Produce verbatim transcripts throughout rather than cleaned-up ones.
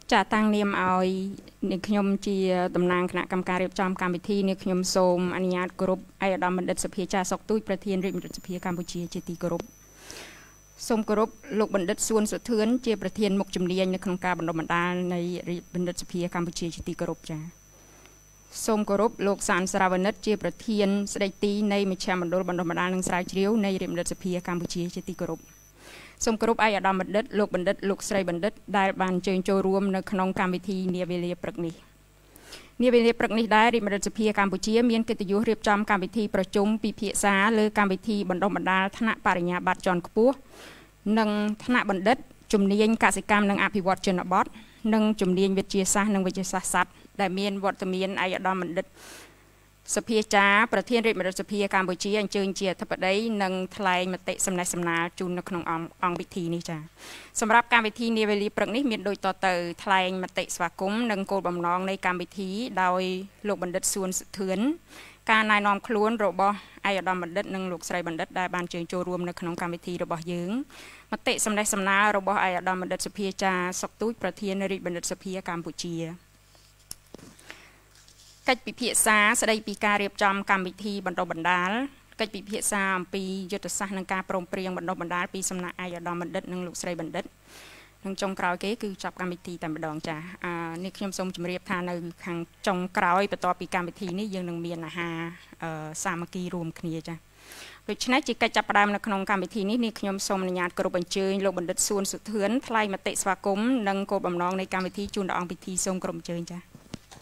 ចាតាំងនាមឲ្យនេះខ្ញុំជាតំណាងគណៈកម្មការរៀបចំកម្មវិធីនេះខ្ញុំសូមអនុញ្ញាតគោរពឯកឧត្តមបណ្ឌិតសភាចាសុកទូចប្រធានរាជរដ្ឋសភាកម្ពុជាជាទីគោរពសូមគោរពលោកបណ្ឌិតសួនសុធឿនជាប្រធានមុខជំនាញនៅក្នុងការបណ្ដុះបណ្ដាលនៃរាជបណ្ឌិតសភាកម្ពុជាជាទីគោរពចាសូមគោរពលោកសានសារវនិតជាប្រធានស្ដីទីនៃមជ្ឈមណ្ឌលបណ្ដុះបណ្ដាលនិងស្រាវជ្រាវនៃរាជបណ្ឌិតសភាកម្ពុជាជាទីគោរពសូមគោរពឯកឧត្តមបណ្ឌិតលោកបណ្ឌិតលោកស្រីបណ្ឌិតដែលបានអញ្ជើញចូលរួមនៅក្នុងកម្មវិធីនាវេលាព្រឹកនេះនាវេលាព្រឹកនេះដែររាជបណ្ឌិតសភាកម្ពុជាមានកិត្តិយសរៀបចំកម្មវិធីប្រជុំពិភាក្សាលើកម្មវិធីបណ្ដុះបណ្ដាលថ្នាក់បរិញ្ញាបត្រជាន់ខ្ពស់និងថ្នាក់បណ្ឌិតជំនាញកសិកម្មនិងអភិវឌ្ឍជនបទនិងជំនាញវិទ្យាសាស្ត្រនិងវិទ្យាសាស្ត្រសត្វដែលមានវត្តមានឯកឧត្តមបណ្ឌិតសភាចាប្រធានរាជបណ្ឌិតសភាកម្ពុជាអញ្ជើញជាអធិបតីនិងថ្លែងមតិសំណេះសំណាលជូននៅក្នុងអង្គពិធីនេះចាសម្រាប់កម្មវិធីនាវេលាព្រឹកនេះមានដូចតទៅថ្លែងមតិស្វាគមន៍និងគោលបំណងនៃកម្មវិធីដោយលោកបណ្ឌិតសួនសុធឿនការណែនាំខ្លួនរបស់ឯកឧត្តមបណ្ឌិតនិងលោកស្រីបណ្ឌិតដែលបានអញ្ជើញចូលរួមនៅក្នុងកម្មវិធីរបស់យើងមតិសំណេះសំណាលរបស់ឯកឧត្តមបណ្ឌិតសភាចាសុកទូចប្រធានរាជបណ្ឌិតសភាកម្ពុជាកិច្ចពិភាក្សាស្ដីពីការរៀបចំកម្មវិធីបណ្ដុះបណ្ដាលកិច្ចពិភាក្សាអំពីយុទ្ធសាស្ត្រនិងការព្រមព្រៀងបណ្ដុះបណ្ដាលពីសំណាក់ឯកឧត្តមបណ្ឌិតនិងលោកស្រីបណ្ឌិតនិងចុងក្រោយគេគឺចាប់កម្មវិធីតែម្ដងចា៎អានេះខ្ញុំសូមជម្រាបថានៅខាងចុងក្រោយបន្ទាប់ពីកម្មវិធីនេះយើងនឹងមានអាហារសាមគ្គីរួមគ្នាចា៎ដូច្នេះជាកិច្ចចាប់ផ្ដើមនៅក្នុងកម្មវិធីនេះនេះខ្ញុំសូមអនុញ្ញាតគោរពអញ្ជើញលោកបណ្ឌិតសួនសុធឿនថ្លែងមតិស្វាគមន៍និងគោលបំណងនៃកម្មវិធីជូនដល់អង្គពិធីសូមគោរពអញ្ជើញចា៎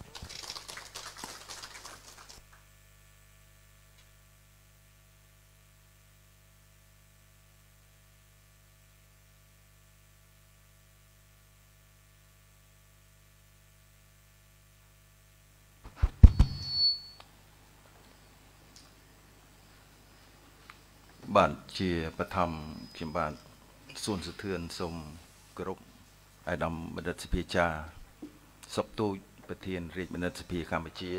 បាទជាបឋមខ្ញុំបាទសួនសុធឿនសូមគោរពអាដាមបណ្ឌិតសភាចាសុកទូចប្រធានរាជបណ្ឌិតសភាកម្ពុជា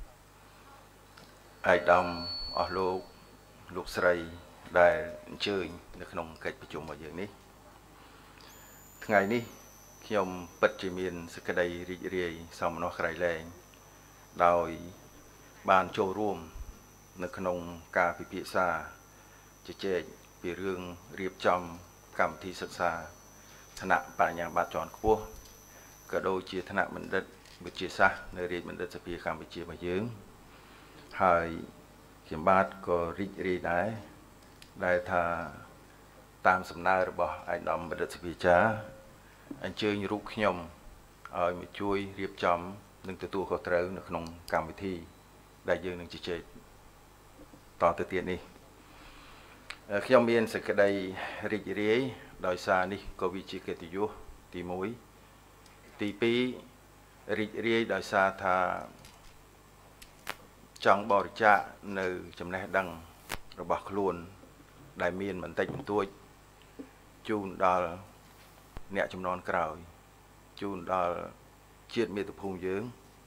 អាដាមអស់លោកលោកស្រីដែលអញ្ជើញនៅក្នុងកិច្ចប្រជុំរបស់យើងនេះថ្ងៃនេះខ្ញុំពិតជាមានសេចក្តីរីករាយសោមនស្សក្រៃលែងដោយបានចូលរួមនៅក្នុងការពិភាក្សាជជែកពីរឿងរៀបចំកម្មវិធីសិក្សាថ្នាក់បរិញ្ញាបត្រជាន់ខ្ពស់ក៏ដូចជាថ្នាក់បណ្ឌិតវិទ្យាសាស្ត្រនៅរាជបណ្ឌិតសភាកម្ពុជារបស់យើងហើយខ្ញុំបាទក៏រីករាយដែរដែលថាតាមសំណើរបស់ឯកឧត្តមបណ្ឌិតសភាចាអញ្ជើញរូបខ្ញុំឲ្យមកជួយរៀបចំនិងទទួលខុសត្រូវនៅក្នុងកម្មវិធីដែលយើងនឹងជជែកតទៅទៀតនេះខ្ញុំមានសេចក្តីរីករាយដោយសារនេះក៏វាជាកិត្តិយសទីមួយទីពីររីករាយដោយសារថាចង់បរិច្ចាគនៅចំណេះដឹងរបស់ខ្លួនដែលមានបន្តិចបន្តួចជូនដល់អ្នកចំនួនក្រោយជូនដល់ជាតិមាតុភូមិយើង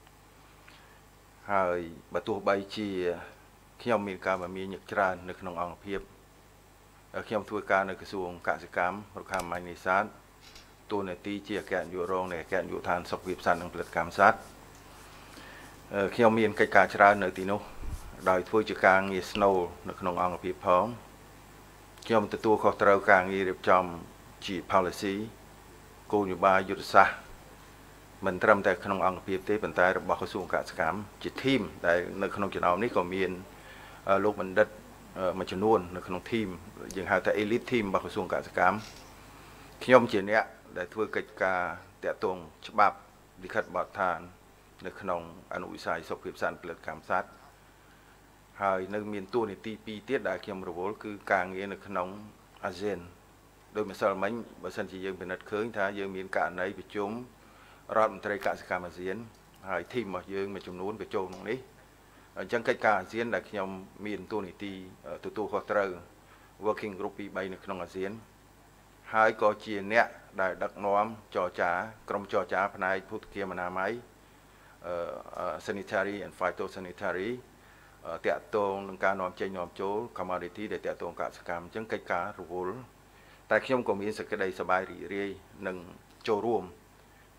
ហើយបើទោះបីជាខ្ញុំមានការមមាញឹកច្រើននៅក្នុងអង្គភាពខ្ញុំធ្វើការនៅក្រសួងកសិកម្មរុក្ខាម្មាញ់នេសាទតួនាទីជាអគ្គនាយករងនៃអគ្គនាយកដ្ឋានសុខភាពសត្វនិងផលិតកម្មសត្វខ្ញុំមានកិច្ចការច្រើននៅទីនោះដោយធ្វើជាការងារស្នូលនៅក្នុងអង្គភាពផងខ្ញុំទទួលខុសត្រូវការងាររៀបចំជា policy គោលនយោបាយយុទ្ធសាស្ត្រមិនត្រឹមតែក្នុងអង្គភាពទេប៉ុន្តែរបស់ក្រសួងកសិកម្មជា team ដែលនៅក្នុងចំណោមនេះក៏មានលោកបណ្ឌិតមួយចំនួននៅក្នុង team យើងហៅថា elite team របស់ក្រសួងកសិកម្មខ្ញុំជាអ្នកដែលធ្វើកិច្ចការតាក់ទងច្បាប់លិខិតបទដ្ឋាននៅក្នុងអនុវិស័យសុខភាពសត្វផលិតកម្មសត្វហើយនៅមានតួនាទីពីរទៀតដែលខ្ញុំរវល់គឺការងារនៅក្នុងអាស៊ានដោយម្សិលមិញបើសិនជាយើងពិនិត្យឃើញថាយើងមានករណីប្រជុំរដ្ឋមន្ត្រីកសិកម្មអាស៊ានហើយ team របស់យើងមួយចំនួនក៏ចូលក្នុងនេះអញ្ចឹងកិច្ចការអាស៊ានដែលខ្ញុំមានតួនាទីទទួលខុសត្រូវ working group ពីរបីនៅក្នុងអាស៊ានហើយក៏ជាអ្នកដែលដឹកនាំចរចាក្រុមចរចាផ្នែកភូតគាមអនាម័យ sanitary and phytosanitary តាក់ទងនឹងការនាំចេញនាំចូល commodity ដែលតាក់ទងកសិកម្មអញ្ចឹងកិច្ចការរវល់តែខ្ញុំក៏មានសេចក្តីសប្បាយរីករាយនឹងចូលរួម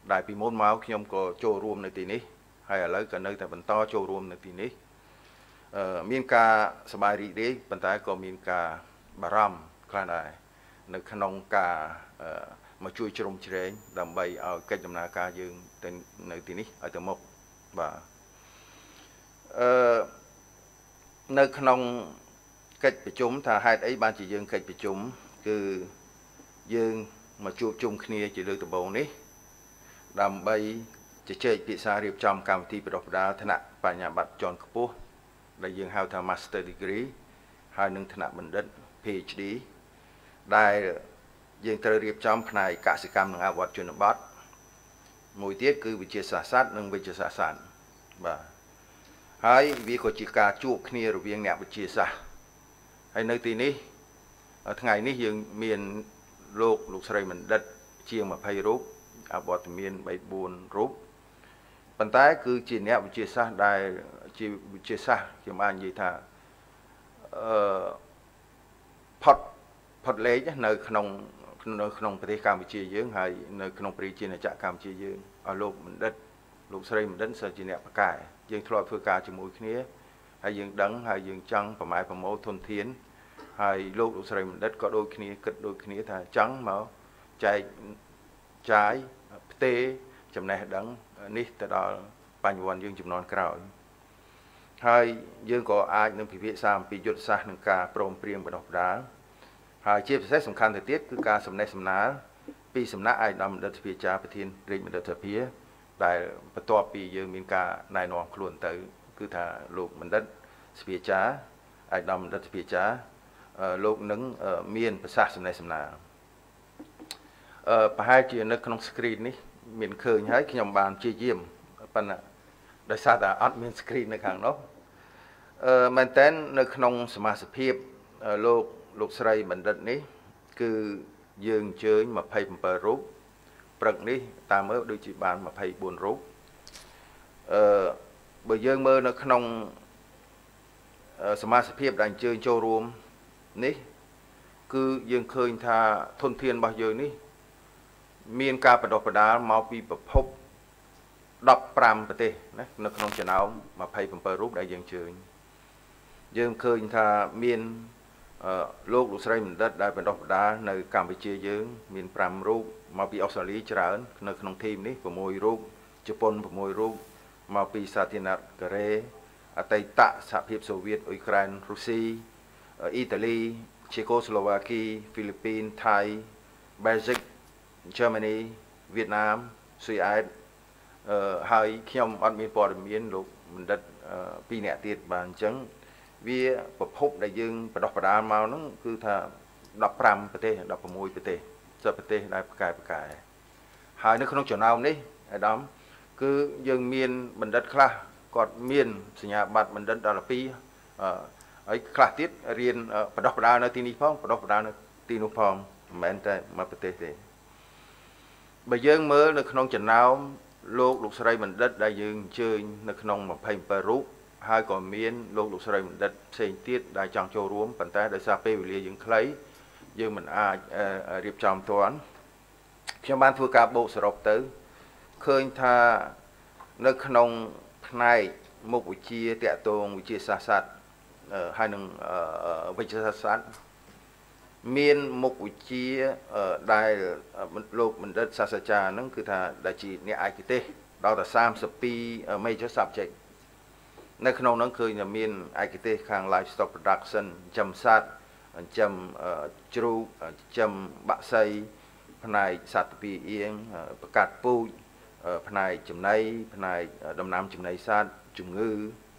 đạiពីមុនមកខ្ញុំក៏ចូលរួមនៅទីនេះហើយឥឡូវក៏នៅតែបន្តចូលរួមនៅទីនេះអឺមានការសប្បាយរីករាយប៉ុន្តែក៏មានការបារម្ភខ្លះដែរនៅក្នុងការមកជួយជ្រោមជ្រែងដើម្បីឲ្យកិច្ចដំណើរការយើងទៅនៅទីនេះឲ្យទៅមុខបាទអឺនៅក្នុងកិច្ចប្រជុំថាហេតុអីបានជាយើងកិច្ចប្រជុំគឺយើងមកជួបជុំគ្នាជាលើកដំបូងនេះដើម្បីជជែកពិភាក្សារៀបចំកម្មវិធីបណ្ដុះបណ្ដាលថ្នាក់បញ្ញាបត្រជាន់ខ្ពស់ដែលយើងហៅថា Master Degree ហើយនឹងថ្នាក់បណ្ឌិត PhD ដែលយើងត្រូវរៀបចំផ្នែកកសិកម្មនិងអភិវឌ្ឍជនបទមួយទៀតគឺវិទ្យាសាស្ត្រសាស្ត្រនិងវិទ្យាសាស្ត្រសាស្ត្របាទហើយវាក៏ជាការជួបគ្នារវាងអ្នកវិទ្យាសាស្ត្រហើយនៅទីនេះថ្ងៃនេះយើងមានលោកលោកស្រីបណ្ឌិតជាងยี่สิบរូបអវត្តមាន三 4រូបប៉ុន្តែគឺជាអ្នកវិទ្យាសាស្ត្រដែលជាវិទ្យាសាស្ត្រខ្ញុំអាចនិយាយថាអឺផុតផុតលេខនៅក្នុងនៅក្នុងប្រទេសកម្ពុជាយើងហើយនៅក្នុងប្រជាជាតិកម្ពុជាយើងឲ្យលោកបណ្ឌិតលោកស្រីបណ្ឌិតសិស្សជាអ្នកបកកែយើងធ្លាប់ធ្វើការជាមួយគ្នាហើយយើងដឹងហើយយើងចង់ប្រម៉ែប្រមូលធនធានហើយលោកលោកស្រីបណ្ឌិតក៏ដូចគ្នាគិតដូចគ្នាថាចង់មកចែកចាយផ្ទេរចំណេះដឹងនេះទៅដល់បញ្ញវន្តយើងចំនួនក្រោយហើយយើងក៏អាចនឹងពិភាក្សាអំពីយុទ្ធសាស្ត្រនឹងការព្រមព្រៀងបណ្ដុះបណ្ដាលហើយជាពិសេសសំខាន់ទៅទៀតគឺការសំណេះសំណាលពីសំណាក់ឯកឧត្តមបណ្ឌិតសភាចារប្រធានរាជបណ្ឌិតសភាដែលបន្ទាប់ពីយើងមានការណែនាំខ្លួនទៅគឺថាលោកបណ្ឌិតសភាចារឯកឧត្តមបណ្ឌិតសភាចារលោកនឹងមានប្រសាសន៍សំណេះសំណាលអឺប្រហែលជានៅក្នុង screen នេះមានឃើញហើយខ្ញុំបានព្យាយាមប៉ុន្តែដោយសារតែអត់មាន screen នៅខាងនោះអឺមែនតើនៅក្នុងសមាជិកភាពលោកលោកស្រីបណ្ឌិតនេះគឺយើងអញ្ជើញยี่สิบเจ็ดរូបព្រឹកនេះតាមមើលដូចជាបានยี่สิบสี่រូបអឺបើយើងមើលនៅក្នុងសមាជិកភាពដែលអញ្ជើញចូលរួមនេះគឺយើងឃើញថាធនធានរបស់យើងនេះមានការបណ្ដុះបណ្ដាលមកពីប្រភពដប់ប្រាំប្រទេសណានៅក្នុងចំណោមยี่สิบเจ็ดរូបដែលយើងអញ្ជើញយើងឃើញថាមានលោកលោកស្រីបណ្ឌិតដែលបណ្ដុះបណ្ដាលនៅកម្ពុជាយើងមានប្រាំរូបមកពីអូស្ត្រាលីច្រើននៅក្នុងធីមនេះ៦រូបជប៉ុន៦រូបមកពីសាធារណរដ្ឋកូរ៉េអតីតសហភាពសូវៀតអ៊ុយក្រែនរុស្ស៊ីអ៊ីតាលីជេកូស្លូវ៉ាគីហ្វីលីពីនថៃបែលហ្សិកជឺម៉ានីវៀតណាមស៊ុយអែតអឺហើយខ្ញុំអត់មានព័ត៌មានលោកបណ្ឌិតពីរនាក់ទៀតបាទអញ្ចឹងវាប្រភពដែលយើងបណ្ដុះបណ្ដាលមកហ្នឹងគឺថាដប់ប្រាំប្រទេសដប់ប្រាំប្រទេសសិបប្រទេសដែលប្រកែប្រកែហើយនៅក្នុងចំណោមនេះអាដាមគឺយើងមានបណ្ឌិតខ្លះគាត់មានសញ្ញាបត្របណ្ឌិតដល់ពីរអឺហើយខ្លះទៀតរៀនបណ្ដុះបណ្ដាលនៅទីនេះផងបណ្ដុះបណ្ដាលនៅទីនោះផងមិនមែនតែមួយប្រទេសទេបើយើងមើលនៅក្នុងចំណោមលោកលោកស្រីបណ្ឌិតដែលយើងអញ្ជើញនៅក្នុងยี่สิบเจ็ดរូបហើយក៏មានលោកលោកស្រីបណ្ឌិតផ្សេងទៀតដែលចង់ចូលរួមប៉ុន្តែដោយសារពេលវេលាយើងខ្លីយើងមិនអាចរៀបចំទាន់ខ្ញុំបានធ្វើការបូកសរុបទៅឃើញថានៅក្នុងផ្នែកមុខវិជ្ជាតាក់ទងវិទ្យាសាស្ត្រសាស្ត្រហើយនឹងវិទ្យាសាស្ត្រសាស្ត្រមានមុខវិជ្ជាដែលលោកបណ្ឌិតសាស្ត្រាចារ្យហ្នឹងគឺថាដែលជាអ្នកឯកទេសដល់តែសាមសិបពីរ major subject នៅក្នុងនោះឃើញថាមានឯកទេសខាង livestock production ចិញ្ចឹមសត្វចិញ្ចឹមជ្រូកចិញ្ចឹមបក្សីផ្នែកសត្វពីអៀងប្រកាត់ពូជផ្នែកចំណីផ្នែកដំណាំចំណីសត្វជំងឺ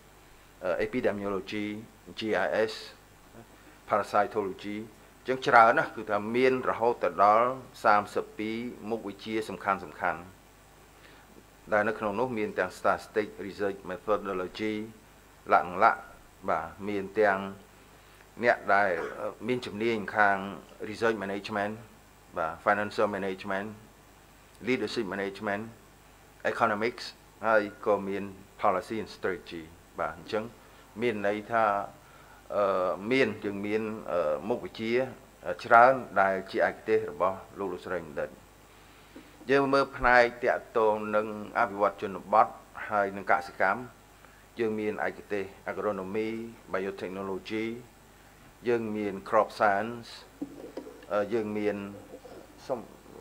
epidemiology จี ไอ เอส parasitology ចឹងច្រើនណាស់គឺថាមានរហូតទៅដល់សាមសិបពីរមុខវិជ្ជាសំខាន់សំខាន់ដែលនៅក្នុងនោះមានទាំង statistic research methodology លក្ខណៈបាទមានទាំងអ្នកដែលមានជំនាញខាង research management បាទ financial management leadership management economics ហើយក៏មាន policy and strategy បាទអញ្ចឹងមានន័យថាអឺមានយើងមានមុខវិជ្ជាច្រើនដែលជាឯកទេសរបស់លោកលោកស្រីបណ្ឌិត dương mơ phai tiệt tổ nâng áp vật chuẩn bát hay nâng cả sự cám dương miền ai tế agronomy biotechnology dương miền crop science dương miền xong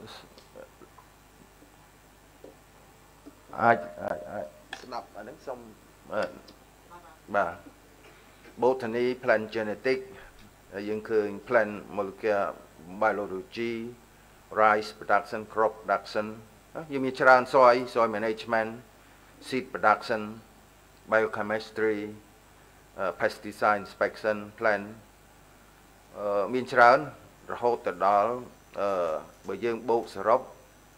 ai ai ai đọc ở nước sông bà botany plant genetics dương khơi plant molecular biology rice production crop production dương miền tràn soil soil management seed production biochemistry uh, pesticide inspection plant uh, miền tràn rồi hốt từ đó bởi dương bộ sở rốc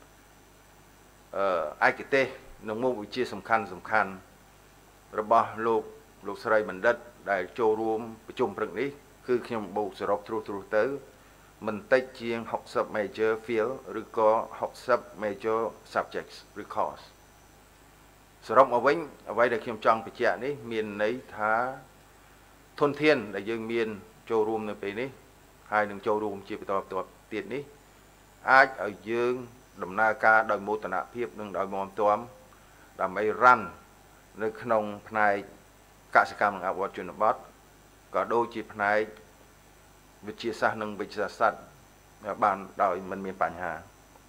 ai kể tê nông môn chia sầm khăn sầm khăn rồi bỏ lục lục sợi mảnh đất để cho rùm chung rừng đi cứ khi mà bộ sở rốc tru tru tới mình tách chiên học sub major field rồi có học sub major subjects rồi course sở rốc ở vĩnh ở vậy để khi trong bị chẹn đi miền lấy thá thôn thiên để dương miền cho rùm nơi bên đi hai đường cho rùm chia tập tập tiền đi ai ở dương đầm na ca đòi mô tả phiếp nâng đòi mòn tóm đòi mấy răn nơi nông này cả sự cảm ngạc vào chuyện bát có đôi chỉ này việc chia sẻ nâng việc chia sẻ bàn đòi mình miền bản hà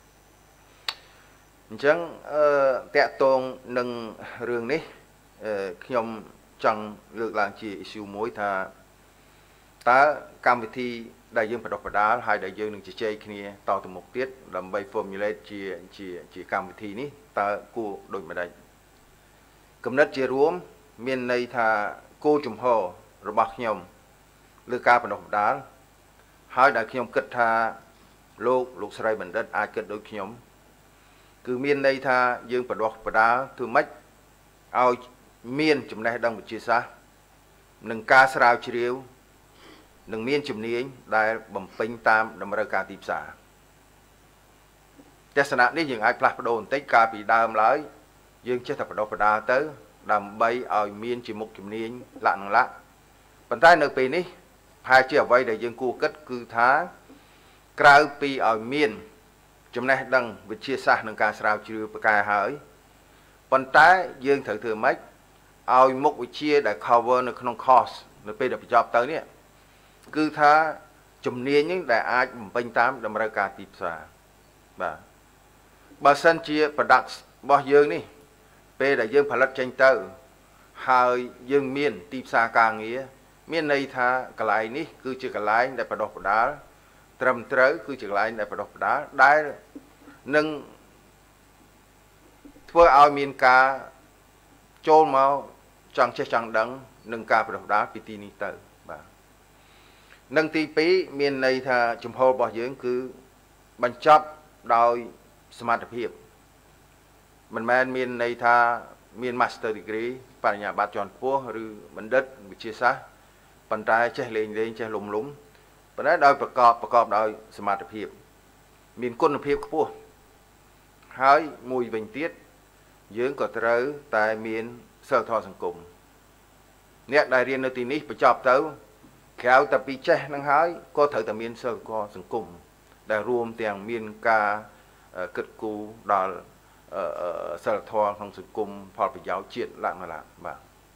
chẳng tẹt tôn nâng rương ní khi ông chẳng được làm chỉ siêu mối thà ta cam vị thi đại dương phải đọc đá hai đại dương đừng chỉ chơi kia tạo từ một tiết làm bay formulate chỉ chỉ chỉ cam vị thi ní ta cô đổi mà đây cầm đất chia rúm miền này thà cô trùng hồ rồi bạc nhom lư ca phải đọc đá hai đại nhom kết thà lục lục sài bản đất ai kết đối nhom cứ miền này thà dương phải đọc đá thứ mấy ao miền chúng này đang bị chia xa nâng ca sao chiếu nâng miên chùm niên đại bầm pin tam đầm ra cả tiệp xả chắc sẵn ní những ai plak đồn tích ca bị đam lái dương chết thật đọc đá tới đầm bay ở miên chỉ một chùm niên lặn lạ bàn tay nợ pì ní hai chiếc vay để dương cu cất cư thá krau pi ở miên chùm này đằng bị chia xa nâng ca sao chưa ca hỏi bàn tay dương thử thừa mấy ao một bị chia để cover nó không cost nó pi được job tới nè cứ tha chùm niên những đại ai bình tám đầm ra cả tiệp xả bà bà sân chia product bao dương đi p đại dương phải lật tranh tơ hai dương miền tiệp xả càng nghĩa miền này tha cái lại ní cứ chỉ cái lại để phải đọc đá trầm trớ cứ chỉ lại để phải đọc đá đái nâng thưa ao miền ca trôn màu chẳng che chẳng đắng nâng ca phải đọc đá pt ní tơ bà nâng tí phí miền này thà chùm hồ bỏ dưỡng cứ bánh chấp đòi smart hiệp mình men miền này thà miền master degree và nhà bát tròn phố rồi mình đất bị chia xa bàn tay che lên lên che lùng lúng và đó đòiประกอบประกอบđòi smart hiệp miền quân hiệp phố hai mùi bình tiết dưỡng có tới tại miền sơ thọ sản cùng nét đại riêng nơi tí ní phải chọc tới kéo tập bị che năng hái có thể tập miên sơ co sừng cùng để rùm tiền miên ca cực cú đào sơ thoa trong sừng cùng phật bị giáo chuyện lặng là mà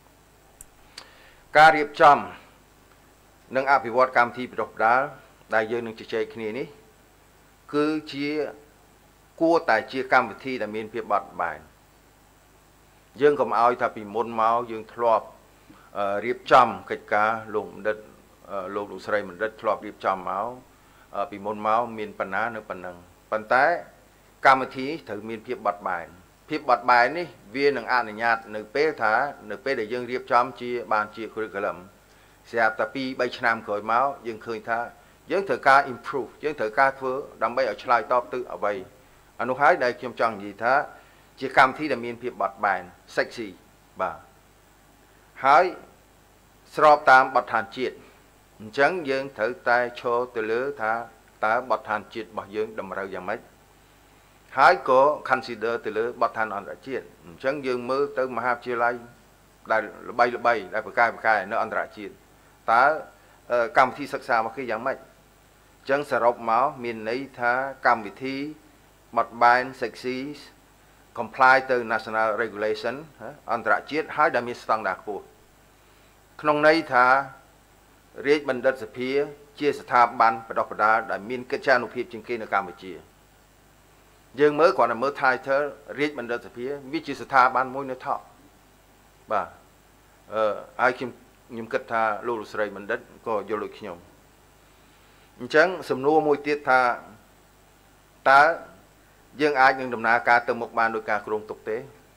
ca điệp trầm nâng áp vật cam thi bị độc đá đại dương nâng chỉ chơi kia ní cứ chia cua tài chia cam vị thi là miên phía bật bài dương cầm ao tập bị môn máu dương thọp điệp trầm kịch cá lùng đất lục lục sợi mình rất thọp điệp trầm máu bị môn máu miên pan ná nữa pan nâng pan té cam vị thi thử miên phía bật bài phía bật bài ní viên nâng ăn nhạt nửa pé thả nửa pé để dương điệp trầm chia bàn chia khối cái lầm xe tập pi bay nam khởi máu dương khơi tha dương thử ca improve dương thử ca phớ đâm bay ở slide top tự ở vậy anh nói hái đây kim trăng gì tha chỉ cam thi là miên phía bật bài sexy bà hái srop tam bật hàn triệt chẳng dương thử tay cho từ lứa tha ta bật hàn triệt bảo dương đầm rau vàng mấy hái có consider từ lứa bật hàn on triệt chẳng dương mơ tới mà hạp chia lai đại bay là bay đại bậc cai bậc cai nó ăn rạ triệt ta cam thi sắc xa mà khi dạng mấy chẳng srop máu miền ấy tha cam vị thi บทบาท sexy comply ទៅ national regulation អន្តរជាតិហើយដែលមានស្តង់ដារខ្ពស់ក្នុងន័យថារាជបណ្ឌិតសភាជាស្ថាប័នបដិបដាដែលមានកិត្យានុភាពជាងគេនៅកម្ពុជាយើងមើលគ្រាន់តែមើល title រាជបណ្ឌិតសភាវាជាស្ថាប័នមួយនៅថោកបាទអឺហើយខ្ញុំខ្ញុំគិតថាលោកលោកស្រីបណ្ឌិតក៏យល់ដូចខ្ញុំអញ្ចឹងសំណួរមួយទៀតថាតើយើងអាចនឹងដំណើរការទៅមុខបានដោយការគ្រោងទុកទេ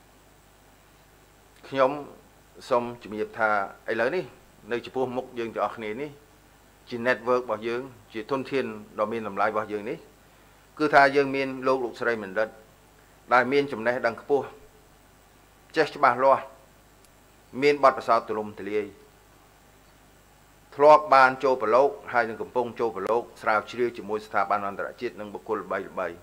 ខ្ញុំសូមជំរាបថាឥឡូវនេះនៅចំពោះមុខយើងទាំងអស់គ្នានេះជា network របស់យើងជាធនធានដ៏មានតម្លៃរបស់យើងនេះគឺថាយើងមានលោកលោកស្រីបណ្ឌិតដែលមានចំណេះដឹងខ្ពស់ចេះច្បាស់លាស់មានបទពិសោធន៍ទូលំទូលាយធ្លាប់បានចូលប្រឡូកហើយនឹងកំពុងចូលប្រឡូកស្រាវជ្រាវជាមួយស្ថាប័នអន្តរជាតិនិងបុគ្គលល្បីល្បី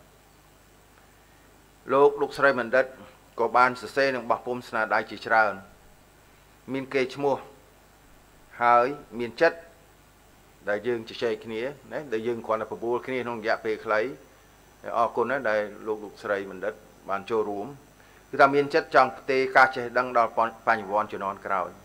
លោកលោកស្រីបណ្ឌិតក៏បានសរសេរនិងបោះពុម្ពស្នាដៃជាច្រើនមានកេរ្តិ៍ឈ្មោះហើយមានចិត្តដែលយើងជជែកគ្នាណាដែលយើងគ្រាន់តែបបួលគ្នាក្នុងរយៈពេលខ្លីអរគុណណាស់ដែលលោកលោកស្រីបណ្ឌិតបានចូលរួមគឺថាមានចិត្តចង់ផ្ទេរការចេះដឹងដល់បញ្ញវន្តជំនាន់ក្រោយ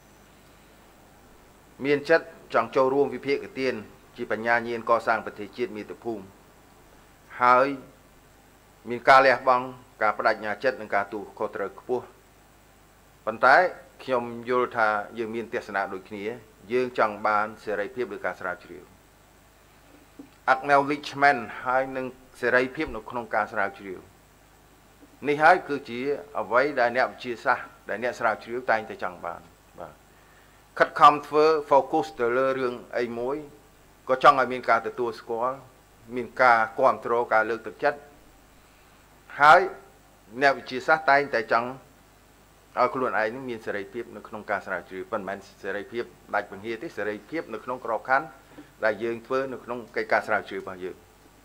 មានចិត្តចង់ចូលរួមវិភាគទានជាបញ្ញាញាណកសាងប្រទេសជាតិមាតុភូមិហើយមានការលះបង់ការបដិញ្ញាចិត្តនិងការទូខុសត្រូវខ្ពស់ប៉ុន្តែខ្ញុំយល់ថាយើងមានទស្សនៈដូចគ្នាយើងចង់បានសេរីភាពលើការស្រាវជ្រាវ acknowledgement ហើយនឹងសេរីភាពនៅក្នុងការស្រាវជ្រាវនេះហើយគឺជាអ្វីដែលអ្នកវិទ្យាសាស្ត្រដែលអ្នកស្រាវជ្រាវតែងតែចង់បានបាទខិតខំធ្វើ focus ទៅលើរឿងអីមួយក៏ចង់ឲ្យមានការទទួលស្គាល់មានការគាំទ្រការលើកទឹកចិត្តហើយអ្នកវិទ្យាសាស្ត្រតែងតែចង់ឲ្យខ្លួនឯងនឹងមានសេរីភាពនៅក្នុងការស្រាវជ្រាវប៉ុន្តែមិនសេរីភាពដាច់ពន្យាទេសេរីភាពនៅក្នុងក្របខ័ណ្ឌដែលយើងធ្វើនៅក្នុងកិច្ចការស្រាវជ្រាវរបស់យើង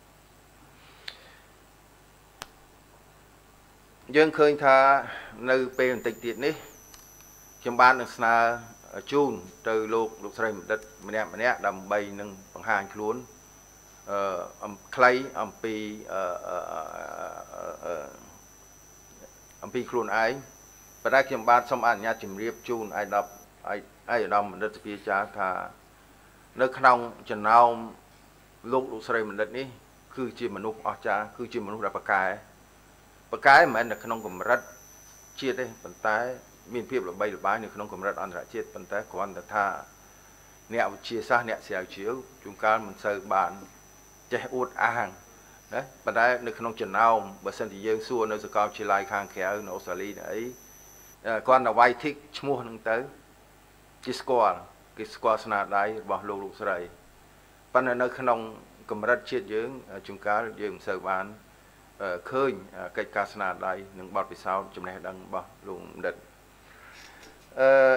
យើងឃើញថានៅពេលបន្តិចទៀតនេះខ្ញុំបាននឹងស្នើជូនទៅលោកលោកស្រីបណ្ឌិតម្នាក់ម្នាក់ដើម្បីនឹងបង្ហាញខ្លួនអឺអំខ្លីអំពីអឺអំពីខ្លួនឯងប៉ុន្តែខ្ញុំបាទសូមអនុញ្ញាតជម្រាបជូនអាយដាប់អាយអាយដាមបណ្ឌិតសភាចារថានៅក្នុងចំណោមលោកលោកស្រីបណ្ឌិតនេះគឺជាមនុស្សអស្ចារ្យគឺជាមនុស្សដែលប្រកែប្រកែមិនមែននៅក្នុងកម្រិតជាតិទេប៉ុន្តែមានភាពល្បីល្បាញនៅក្នុងកម្រិតអន្តរជាតិប៉ុន្តែគ្រាន់តែថាអ្នកវិទ្យាសាស្ត្រអ្នកស្រាវជ្រាវជួនកាលមិនសូវបានចេះអួតអាងណាប៉ុន្តែនៅក្នុងចំណោមបើសិនជាយើងសួរនៅសាកលវិទ្យាល័យខាងក្រៅនៅអូស្ត្រាលីនៅអីគាត់ទៅវាយធីកឈ្មោះហ្នឹងទៅគេស្គាល់គេស្គាល់ស្នាដៃរបស់លោកលោកស្រីប៉ុន្តែនៅក្នុងកម្រិតជាតិយើងជួនកាលយើងមិនសូវបានឃើញកិច្ចការស្នាដៃនិងបទពិសោធន៍ចំណេះដឹងរបស់លោកបណ្ឌិតអឺ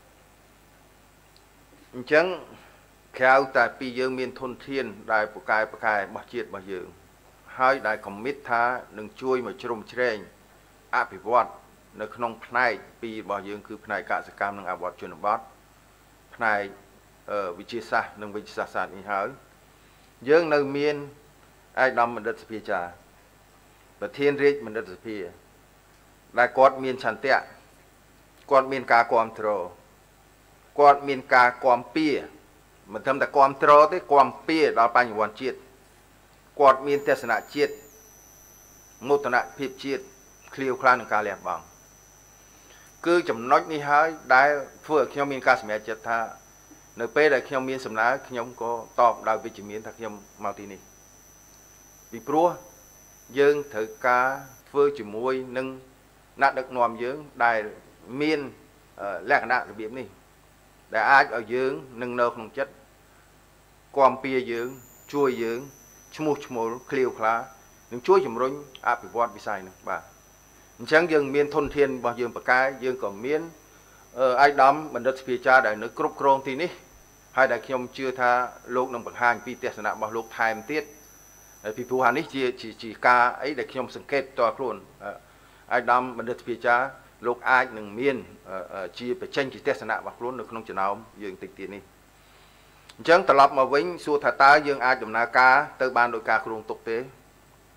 អញ្ចឹងក្រៅតែពីយើងមានធនធានដែលពូកែពូកែរបស់ជាតិរបស់យើងហើយដែល commit ថានឹងជួយមកជ្រោមជ្រែងអភិវឌ្ឍនៅក្នុងផ្នែកពីររបស់យើងគឺផ្នែកកសិកម្មនិងអភិវឌ្ឍជនបទផ្នែកវិទ្យាសាស្ត្រនិងវិទ្យាសាស្ត្រសាស្ត្រនេះហើយយើងនៅមានឯកឧត្តមបណ្ឌិតសភាចារប្រធានរាជបណ្ឌិតសភាដែលគាត់មានឆន្ទៈគាត់មានការគាំទ្រគាត់មានការគាំពៀមិនត្រឹមតែគាំទ្រទេគាំពៀដល់បញ្ញវន្តជាតិគាត់មានទស្សនៈជាតិមោទនភាពជាតិឃ្លាវខ្លាំងនឹងការលះបង់គឺចំណុចនេះហើយដែលធ្វើឲ្យខ្ញុំមានការសម្រេចចិត្តថានៅពេលដែលខ្ញុំមានសំណើខ្ញុំក៏តបដោយវិជ្ជមានថាខ្ញុំមកទីនេះពីព្រោះយើងត្រូវការធ្វើជាមួយនឹងអ្នកដឹកនាំយើងដែលមានលក្ខណៈរបៀបនេះដែលអាចឲ្យយើងនឹងនៅក្នុងចិត្តគាំពៀយើងជួយយើងឈ្មោះឈ្មោលឃ្លាវខ្លានឹងជួយជំរុញអភិវឌ្ឍវិស័យនេះបាទអញ្ចឹងយើងមានធនធានរបស់យើងបកែយើងក៏មានអាយដាមបណ្ឌិតសភាចារដែលនៅគ្រប់គ្រងទីនេះហើយដែលខ្ញុំជឿថាលោកនឹងបង្ហាញពីទស្សនៈរបស់លោកថែមទៀតពីព្រោះអានេះជាជាការអីដែលខ្ញុំសង្កេតតខ្លួនអាយដាមបណ្ឌិតសភាចារលោកអាចនឹងមានជាបច្ចេកទេសទស្សនៈរបស់ខ្លួននៅក្នុងចំណោមយើងតិចទៀតនេះអញ្ចឹងត្រឡប់មកវិញសួរថាតើយើងអាចដំណើរការទៅបានដោយការគ្រោងទុកទេ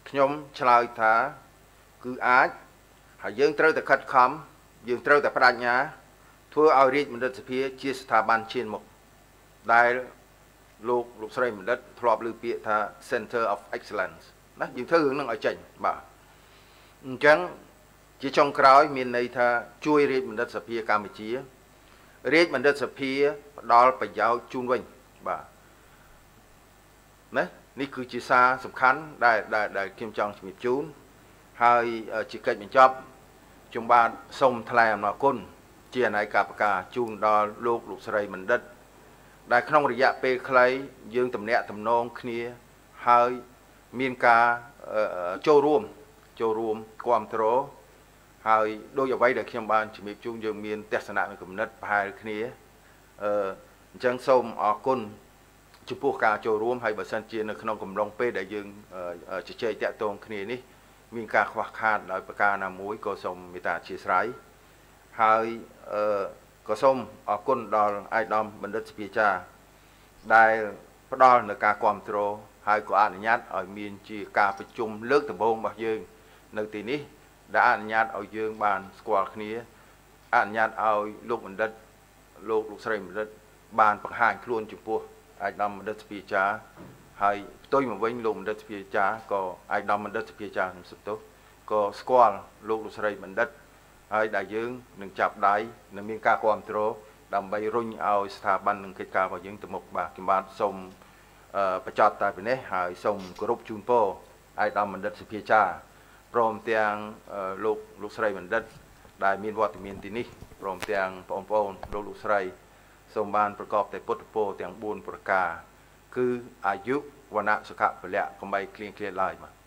nhóm chào thả cứ ái hãy dương trâu tại khất khóm dương trâu tại phát nhá thua ao riêng mình đất phía chia sẻ ban trên một đài lục lục sợi mình đất thọp lưu bịa tha Center of Excellence đó dương thứ hướng năng ở chảnh bà chẳng chỉ trong khói miền này tha chui riêng mình đất phía Campuchia riêng mình đất phía đó phải giáo chung quanh bà đấyนี่คือจีซาสำคัญได้ได้ได้เขียมจองมีจูนให้จีเกิดเป็นจอบจุงบานทรงทลายมาก้นเจียในกาปกาจูนดอลูกลูกสไลมันดัดได้ขนมระยะเปรย์ใครยืงตำแหน่งตำนองคเนียให้มีนกาโจรวมโจรวมความโตให้โดยเอาไว้ได้เขียมบานจะมีจูนยืงมีนเทศนาในกลุ่มนัดพายคเนียจังทรงออกก้นจุดพวกการโจรวมให้บริษัทจีนในขนมกลุ่มลงเป้ได้ยืงจะเจอแตะตรงคณีนี้มีการขวากขาดโดยประการนำมุ้ยก็ส่งมีตาชีสไรให้ก็ส่งออกก้นดอลไอดอมบรรดาสปีชาได้พระดอลในการความโตให้ก็อนุญาตเอามีนจีการประชุมเลือกตะบงบางยืงในทีนี้ได้อนุญาตเอายืงบานสควอคณีอนุญาตเอาลูกบรรดาลูกลูกสไลบรรดาบานประหารคล้วนจุดพวกไอ้ดำมันดัชพีจ้าให้ตัวมันวิ่งลงมันดัชพีจ้าก็ไอ้ดำมันดัชพีจ้าสุดโตก็สควอลลูกลูกสไลมันดัชให้ได้ยืงหนึ่งจับได้หนึ่งมีการความโตดำใบรุ่งเอาสถาบันหนึ่งกิจการvàoยืงตัวมุกบากิมบานส่งประจับตายไปเนี่ยให้ส่งกรุ๊ปจูนโปไอ้ดำมันดัชพีจ้าพร้อมเตียงลูกลูกสไลมันดัชได้มีวัตถุมีนที่นี่พร้อมเตียงปองปอนลูกลูกสไลสมบานประกอบแต่พุทธโพธิ์อย่างบุญประกาคืออายุวันณะสุขะเปลี่ยนก็ไม่เคลียร์เคลียร์ลายมา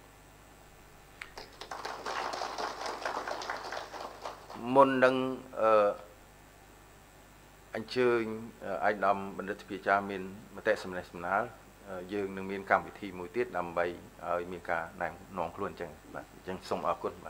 มุนดังอันเชิญไอ้ดำบรรดาพิจามินมาแต่สมัยสมัยยืนหนึ่งมีการวิธีมวยเตี้ยดำใบมีการนางนองคล้วนจังจังส่งเอาคนมา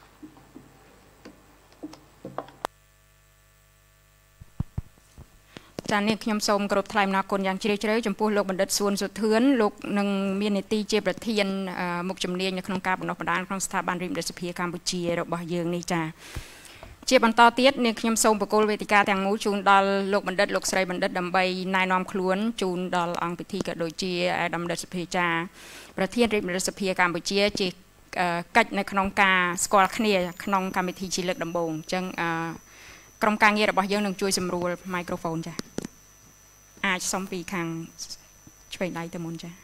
จานนี้ขยมสมกรบไทยนาคนอย่างเฉยเฉยจมพูโลกบันดาลส่วนสุดเถื่อนโลกหนึ่งมีในตีเจ็บประเทียนมุกจำเนียนในขนมกาบนอกประดานของสถาบันริมเดชพีกัมพูชีเราบอกยืงนี่จ้าเจ็บบรรทอเตี้ยในขยมสมประกอบเวทีการแต่งมูจูนดอลโลกบันดาลโลกไซบันดาลดำใบนายนอมคล้วนจูนดอลอังพิธีกับโดยเจียดำเดชพีจ้าประเทียนริมเดชพีกัมพูชีจีกัดในขนมกาสกอลคเนียขนมกามิธีชีเล็กดำบงจังกรมการเงียบบอกยืงหนึ่งช่วยสำรวจไมโครโฟนจ้าอาจสมปีขังช่วยได้แต่มุนจ้ะ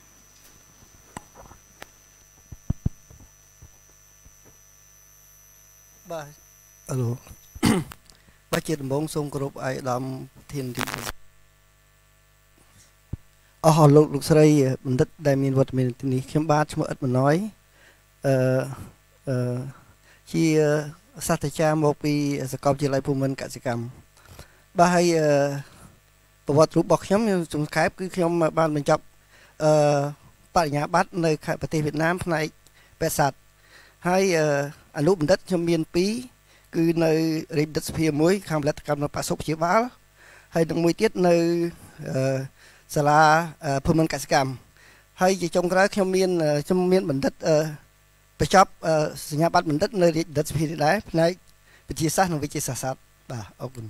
บ้าฮัลโหลบ้าเจ็ดโมงส่งกรุ๊ปไอ้ดำทีนทีอ๋อลูกลูกสไลมันดัดได้มีวัตถุมีที่นี่เข้มบ้าชั่วโมงอัดมันน้อยเอ่อเอ่อที่สัตว์จ้าโมปีสกอบจีไรภูมิกสิกรรมบ้าให้ประวัติรูปบอกย้ำสงครามคือย้ำบ้านมันจับปัญญาบัตในประเทศเวียดนามในเปสัตให้อนุบันดัชชมีนปีคือในริมดัชเพียมวยคำรัฐกรรมประสบชีวะให้ดังมวยเตี้ยในสลาภูมิกสิกรรมให้จงกระทั่งชมีนชมีนบันดัชประจับสัญญาบัตบันดัชในดัชเพียได้ในวิทยาศาสตร์และวิทยาศาสตร์บ่าเอาบุญ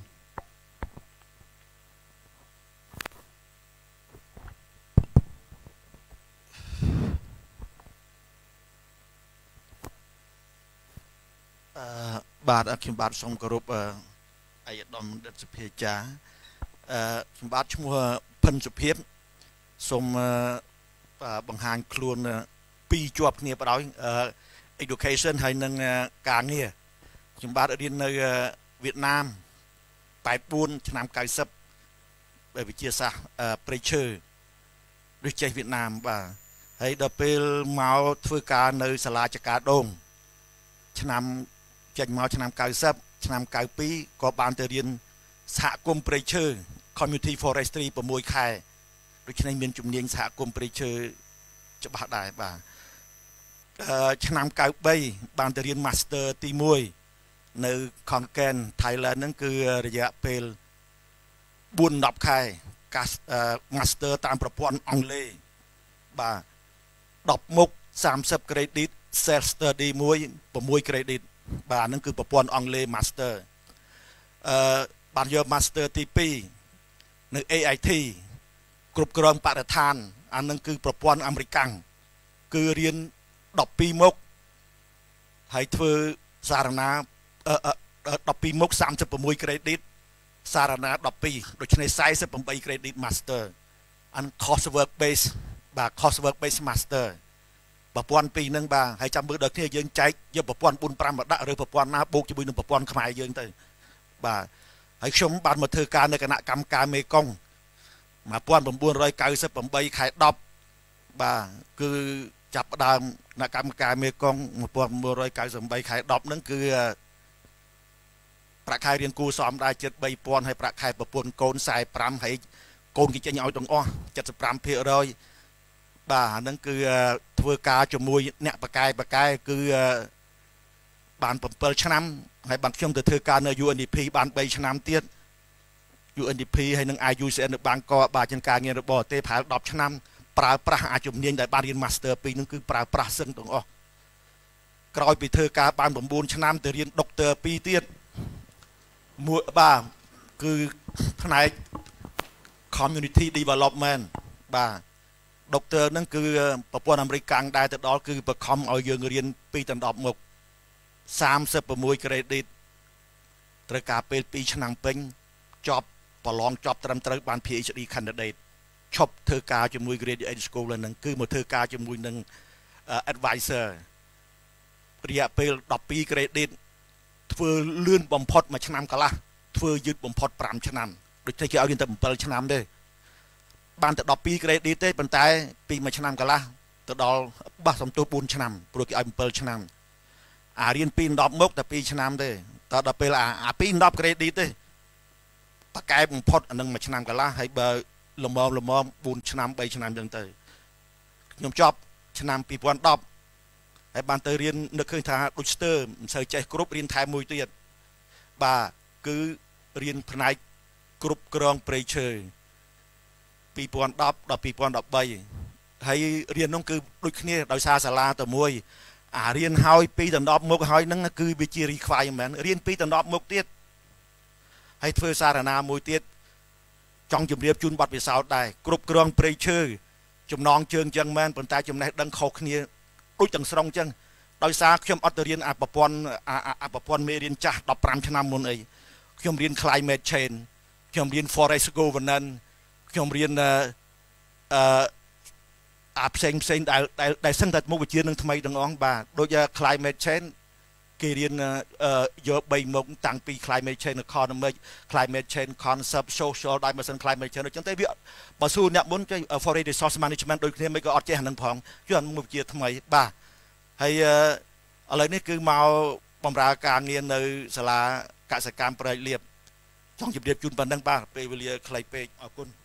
บาทคิมบาทสมกรุปไอ้ดอมดัชเพียจ้าคิมบาทชั่วพันสุเพียบสมบังหารครูนปีจวบเนี่ยปะเรา education ให้นังการเนี่ยคิมบาทเรียนในเวียดนามไปปูนชนามไก่ซับไปวิจัยศาสตร์ปริเชอร์วิจัยเวียดนามบ่าให้ดับเบิลเมาฟื้นการในสลาจักรดงชนามจังมาชนามไก่ซับชนามไก่ปีก็บานเตเรียนสหกรมปริเชอร์ community forestry ประมวยไข่โดยในเมียนจุ่มเนียงสหกรมปริเชอร์จะบาดได้บ่าชนามไก่ใบบานเตเรียนมาสเตอร์ตีมวยในคอนแกนไทยแลนด์นั่นคือระยะเป็นบุญดับไข่กัสมาสเตอร์ตามประพวนอังเลบ่าดอกมุก thirty credit self study មួយsix credit បាទហ្នឹងគឺប្រព័ន្ធអង់គ្លេស master អឺបានយក master ទី2នៅ A I T គ្រប់គ្រងបរិស្ថានអាហ្នឹងគឺប្រព័ន្ធអាមេរិកាំងគឺរៀនtwelveមុខហើយធ្វើសារណាtwelveមុខthirty-six credit សារណាtwelveដូច្នេះforty-eight credit master អាន course work base បាទ course work base master ប្រព័ន្ធពីរហ្នឹងបាទហើយចាំមើលដល់គ្នាយើងចែកយកប្រព័ន្ធfour fiveមកដាក់ឬប្រព័ន្ធណាបូកជាមួយនឹងប្រព័ន្ធខ្មែរយើងទៅបាទហើយខ្ញុំបានមកធ្វើការនៅគណៈកម្មការមេកុងnineteen ninety-eightខែtenបាទគឺចាប់ផ្ដើមគណៈកម្មការមេកុងnineteen ninety-eightខែtenហ្នឹងគឺប្រាក់ខែរៀនគូសមដែរជិតthree thousandហើយប្រាក់ខែប្រពន្ធកូនforty-fiveហើយកូនគេចេញឲ្យទាំងអស់seventy-fiveភាគរយបាទអាហ្នឹងគឺធ្វើការជាមួយអ្នកបកែបកែគឺបានsevenឆ្នាំហើយបានខ្ញុំទៅធ្វើការនៅ U N D P បានthreeឆ្នាំទៀត U N D P ហើយនឹង I U C N នៅបាងកកបាទជាការងាររបស់ទេប្រហែលtenឆ្នាំប្រើប្រាស់អាជំនាញដែលបានរៀន Master ពីរហ្នឹងគឺប្រើប្រាស់សឹងទាំងអស់ក្រោយពីធ្វើការបានnineឆ្នាំទៅរៀន Doctor ពីរទៀតមួយបាទគឺផ្នែក Community Development បាទ Doctor ហ្នឹងគឺប្រព័ន្ធអាមេរិកកាំងដែរទៅដល់គឺបខំឲ្យយើងរៀនtwo to tenមុខthirty-six credit ត្រូវការពេលtwoឆ្នាំពេញចប់ប្រឡងចប់ត្រឹមត្រូវបាន PhD candidate ឈប់ធ្វើការជាមួយ Graduate School ហ្នឹងគឺមកធ្វើការជាមួយនឹង advisor រយៈពេលtwelve credit ធ្វើលឿនបំផុតមួយឆ្នាំកន្លះធ្វើយឺតបំផុតfiveឆ្នាំដូចតែគេឲ្យរៀនតែsevenឆ្នាំទេបានតែtwelve creditទេប៉ុន្តែពីមួយឆ្នាំកន្លះទៅដល់បោះសំទោសfourឆ្នាំព្រោះគេឲ្យsevenឆ្នាំអារៀនtwo to tenមុខតែtwoឆ្នាំទេតដល់ពេលអាtwo to ten creditទេបកែបំផុតអានឹងមួយឆ្នាំកន្លះហើយបើលមមលមមfourឆ្នាំthreeឆ្នាំអញ្ចឹងទៅខ្ញុំចប់ឆ្នាំtwo thousand tenហើយបានទៅរៀននឹកឃើញថាដូចស្ទើរមិនសូវចេះគ្រប់រៀនថែមមួយទៀតបាទគឺរៀនផ្នែកគ្រប់គ្រងព្រៃឈើtwo thousand tenដល់two thousand thirteenហើយរៀននោះគឺដូចគ្នាដោយសារសាលាតែមួយអារៀនហើយtwo to tenមុខហើយហ្នឹងគឺវាជា requirement រៀនtwo to tenមុខទៀតហើយធ្វើសារណាមួយទៀតចង់ជម្រាបជូនបទពិសោធន៍ដែរគ្រប់គ្រងព្រៃឈើចំណងជើងចឹងមែនប៉ុន្តែចំណេះដឹងខុសគ្នាដូចទាំងស្រុងចឹងដោយសារខ្ញុំអត់ទៅរៀនអាប្រព័ន្ធអាប្រព័ន្ធមេរៀនចាស់fifteenឆ្នាំមុនអីខ្ញុំរៀន climate change ខ្ញុំរៀន forest governance ខ្ញុំរៀនអឺអាផ្សេងផ្សេងដែលដែលសឹងតែមុខវិជ្ជានឹងថ្មីទាំងអស់បាទដូច climate change គេរៀនយកthreeមុខតាំងពី climate change economic climate change concept social dimension climate change អញ្ចឹងតែវាបើសួរអ្នកមុនចេះ forest resource management ដូចគ្នាមិនក៏អត់ចេះអានឹងផងគឺអាមុខវិជ្ជាថ្មីបាទហើយឥឡូវនេះគឺមកបម្រើការងារនៅសាលាកសិកម្មប្រៃលៀបចង់ជម្រាបជូនប៉ុណ្ណឹងបាទពេលវេលាខ្លីពេកអរគុណ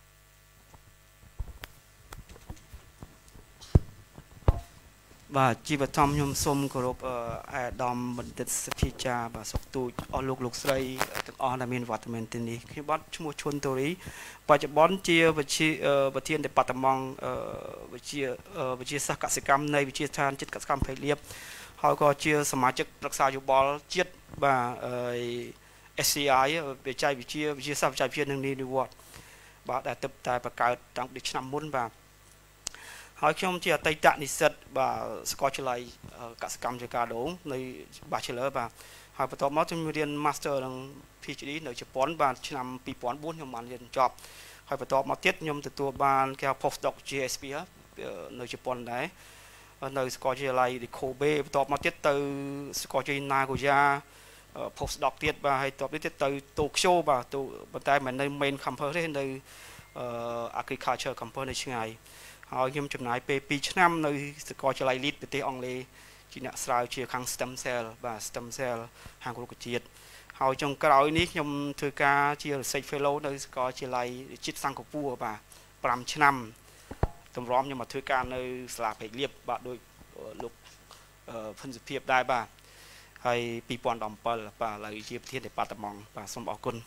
បាទជីវធម្មខ្ញុំសូមគោរពអាដាមបណ្ឌិតសភាចារបាទសុកទូចអស់លោកលោកស្រីទាំងអស់ដែលមានវត្តមានទីនេះខ្ញុំបាទឈ្មោះឈុនតូរីបច្ចុប្បន្នជាវិជាប្រធានដេប៉ាតឺម៉ង់វិជាវិជាសាស្ត្រកសិកម្មនៃវិទ្យាស្ថានជាតិកសិកម្មព្រៃលៀបហើយក៏ជាសមាជិកប្រឹក្សាយោបល់ជាតិបាទ S C I វិជ័យវិទ្យាវិទ្យាសាស្ត្រវិជ័យវិទ្យានិងនិវត្តន៍បាទដែលទើបតែបង្កើតតាំងពីឆ្នាំមុនបាទហើយខ្ញុំជាអតីតនិស្សិតបាទសាកលវិទ្យាល័យកសិកម្មជាការដូងនៅ Bachelor បាទហើយបន្ទាប់មកខ្ញុំរៀន Master និង PhD នៅជប៉ុនបាទឆ្នាំtwo thousand fourខ្ញុំបានរៀនចប់ហើយបន្ទាប់មកទៀតខ្ញុំទទួលបានគេហៅ Postdoc J S P នៅជប៉ុនដែរនៅសាកលវិទ្យាល័យ Kobe បន្ទាប់មកទៀតទៅសាកលវិទ្យាល័យ Nagoya Postdoc ទៀតបាទហើយបន្ទាប់ទៀតទៅ Tokyo បាទទៅប៉ុន្តែមិននៅ Main Campus ទេនៅ Agriculture Campus នៅឆ្ងាយហើយខ្ញុំចំណាយពេលtwoឆ្នាំនៅសាកលវិទ្យាល័យ Leeds ប្រទេសអង់គ្លេសជាអ្នកស្រាវជ្រាវខាង stem cell បាទ stem cell ខាងរុក្ខជាតិហើយចុងក្រោយនេះខ្ញុំធ្វើការជា research fellow នៅសាកលវិទ្យាល័យជាតិសិង្ហបុរីបាទfiveឆ្នាំតម្រាំខ្ញុំមកធ្វើការនៅសាលាព្រៃលៀបបាទដោយលោកភិនសុភាពដែរបាទហើយtwo thousand sevenបាទឥឡូវជាប្រធានដេប៉ាតឺម៉ង់បាទសូមអរគុណ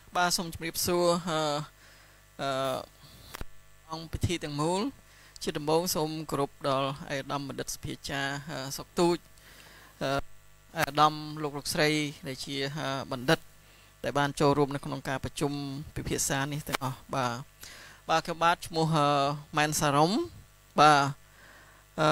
ba sông chụp xua ông bị thi từng mối chỉ đầm bóng sông group đó ai đâm một đất phía cha sọc tu đâm lục lục sấy để chia bản đất để ban cho rùm nó không cảประชุม พิភាក្សា នេះ ទាំង អស់ បាទ បាទ ខ្ញុំ បាទ ឈ្មោះ ម៉ែន សារ៉ុំ បាទ អឺ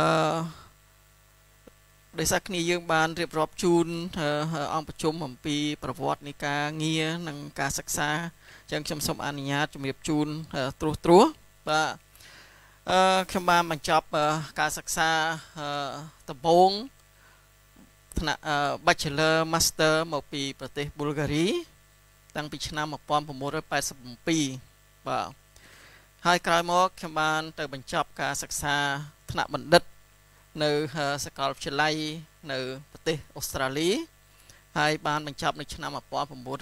ដោយសារ គ្នា យើង បាន រៀបរាប់ ជូន អង្គ ប្រជុំ អំពី ប្រវត្តិ នៃ ការ ងារ និង ការ សិក្សា អញ្ចឹង ខ្ញុំ សូម អនុញ្ញាត ជំរាប ជូន ត្រួសត្រាស បាទ អឺ ខ្ញុំ បាន បញ្ចប់ ការ សិក្សា ដំបូង ថ្នាក់ Bachelor Master មក ពី ប្រទេស ប៊ុលហ្គារី តាំងពី ឆ្នាំ một nghìn chín trăm tám mươi bảy បាទ ហើយ ក្រោយ មក ខ្ញុំ បាន ទៅ បញ្ចប់ ការ សិក្សា ថ្នាក់ បណ្ឌិត នៅ សាកលវិទ្យាល័យ នៅ ប្រទេស អូស្ត្រាលី ហើយ បាន បញ្ចប់ នៅ ឆ្នាំ một nghìn chín trăm chín mươi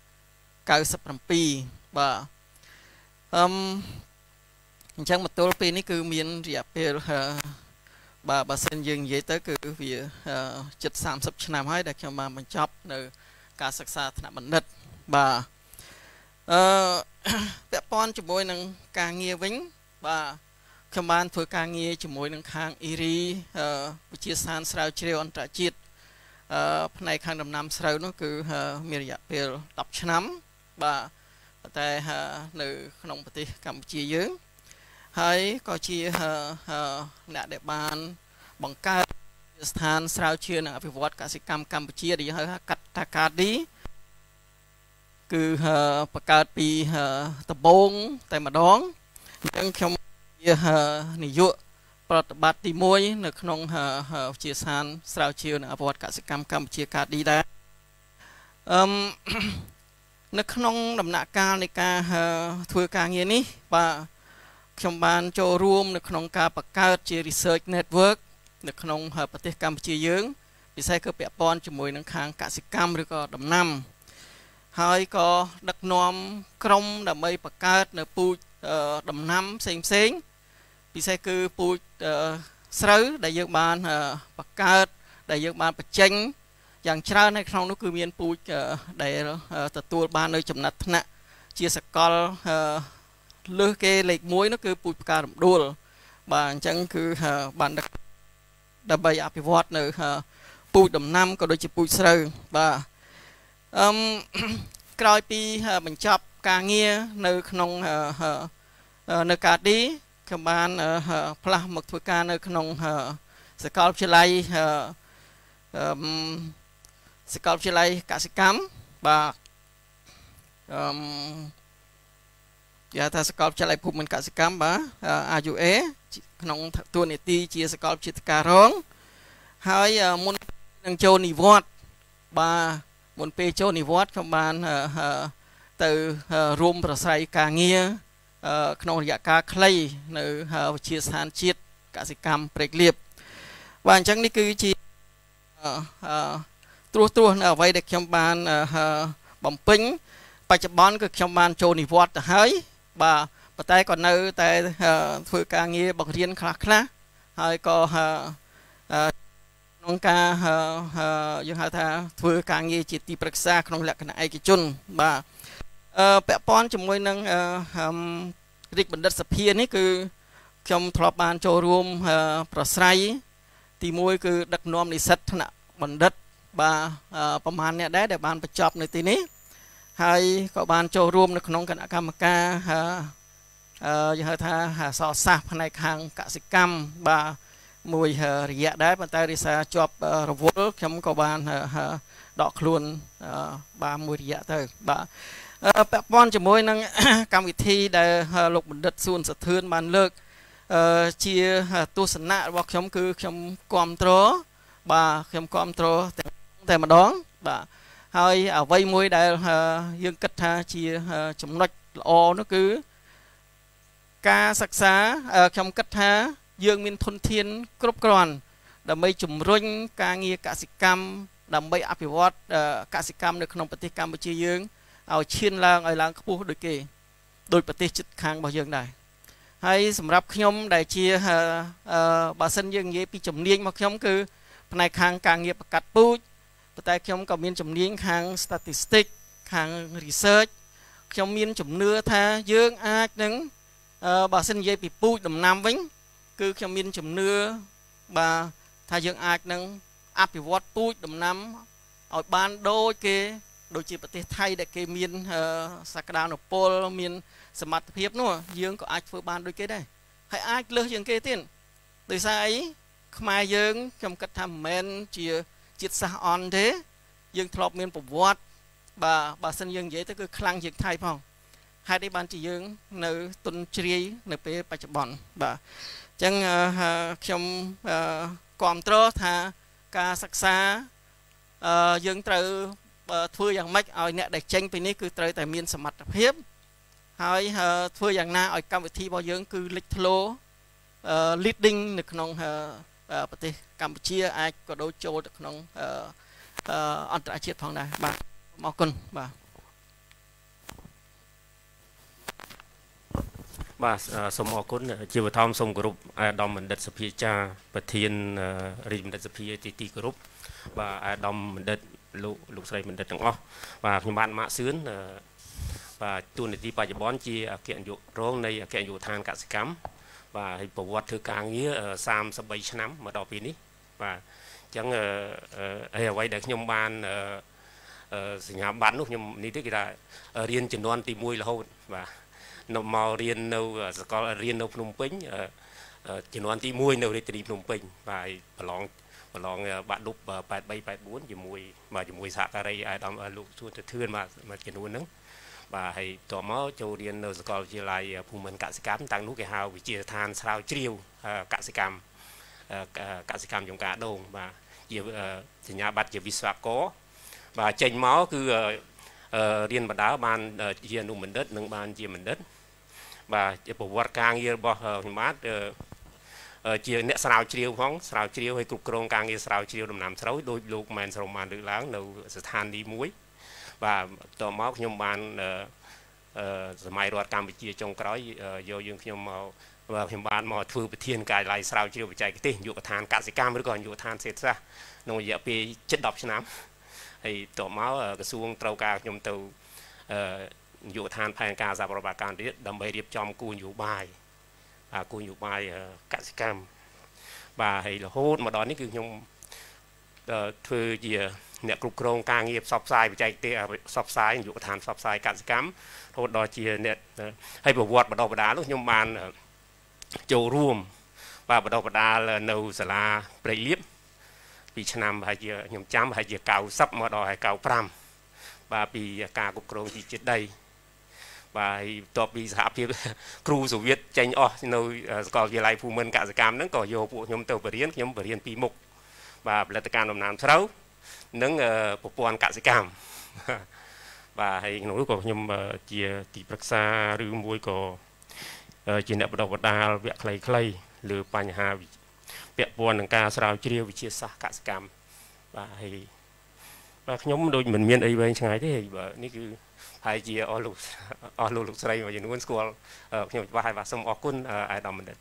bảy បាទ អឹម អញ្ចឹង មកទល់ ពេល នេះ គឺ មាន រយៈ ពេល បាទ បើសិន យើង និយាយ ទៅ គឺ វា ជិត សាមសិប ឆ្នាំ ហើយ ដែល ខ្ញុំ បាន បញ្ចប់ នៅ ការ សិក្សា ថ្នាក់ បណ្ឌិត បាទ អឺ ពាក់ព័ន្ធ ជាមួយ នឹង ការ ងារ វិញ បាទ ខ្ញុំ បាន ធ្វើ ការ ងារ ជាមួយ នឹង ខាង អ៊ីរី វិទ្យាស្ថាន ស្រាវជ្រាវ អន្តរជាតិ អឺ ផ្នែក ខាង ដំណាំ ស្រូវ នោះ គឺ មាន រយៈ ពេល ដប់ ឆ្នាំ បាទ តែ នៅ ក្នុង ប្រទេស កម្ពុជា យើង ហើយ ក៏ ជា អ្នក ដែល បាន បង្កើត ស្ថាន ស្រាវជ្រាវ និង អភិវឌ្ឍ កសិកម្ម កម្ពុជា ដែល យើង ហៅ ថា កាត់តាកាឌី គឺ បង្កើត ពី ដំបូង តែ ម្ដង អញ្ចឹង ខ្ញុំ ជា នាយក ប្រតិបត្តិ ទី មួយ នៅ ក្នុង វិទ្យាស្ថាន ស្រាវជ្រាវ និង អភិវឌ្ឍ កសិកម្ម កម្ពុជា កាឌី ដែរ អឹម នៅ ក្នុង ដំណាក់កាល នៃ ការ ធ្វើ ការងារ នេះ បាទ ខ្ញុំ បាន ចូល រួម នៅ ក្នុង ការ បង្កើត ជា Research Network នៅ ក្នុង ប្រទេស កម្ពុជា យើង ពិសេស គឺ ពាក់ព័ន្ធ ជាមួយ នឹង ខាង កសិកម្ម ឬ ក៏ ដំណាំ ហើយ ក៏ ដឹកនាំ ក្រុម ដើម្បី បង្កើត នៅ ពូជ ដំណាំ ផ្សេងផ្សេង ពិសេស គឺ ពូជ ស្រូវ ដែល យើង បាន បង្កើត ដែល យើង បាន បញ្ចេញ យ៉ាង ច្រើន នៅ ក្នុង នោះ គឺ មាន ពូជ ដែល ទទួល បាន នៅ ចំណាត់ ថ្នាក់ ជា សកល លើស គេ លេខ មួយ នោះ គឺ ពូជ ផ្ការំដួល បាទ អញ្ចឹង គឺ បាន ដឹក ដើម្បី អភិវឌ្ឍ នៅ ពូជ ដំណាំ ក៏ ដូច ជា ពូជ ស្រូវ បាទ អឹម ក្រោយ ពី បញ្ចប់ ការងារ នៅ ក្នុង នៅ កាឌី ខ្ញុំ បាន ផ្លាស់ មក ធ្វើ ការ នៅ ក្នុង សាកលវិទ្យាល័យ អឺ សាកលវិទ្យាល័យ កសិកម្ម បាទ អឹម ជា ថា សាកលវិទ្យាល័យ ភូមិន្ទ កសិកម្ម បាទ អារ យូ អេ ក្នុង តួនាទី ជា សាកលវិទ្យាធិការរង ហើយ មុន នឹង ចូល និវត្តន៍ បាទ មុន ពេល ចូល និវត្តន៍ ខ្ញុំ បាន ទៅ រួម ប្រស្រ័យ ការងារ ក្នុង រយៈកាល ខ្លី នៅ វិទ្យាស្ថាន ជាតិ កសិកម្ម ព្រែកលៀប បាទ អញ្ចឹង នេះ គឺជា ត្រួសត្រាស នៅ អ្វី ដែល ខ្ញុំ បាន បំពេញ បច្ចុប្បន្ន គឺ ខ្ញុំ បាន ចូល និវត្តន៍ ទៅ ហើយ បាទ ប៉ុន្តែ ក៏ នៅ តែ ធ្វើ ការងារ បង្រៀន ខ្លះខ្លះ ហើយ ក៏ ក្នុង ការ យើង ហៅ ថា ធ្វើ ការងារ ជា ទី ប្រឹក្សា ក្នុង លក្ខណៈ ឯកជន បាទ អឺ ពាក់ព័ន្ធ ជាមួយ នឹង រាជបណ្ឌិត សភា នេះ គឺ ខ្ញុំ ធ្លាប់ បាន ចូល រួម ប្រស្រ័យ ទី មួយ គឺ ដឹកនាំ និស្សិត ថ្នាក់ បណ្ឌិត បាទ ប្រហែល អ្នក ដែរ ដែល បាន បញ្ចប់ នៅ ទី នេះ ហើយ ក៏ បាន ចូល រួម នៅ ក្នុង គណៈកម្មការ អឺ យើង ហៅ ថា អក្សរសាស្ត្រ ផ្នែក ខាង កសិកម្ម បាទ មួយ រយៈ ដែរ ប៉ុន្តែ រិះ ជាប់ រវល់ ខ្ញុំ ក៏ បាន ដក ខ្លួន បាទ មួយ រយៈ ទៅ បាទ ពាក់ព័ន្ធ ជាមួយ នឹង កម្មវិធី ដែល លោក បណ្ឌិត សួន សធឿន បាន លើក ជា ទស្សនៈ របស់ ខ្ញុំ គឺ ខ្ញុំ គាំទ្រ បាទ ខ្ញុំ គាំទ្រ តែ ម្ដង បាទ ហើយ អ្វី មួយ ដែល យើង គិត ថា ជា ចំណុច ល្អ នោះ គឺ ការ សិក្សា ខ្ញុំ គិត ថា យើង មាន ធនធាន គ្រប់គ្រាន់ ដើម្បី ជំរុញ ការងារ កសិកម្ម ដើម្បី អភិវឌ្ឍ កសិកម្ម នៅ ក្នុង ប្រទេស កម្ពុជា យើង ឲ្យ ឈាន ឡើង ឲ្យ ឡើង ខ្ពស់ ដូច គេ ដូច ប្រទេស ជិត ខាង របស់ យើង ដែរ ហើយ សម្រាប់ ខ្ញុំ ដែល ជា បើសិន យើង និយាយ ពី ជំនាញ របស់ ខ្ញុំ គឺ ផ្នែក ខាង ការងារ បង្កាត់ ពូជ ប៉ុន្តែ ខ្ញុំ ក៏ មាន ជំនាញ ខាង Statistics ខាង Research trong miền chủng nưa tha dương ai nâng bà sinh dây bị bụi đầm nam vĩnh cứ trong miền chủng nưa bà tha dương ai nâng áp bị vót bụi đầm nam ở ban đôi kia đôi chỉ bật thay để cái miền sạc đào nộp pol miền sầm mặt hiệp nữa dương có ai phơi ban đôi kia đây hãy ai lơ dương kia tiền từ xa ấy mai dương trong cách tham men chia chiết xa on thế dương thọp miền bột vót bà bà sinh dương dễ tới cứ khăng dương thay phong hai đứa bạn chỉ dương nơi tuần tri nơi pe bạch bòn bà chẳng trong còn trơ thà ca sắc xa dương từ thưa dạng mách ở nè để tranh bênนี้cứ tới tại miền sầm mặt hiếpហើយធ្វើយ៉ាងណាឲ្យកម្មវិធីរបស់យើងគឺលេចធ្លោ leading នៅក្នុងប្រទេសកម្ពុជាអាចក៏ដូចចូលទៅក្នុងអន្តរជាតិផងដែរបាទអរគុណបាទបាទសូមអរគុណជាបឋមសូមគោរពអាដាមបណ្ឌិតសភាចារប្រធានរាជបណ្ឌិតសភាទីទីគោរពបាទអាដាមបណ្ឌិតលោកលោកស្រីបណ្ឌិតទាំងអស់បាទខ្ញុំបានម៉ាក់សឿនបាទទូនីតិបច្ចុប្បន្នជាអគ្គនាយករងនៃអគ្គនាយកដ្ឋានកសិកម្មបាទហើយប្រវត្តិធ្វើការងារសាមសិបបីឆ្នាំមកដល់ពេលនេះបាទអញ្ចឹងហើយអ្វីដែលខ្ញុំបានសញ្ញាបត្រនោះខ្ញុំនេះទេគេថារៀនចំនួនទីមួយរហូតបាទនៅមករៀននៅសាកលរៀននៅភ្នំពេញចំនួនទីមួយនៅរាជធានីភ្នំពេញបាទប្រឡងប្រឡងបាក់ឌុបแปดបីแปดបួនជាមួយបាទជាមួយសហការីអាយដាមលោកសួនទៅធឿនមកចំនួនហ្នឹងបាទហើយតមកចូលរៀននៅសាកលវិទ្យាល័យភូមិន្ទកសិកម្មតាំងនោះគេហៅវិទ្យាស្ថានស្រាវជ្រាវកសិកម្មកសិកម្មចំការដូងបាទជាសញ្ញាបត្រជាវិស្វករបាទចេញមកគឺរៀនបណ្ដាបានជាអនុបណ្ឌិតនិងបានជាបណ្ឌិតបាទជាប្រវត្តិការងាររបស់ខ្ញុំបាទជាអ្នកស្រាវជ្រាវផងស្រាវជ្រាវឲ្យគ្រប់គ្រងការងារស្រាវជ្រាវដំណាំស្រូវដោយលោកម៉ែនស្រមបានលើកឡើងនៅស្ថានីយ៍មួយបាទតមកខ្ញុំបានសម័យរដ្ឋកម្ពុជាចុងក្រោយយកយើងខ្ញុំមកខ្ញុំបានមកធ្វើប្រធានការិយាល័យស្រាវជ្រាវបច្ចេកទេសយុវដ្ឋានកសិកម្មឬក៏យុវដ្ឋានសេដ្ឋសាស្ត្រក្នុងរយៈពេលជិតដប់ឆ្នាំហើយតមកក្រសួងត្រូវការខ្ញុំទៅយុវដ្ឋានផែនការសហប្រតិបត្តិការទៀតដើម្បីរៀបចំគោលនយោបាយគោលនយោបាយកសិកម្មបាទហើយរហូតមកដល់នេះគឺខ្ញុំធ្វើជាអ្នកគ្រប់គ្រងការងារផ្សព្វផ្សាយបច្ចេកទេសផ្សព្វផ្សាយយុវដ្ឋានផ្សព្វផ្សាយកសិកម្មរហូតដល់ជាអ្នកហើយប្រវត្តិបណ្ដុះបណ្ដាលនោះខ្ញុំបានចូលរួមបាទបណ្ដុះបណ្ដាលនៅសាលាព្រៃលៀបពីឆ្នាំប្រហែលជាខ្ញុំចាំប្រហែលជាเก้าสิบមកដល់ហើយเก้าสิบห้าបាទពីការគ្រប់គ្រងទីជាតិដីបាទហើយបន្ទាប់ពីសហភាពគ្រូសូវៀតចេញអស់នៅសាកលវិទ្យាល័យភូមិន្ទកសិកម្មហ្នឹងក៏យកពួកខ្ញុំទៅបរៀនខ្ញុំបរៀនពីរមុខបាទផលិតកម្មដំណាំស្រូវនិងប្រព័ន្ធកសិកម្មបាទហើយក្នុងនោះក៏ខ្ញុំជាទីប្រឹក្សាឬមួយក៏ជាអ្នកបណ្ដុះបណ្ដាលវគ្គខ្លីៗលើបញ្ហាពាក់ព័ន្ធនឹងការស្រាវជ្រាវវិទ្យាសាស្ត្រកសិកម្មបាទហើយបាទខ្ញុំដូចមិនមានអីវែងឆ្ងាយទេបាទនេះគឺហើយជាអស់លោកអស់លោកលោកស្រីមួយចំនួនស្គាល់ខ្ញុំច្បាស់ហើយបាទសូមអរគុណអាយដាមបណ្ឌិត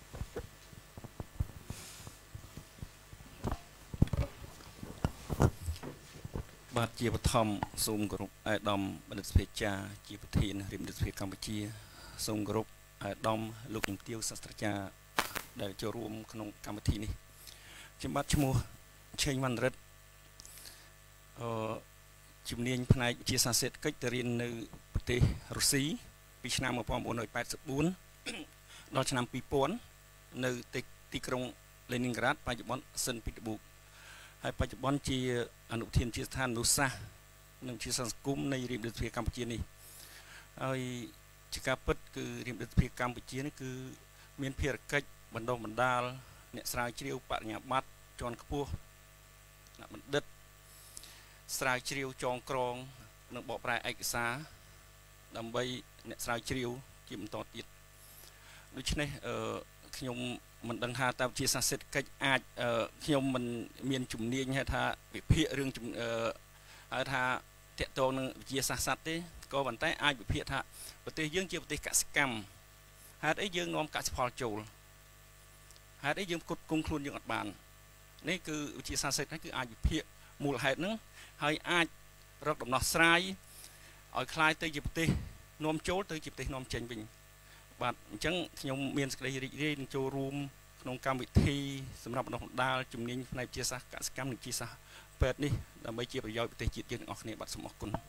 បាទជាបឋមសូមគោរពអាយដាមបណ្ឌិតសភាចារជាប្រធានរាជបណ្ឌិតសភាកម្ពុជាសូមគោរពអាយដាមលោកជំទាវសាស្ត្រាចារ្យដែលចូលរួមក្នុងកម្មវិធីនេះខ្ញុំបាទឈ្មោះឆេងវណ្ណរិទ្ធអឺជំនាញផ្នែកវិទ្យាសាស្ត្រសេដ្ឋកិច្ចទៅរៀននៅប្រទេសរុស្ស៊ីពីឆ្នាំmột nghìn bốn trăm tám mươi tưដល់ឆ្នាំពីរពាន់នៅទីក្រុងលេនីនក្រាដបច្ចុប្បន្នសិនពីតប៊ូកហើយបច្ចុប្បន្នជាអនុប្រធានជាស្ថានមនុស្សសាស្ត្រនិងជាសង្គមនៃរាជរដ្ឋាភិបាលកម្ពុជានេះហើយជាការពិតគឺរាជរដ្ឋាភិបាលកម្ពុជានេះគឺមានភារកិច្ចបណ្ដុះបណ្ដាលអ្នកស្រាវជ្រាវបរិញ្ញាបត្រជាន់ខ្ពស់អ្នកបណ្ឌិតស្រាវជ្រាវចងក្រងនិងបកប្រែឯកសារដើម្បីអ្នកស្រាវជ្រាវជាបន្តទៀតដូច្នេះអឺខ្ញុំមិនដឹងថាតើវិទ្យាសាស្ត្រសេដ្ឋកិច្ចអាចខ្ញុំមិនមានជំនាញហៅថាវិភាគរឿងហៅថាតកតងនឹងវិទ្យាសាស្ត្រសត្វទេក៏ប៉ុន្តែអាចវិភាគថាប្រទេសយើងជាប្រទេសកសិកម្មហេតុអីយើងនាំកសិផលចូលហេតុអីយើងផ្គត់ផ្គង់ខ្លួនយើងអត់បាននេះគឺវិទ្យាសាស្ត្រសេដ្ឋកិច្ចគឺអាចវិភាគមូលហេតុហ្នឹងហើយអាចរកដំណោះស្រាយឲ្យคล้ายទៅជាប្រទេសនាំចូលទៅជាប្រទេសនាំចេញវិញបាទអញ្ចឹងខ្ញុំមានសេចក្តីរីករាយនឹងចូលរួមក្នុងកម្មវិធីសម្រាប់បណ្ដុះបណ្ដាលជំនាញផ្នែកវិទ្យាសាស្ត្រកសិកម្មនិងវិទ្យាសាស្ត្រពេទ្យនេះដើម្បីជាប្រយោជន៍ប្រទេសជាតិយើងទាំងអស់គ្នាបាទសូមអរគុណ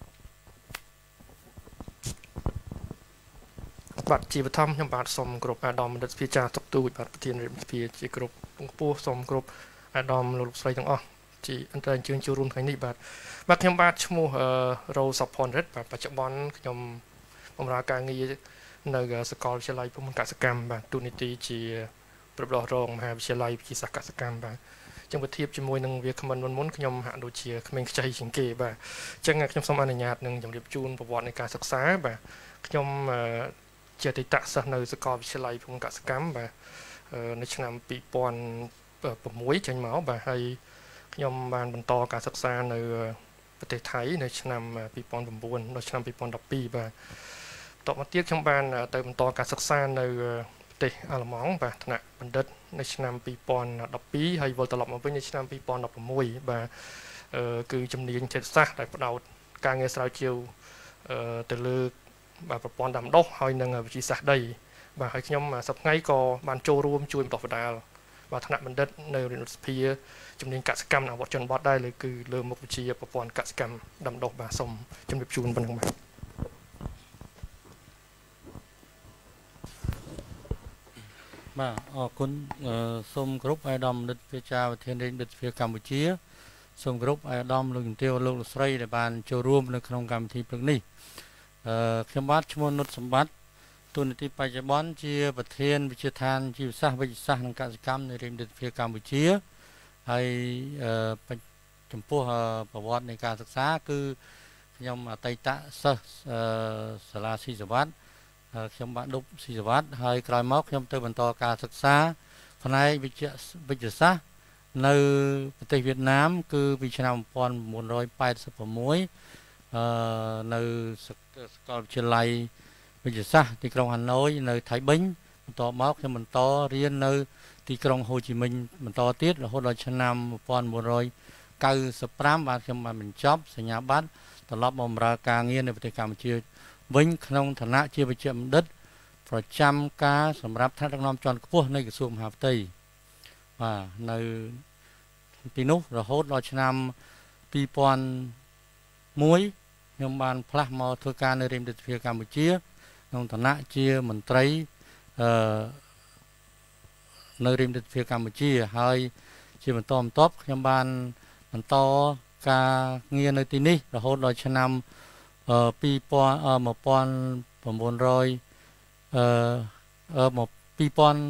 បាទជាបឋមខ្ញុំបាទសូមគោរពអាដាមបណ្ឌិតសភាចាសុកទូចបាទប្រធានរាជសភាជាគោរពពពោះសូមគោរពអាដាមលោកលោកស្រីទាំងអស់ជាអន្តរអញ្ជើញចូលរួមថ្ងៃនេះបាទបាទខ្ញុំបាទឈ្មោះរ៉ូសាផនរិតបាទបច្ចុប្បន្នខ្ញុំបម្រើការងារនៅសាកលវិទ្យាល័យភូមិកសិកម្មបាទទូនីតិជាប្រផ្លោះរងមហាវិទ្យាល័យវិទ្យាសាស្ត្រកសិកម្មបាទចឹងបើធៀបជាមួយនឹងវាគ្មិនមុនមុនខ្ញុំហាក់ដូចជាក្មេងខ្ចីជាងគេបាទអញ្ចឹងខ្ញុំសូមអនុញ្ញាតនឹងជម្រាបជូនប្រវត្តិនៃការសិក្សាបាទខ្ញុំជាអតីតសិស្សនៅសាកលវិទ្យាល័យភូមិកសិកម្មបាទនៅឆ្នាំពីរពាន់ប្រាំមួយចេញមកបាទហើយខ្ញុំបានបន្តការសិក្សានៅប្រទេសថៃនៅឆ្នាំពីរពាន់ប្រាំបួនដល់ឆ្នាំពីរពាន់ដប់ពីរបាទបន្តមកទៀតខ្ញុំបានទៅបន្តការសិក្សានៅប្រទេសអាល្លឺម៉ង់បាទថ្នាក់បណ្ឌិតនៅឆ្នាំពីរពាន់ដប់ពីរហើយវិលត្រឡប់មកវិញនៅឆ្នាំពីរពាន់ដប់ប្រាំមួយបាទគឺជំនាញចេតសាស្ត្រដែលផ្ដោតការងារស្រាវជ្រាវទៅលើបាទប្រព័ន្ធដាំដុះហើយនឹងវិទ្យាសាស្ត្រដីបាទហើយខ្ញុំសប្តាហ៍ក៏បានចូលរួមជួយបន្តបណ្ដាលបាទថ្នាក់បណ្ឌិតនៅរាជរដ្ឋសភាជំនាញកសិកម្មអវត្តជនបទដែរលើគឺលើមុខវិជ្ជាប្រព័ន្ធកសិកម្មដាំដុះបាទសូមជម្រាបជូនប៉ុណ្ណឹងបាទបាទអរគុណសូមគោរពអាយដាមបណ្ឌិតវិជាប្រធានរាជរដ្ឋសភាកម្ពុជាសូមគោរពអាយដាមលោកជំទាវលោកលោកស្រីដែលបានចូលរួមនៅក្នុងកម្មវិធីព្រឹកនេះអឺខ្ញុំបាទឈ្មោះនុតសម្បត្តិទូនាទីបច្ចុប្បន្នជាប្រធានវិទ្យាឋានជីវសាស្ត្រវិទ្យាសាស្ត្រនិងកសិកម្មនៃរាជរដ្ឋាភិបាលកម្ពុជាហើយអឺចំពោះប្រវត្តិនៃការសិក្សាគឺខ្ញុំអតីតសិស្សសាលាស៊ីសវត្តខ្ញុំបាទឌុបស៊ីសវត្តហើយក្រោយមកខ្ញុំទៅបន្តការសិក្សាផ្នែកវិទ្យាវិទ្យាសាស្ត្រនៅប្រទេសវៀតណាមគឺពីឆ្នាំmột nghìn chín trăm tám mươi sáuអឺនៅសាកលវិទ្យាល័យវិទ្យាសាស្ត្រទីក្រុងហាណូយនៅថៃបិញបន្តមកខ្ញុំបន្តរៀននៅទីក្រុងហូជីមិញបន្តទៀតរហូតដល់ឆ្នាំmột nghìn chín trăm chín mươi lămបាទខ្ញុំបានបញ្ចប់សញ្ញាបត្រត្រឡប់មកបម្រើការងារនៅប្រទេសកម្ពុជាវិញក្នុងឋានៈជាវិជ្ជបណ្ឌិតប្រចាំការសម្រាប់ថ្នាក់ដឹកនាំជាន់ខ្ពស់នៃក្រសួងមហាផ្ទៃបាទនៅពីនោះរហូតដល់ឆ្នាំពីរពាន់មួយខ្ញុំបានផ្លាស់មកធ្វើការនៅរាជរដ្ឋាភិបាលកម្ពុជាក្នុងឋានៈជាមន្ត្រីអឺនៅរាជរដ្ឋាភិបាលកម្ពុជាហើយជាបន្តបន្ទាប់ខ្ញុំបានបន្តការងារនៅទីនេះរហូតដល់ឆ្នាំអឺពីរពាន់một nghìn chín trămអឺអឺមកពីរពាន់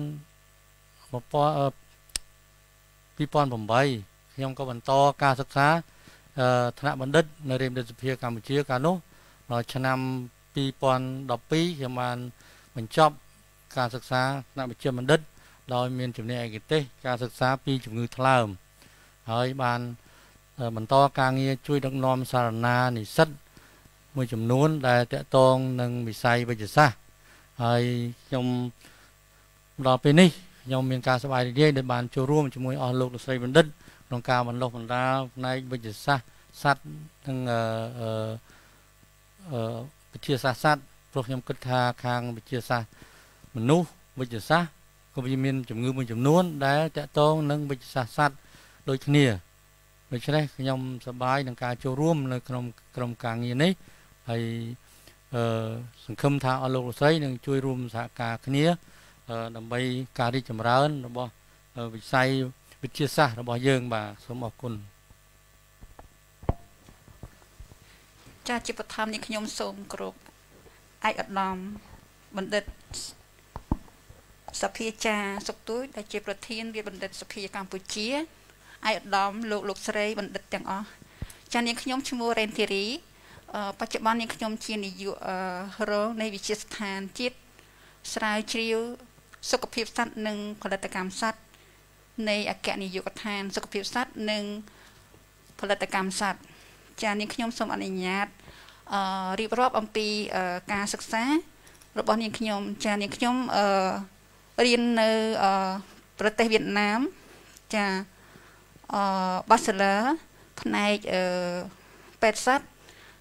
một nghìnពីរពាន់ប្រាំបីខ្ញុំក៏បន្តការសិក្សាអឺថ្នាក់បណ្ឌិតនៅរាជរដ្ឋាភិបាលកម្ពុជាកាលនោះដល់ឆ្នាំពីរពាន់ដប់ពីរខ្ញុំបានបញ្ចប់ការសិក្សាថ្នាក់វិជ្ជាបណ្ឌិតដោយមានជំនាញឯកទេសការសិក្សាពីជំងឺថ្លើមហើយបានបន្តការងារជួយដឹកនាំសារណានិស្សិតមួយចំនួនដែលតាក់ទងនឹងវិស័យវិទ្យាសាស្ត្រហើយខ្ញុំដល់ពេលនេះខ្ញុំមានការសប្បាយរីករាយដែលបានចូលរួមជាមួយអស់លោកលោកស្រីបណ្ឌិតក្នុងការបណ្ដុះបណ្ដាលផ្នែកវិទ្យាសាស្ត្រសត្វនិងអឺអឺវិទ្យាសាស្ត្រសត្វព្រោះខ្ញុំគិតថាខាងវិទ្យាសាស្ត្រមនុស្សវិទ្យាសាស្ត្រក៏វាមានជំងឺមួយចំនួនដែលតាក់ទងនឹងវិទ្យាសាស្ត្រសត្វដូចគ្នាដូច្នេះខ្ញុំសប្បាយនឹងការចូលរួមនៅក្នុងក្រុមការងារនេះហើយអឺសង្ឃឹមថាអស់លោកលោកស្រីនឹងជួយរួមសហការគ្នាដើម្បីការរីកចម្រើនរបស់វិស័យវិទ្យាសាស្ត្ររបស់យើងបាទសូមអរគុណចាជាបឋមនេះខ្ញុំសូមគោរពឯកឧត្តមបណ្ឌិតសភាចាសុកទូចដែលជាប្រធានរាជបណ្ឌិតសភាកម្ពុជាឯកឧត្តមលោកលោកស្រីបណ្ឌិតទាំងអស់ចានាងខ្ញុំឈ្មោះរ៉េនធីរីបច្ចុប្បន្ននាងខ្ញុំជានាយករងនៃវិទ្យាស្ថានជាតិស្រាវជ្រាវសុខភាពសត្វនិងផលិតកម្មសត្វនៃអគ្គនាយកដ្ឋានសុខភាពសត្វនិងផលិតកម្មសត្វចានាងខ្ញុំសូមអនុញ្ញាតអឺរៀបរាប់អំពីការសិក្សារបស់នាងខ្ញុំចានាងខ្ញុំអឺរៀននៅប្រទេសវៀតណាមចាអឺបាសេឡាផ្នែកអឺពេទ្យសត្វ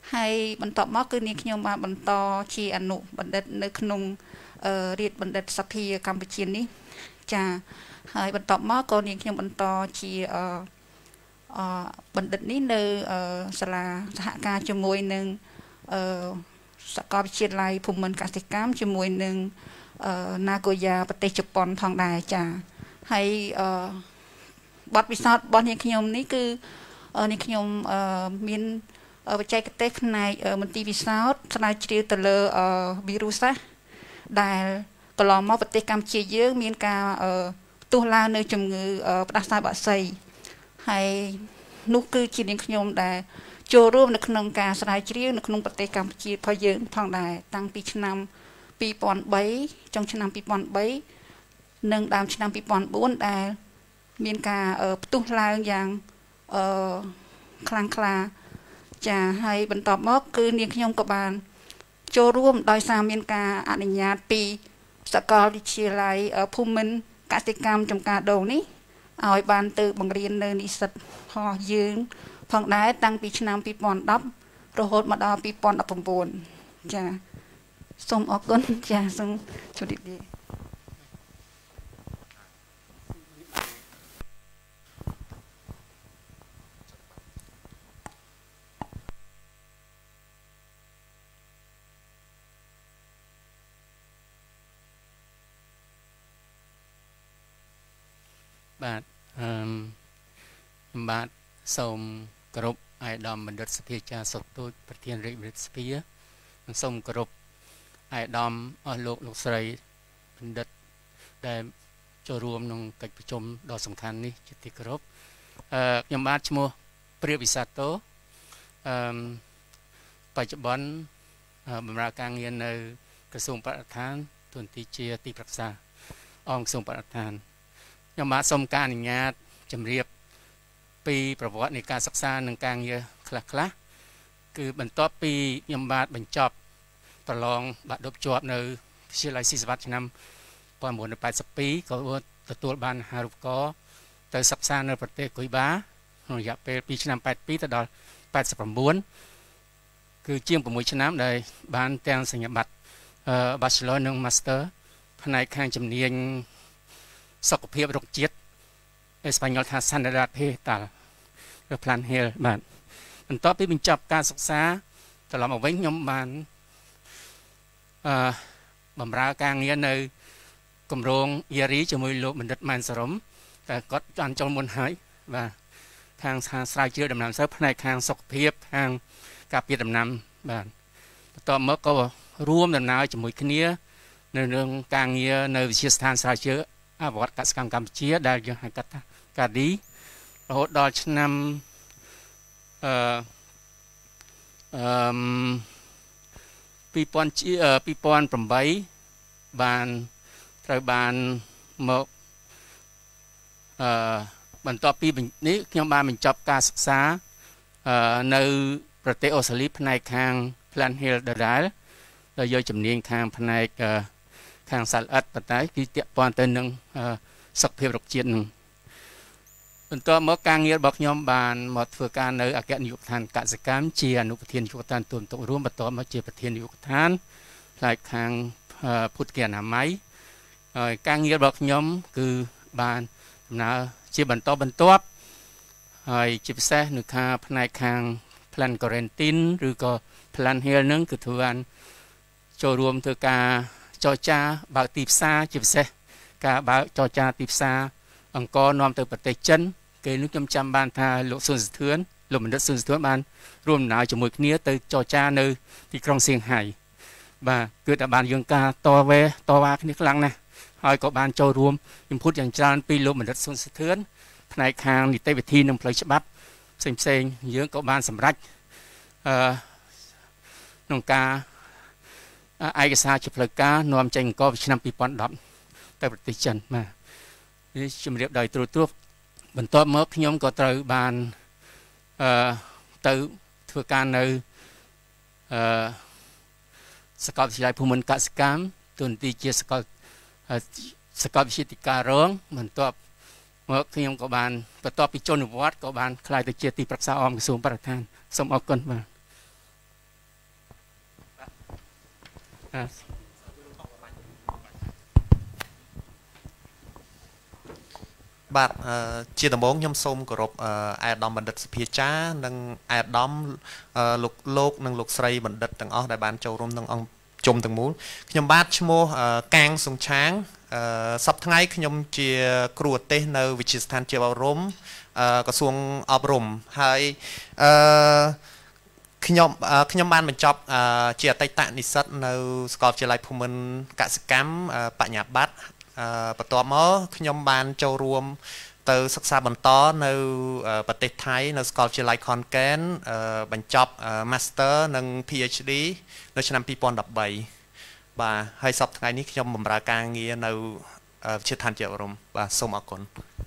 ហើយបន្តមកគឺនាងខ្ញុំបានបន្តជាអនុបណ្ឌិតនៅក្នុងរាជបណ្ឌិតសភាកម្ពុជានេះចាហើយបន្តមកក៏នាងខ្ញុំបន្តជាអឺបណ្ឌិតនេះនៅសាលាសហការជាមួយនឹងសាកលវិទ្យាល័យភូមិន្ទកសិកម្មជាមួយនឹងNagoya ប្រទេសជប៉ុនផងដែរចាហើយបទពិសោធន៍របស់នាងខ្ញុំនេះគឺនាងខ្ញុំមានបច្ចេកទេសផ្នែកមន្ទីរពិសោធន៍ស្រាវជ្រាវទៅលើវីរុសសាសដែលកន្លងមកប្រទេសកម្ពុជាយើងមានការផ្ទុះឡើងនៅជំងឺផ្ដាសាយបក្សីហើយនោះគឺជានាងខ្ញុំដែលចូលរួមនៅក្នុងការស្រាវជ្រាវនៅក្នុងប្រទេសកម្ពុជារបស់យើងផងដែរតាំងពីឆ្នាំពីរពាន់បីចុងឆ្នាំពីរពាន់បីនិងដើមឆ្នាំពីរពាន់បួនដែលមានការផ្ទុះឡើងយ៉ាងអឺខ្លាំងក្លាចាហើយបន្តមកគឺនាងខ្ញុំក៏បានចូលរួមដោយសារមានការអនុញ្ញាតពីសាកលវិទ្យាល័យភូមិន្ទកសិកម្មចំការដូងនេះឲ្យបានទៅបង្រៀននៅនិស្សិតរបស់យើងផងដែរតាំងពីឆ្នាំពីរពាន់ដប់រហូតមកដល់ពីរពាន់ដប់ប្រាំ៩ចាសូមអរគុណចាសូមជម្រាបលាបាទអឺបាទសូមគោរពអាយដាមបណ្ឌិតសភាចារសុកទូចប្រធានរាជបណ្ឌិតសភានិងសូមគោរពអាយដាមអស់លោកលោកស្រីបណ្ឌិតដែលចូលរួមក្នុងកិច្ចប្រជុំដ៏សំខាន់នេះជាទីគោរពអឺខ្ញុំបាទឈ្មោះព្រាបវិសាទោអឺបច្ចុប្បន្នបម្រើការងារនៅក្រសួងបរិស្ថានទួនាទីជាទីប្រឹក្សាអង្គក្រសួងបរិស្ថានខ្ញុំបាទសូមការអនុញ្ញាតជម្រាបពីប្រវត្តិនៃការសិក្សានិងការងារខ្លះខ្លះគឺបន្ទាប់ពីខ្ញុំបាទបញ្ចប់ប្រឡងបាក់ឌុបជាប់នៅវិទ្យាល័យស៊ីសវត្តឆ្នាំmột nghìn chín trăm tám mươi haiក៏ទទួលបានអាហារូបករណ៍ទៅសិក្សានៅប្រទេសគុយបាក្នុងរយៈពេលពីឆ្នាំ八mươi haiទៅដល់八十九គឺជាង៦ឆ្នាំដែលបានទាំងសញ្ញាបត្រ Bachelor និង Master ផ្នែកខាងជំនាញសុខភាពរុក្ខជាតិអេស្ប៉ាញ៉ុលថា Sanidad Vegetal ឬ Plant Health បាទបន្ទាប់ពីបញ្ចប់ការសិក្សាត្រឡប់មកវិញខ្ញុំបានអឺបម្រើការងារនៅគម្រោងយារីជាមួយលោកបណ្ឌិតម៉ែនសរមតែគាត់បានចូលមុនហើយបាទខាងស្រាវជ្រាវដំណាំស្រូវផ្នែកខាងសុខភាពខាងការពារដំណាំបាទបន្ទាប់មកក៏រួមដំណើរជាមួយគ្នានៅក្នុងការងារនៅវិទ្យាស្ថានស្រាវជ្រាវអភិវឌ្ឍកសិកម្មកម្ពុជាដែលយើងហៅកាត់ថាកាឌីរហូតដល់ឆ្នាំអឺអឺពីរពាន់ប្រាំបីបានត្រូវបានមកអឺបន្ទាប់ពីនេះខ្ញុំបានបញ្ចប់ការសិក្សាអឺនៅប្រទេសអូស្ត្រាលីផ្នែកខាង Plant Health ដដែលដោយយកជំនាញខាងផ្នែកខាងសត្វល្អិតប៉ុន្តែគឺទាក់ព័ន្ធទៅនឹងសុខភាពរុក្ខជាតិនឹងបន្ទាប់មកការងាររបស់ខ្ញុំបានមកធ្វើការនៅអគ្គនាយកដ្ឋានកសិកម្មជាអនុប្រធាននាយកដ្ឋានទូនទុករួមបន្ទាប់មកជាប្រធាននាយកដ្ឋានផ្នែកខាងភូតគាអនាម័យហើយការងាររបស់ខ្ញុំគឺបានដំណើរជាបន្តបន្ទាប់ហើយជាពិសេសនៅខាងផ្នែកខាង Plant Quarantine ឬក៏ Plant Health នឹងគឺធ្វើបានចូលរួមធ្វើការចរចាបើកទីផ្សារជាពិសេសការបើកចរចាទីផ្សារអង្គរនាំទៅប្រទេសចិនគេនោះខ្ញុំចាំបានថាលោកស៊ុនសធឿនលោកបណ្ឌិតស៊ុនសធឿនបានរួមដំណើរជាមួយគ្នាទៅចរចានៅទីក្រុងសៀងហៃបាទគឺតែបានយើងការតវ៉ែតវ៉ាគ្នាខ្លាំងណាស់ហើយក៏បានចូលរួមជំពុតយ៉ាងច្រើនពីលោកបណ្ឌិតស៊ុនសធឿនផ្នែកខាងនីតិវិធីនិងផ្លូវច្បាប់ផ្សេងផ្សេងយើងក៏បានសម្រេចអឺក្នុងការឯកសារជាផ្លូវការនាំចេញអង្គពីឆ្នាំពីរពាន់ដប់ទៅប្រទេសចិនបាទនេះជំរាបដោយត្រួតត្រាបន្ទាប់មកខ្ញុំក៏ត្រូវបានអឺទៅធ្វើការនៅអឺសាកលវិទ្យាល័យភូមិន្ទកសិកម្មទូនទីជាសាកលសាកលវិទ្យាធិការរងបន្ទាប់មកខ្ញុំក៏បានបន្ទាប់ពីចូលនិវត្តន៍ក៏បានក្លាយទៅជាទីប្រឹក្សាអង្គក្រសួងបរិស្ថានសូមអរគុណបាទបាទ ជាដំបូងខ្ញុំសូមគោរពអាយដាមបណ្ឌិតសភាចានិងអាយដាមលោកលោកនិងលោកស្រីបណ្ឌិតទាំងអស់ដែលបានចូលរួមក្នុងអង្គជុំទាំងមូលខ្ញុំបាទឈ្មោះកាងសុងឆាងសប្តាហ៍ថ្ងៃខ្ញុំជាគ្រូឧទ្ទេសនៅវិទ្យាស្ថានជាអប់រំក្រសួងអប់រំហើយអឺខ្ញុំខ្ញុំបានបញ្ចប់ជាអតីតនិស្សិតនៅសាកលវិទ្យាល័យភូមិន្ទកសិកម្មបញ្ញាបត្របន្ទាប់មកខ្ញុំបានចូលរួមទៅសិក្សាបន្តនៅប្រទេសថៃនៅសាកលវិទ្យាល័យខុនកែនបញ្ចប់ Master និង PhD នៅឆ្នាំពីរពាន់ដប់បីបាទហើយសប្តាហ៍ថ្ងៃនេះខ្ញុំបម្រើការងារនៅវិទ្យាស្ថានជាអប់រំបាទសូមអរគុណ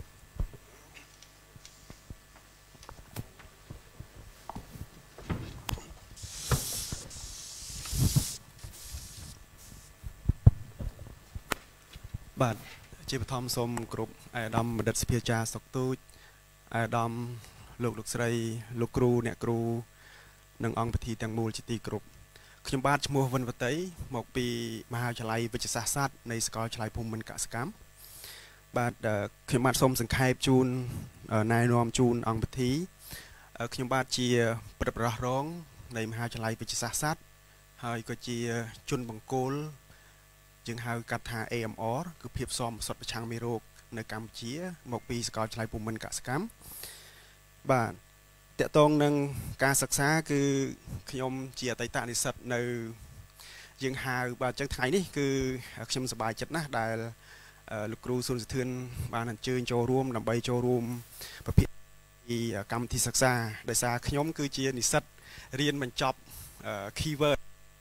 បាទជាបឋមសូមគ្រប់អាយដាមបណ្ឌិតសភាចាសុកទូចអាយដាមលោកលោកស្រីលោកគ្រូអ្នកគ្រូនិងអង្គពិធីទាំងមូលជាទីគោរពខ្ញុំបាទឈ្មោះវិនវតីមកពីមហាវិទ្យាល័យវិទ្យាសាស្ត្រសាស្ត្រនៃសាកលវិទ្យាល័យភូមិន្ទកសិកម្មបាទខ្ញុំបាទសូមសង្ខេបជូនណែនាំជូនអង្គពិធីខ្ញុំបាទជាប្រតិបត្តិរងនៃមហាវិទ្យាល័យវិទ្យាសាស្ត្រសាស្ត្រហើយក៏ជាជនបង្គោលយើងហៅកាត់ថា A M R គឺភាពសមសុទ្ធប្រឆាំងមេរោគនៅកម្ពុជាមកពីសាកលវិទ្យាល័យភូមិន្ទកសិកម្មបាទតកតងនឹងការសិក្សាគឺខ្ញុំជាអតីតនិស្សិតនៅយើងហៅបាទអញ្ចឹងថ្ងៃនេះគឺខ្ញុំសប្បាយចិត្តណាស់ដែលលោកគ្រូសុនសធឿនបានអញ្ជើញចូលរួមដើម្បីចូលរួមប្រភេទកម្មវិធីសិក្សាដោយសារខ្ញុំគឺជានិស្សិតរៀនបញ្ចប់ keyword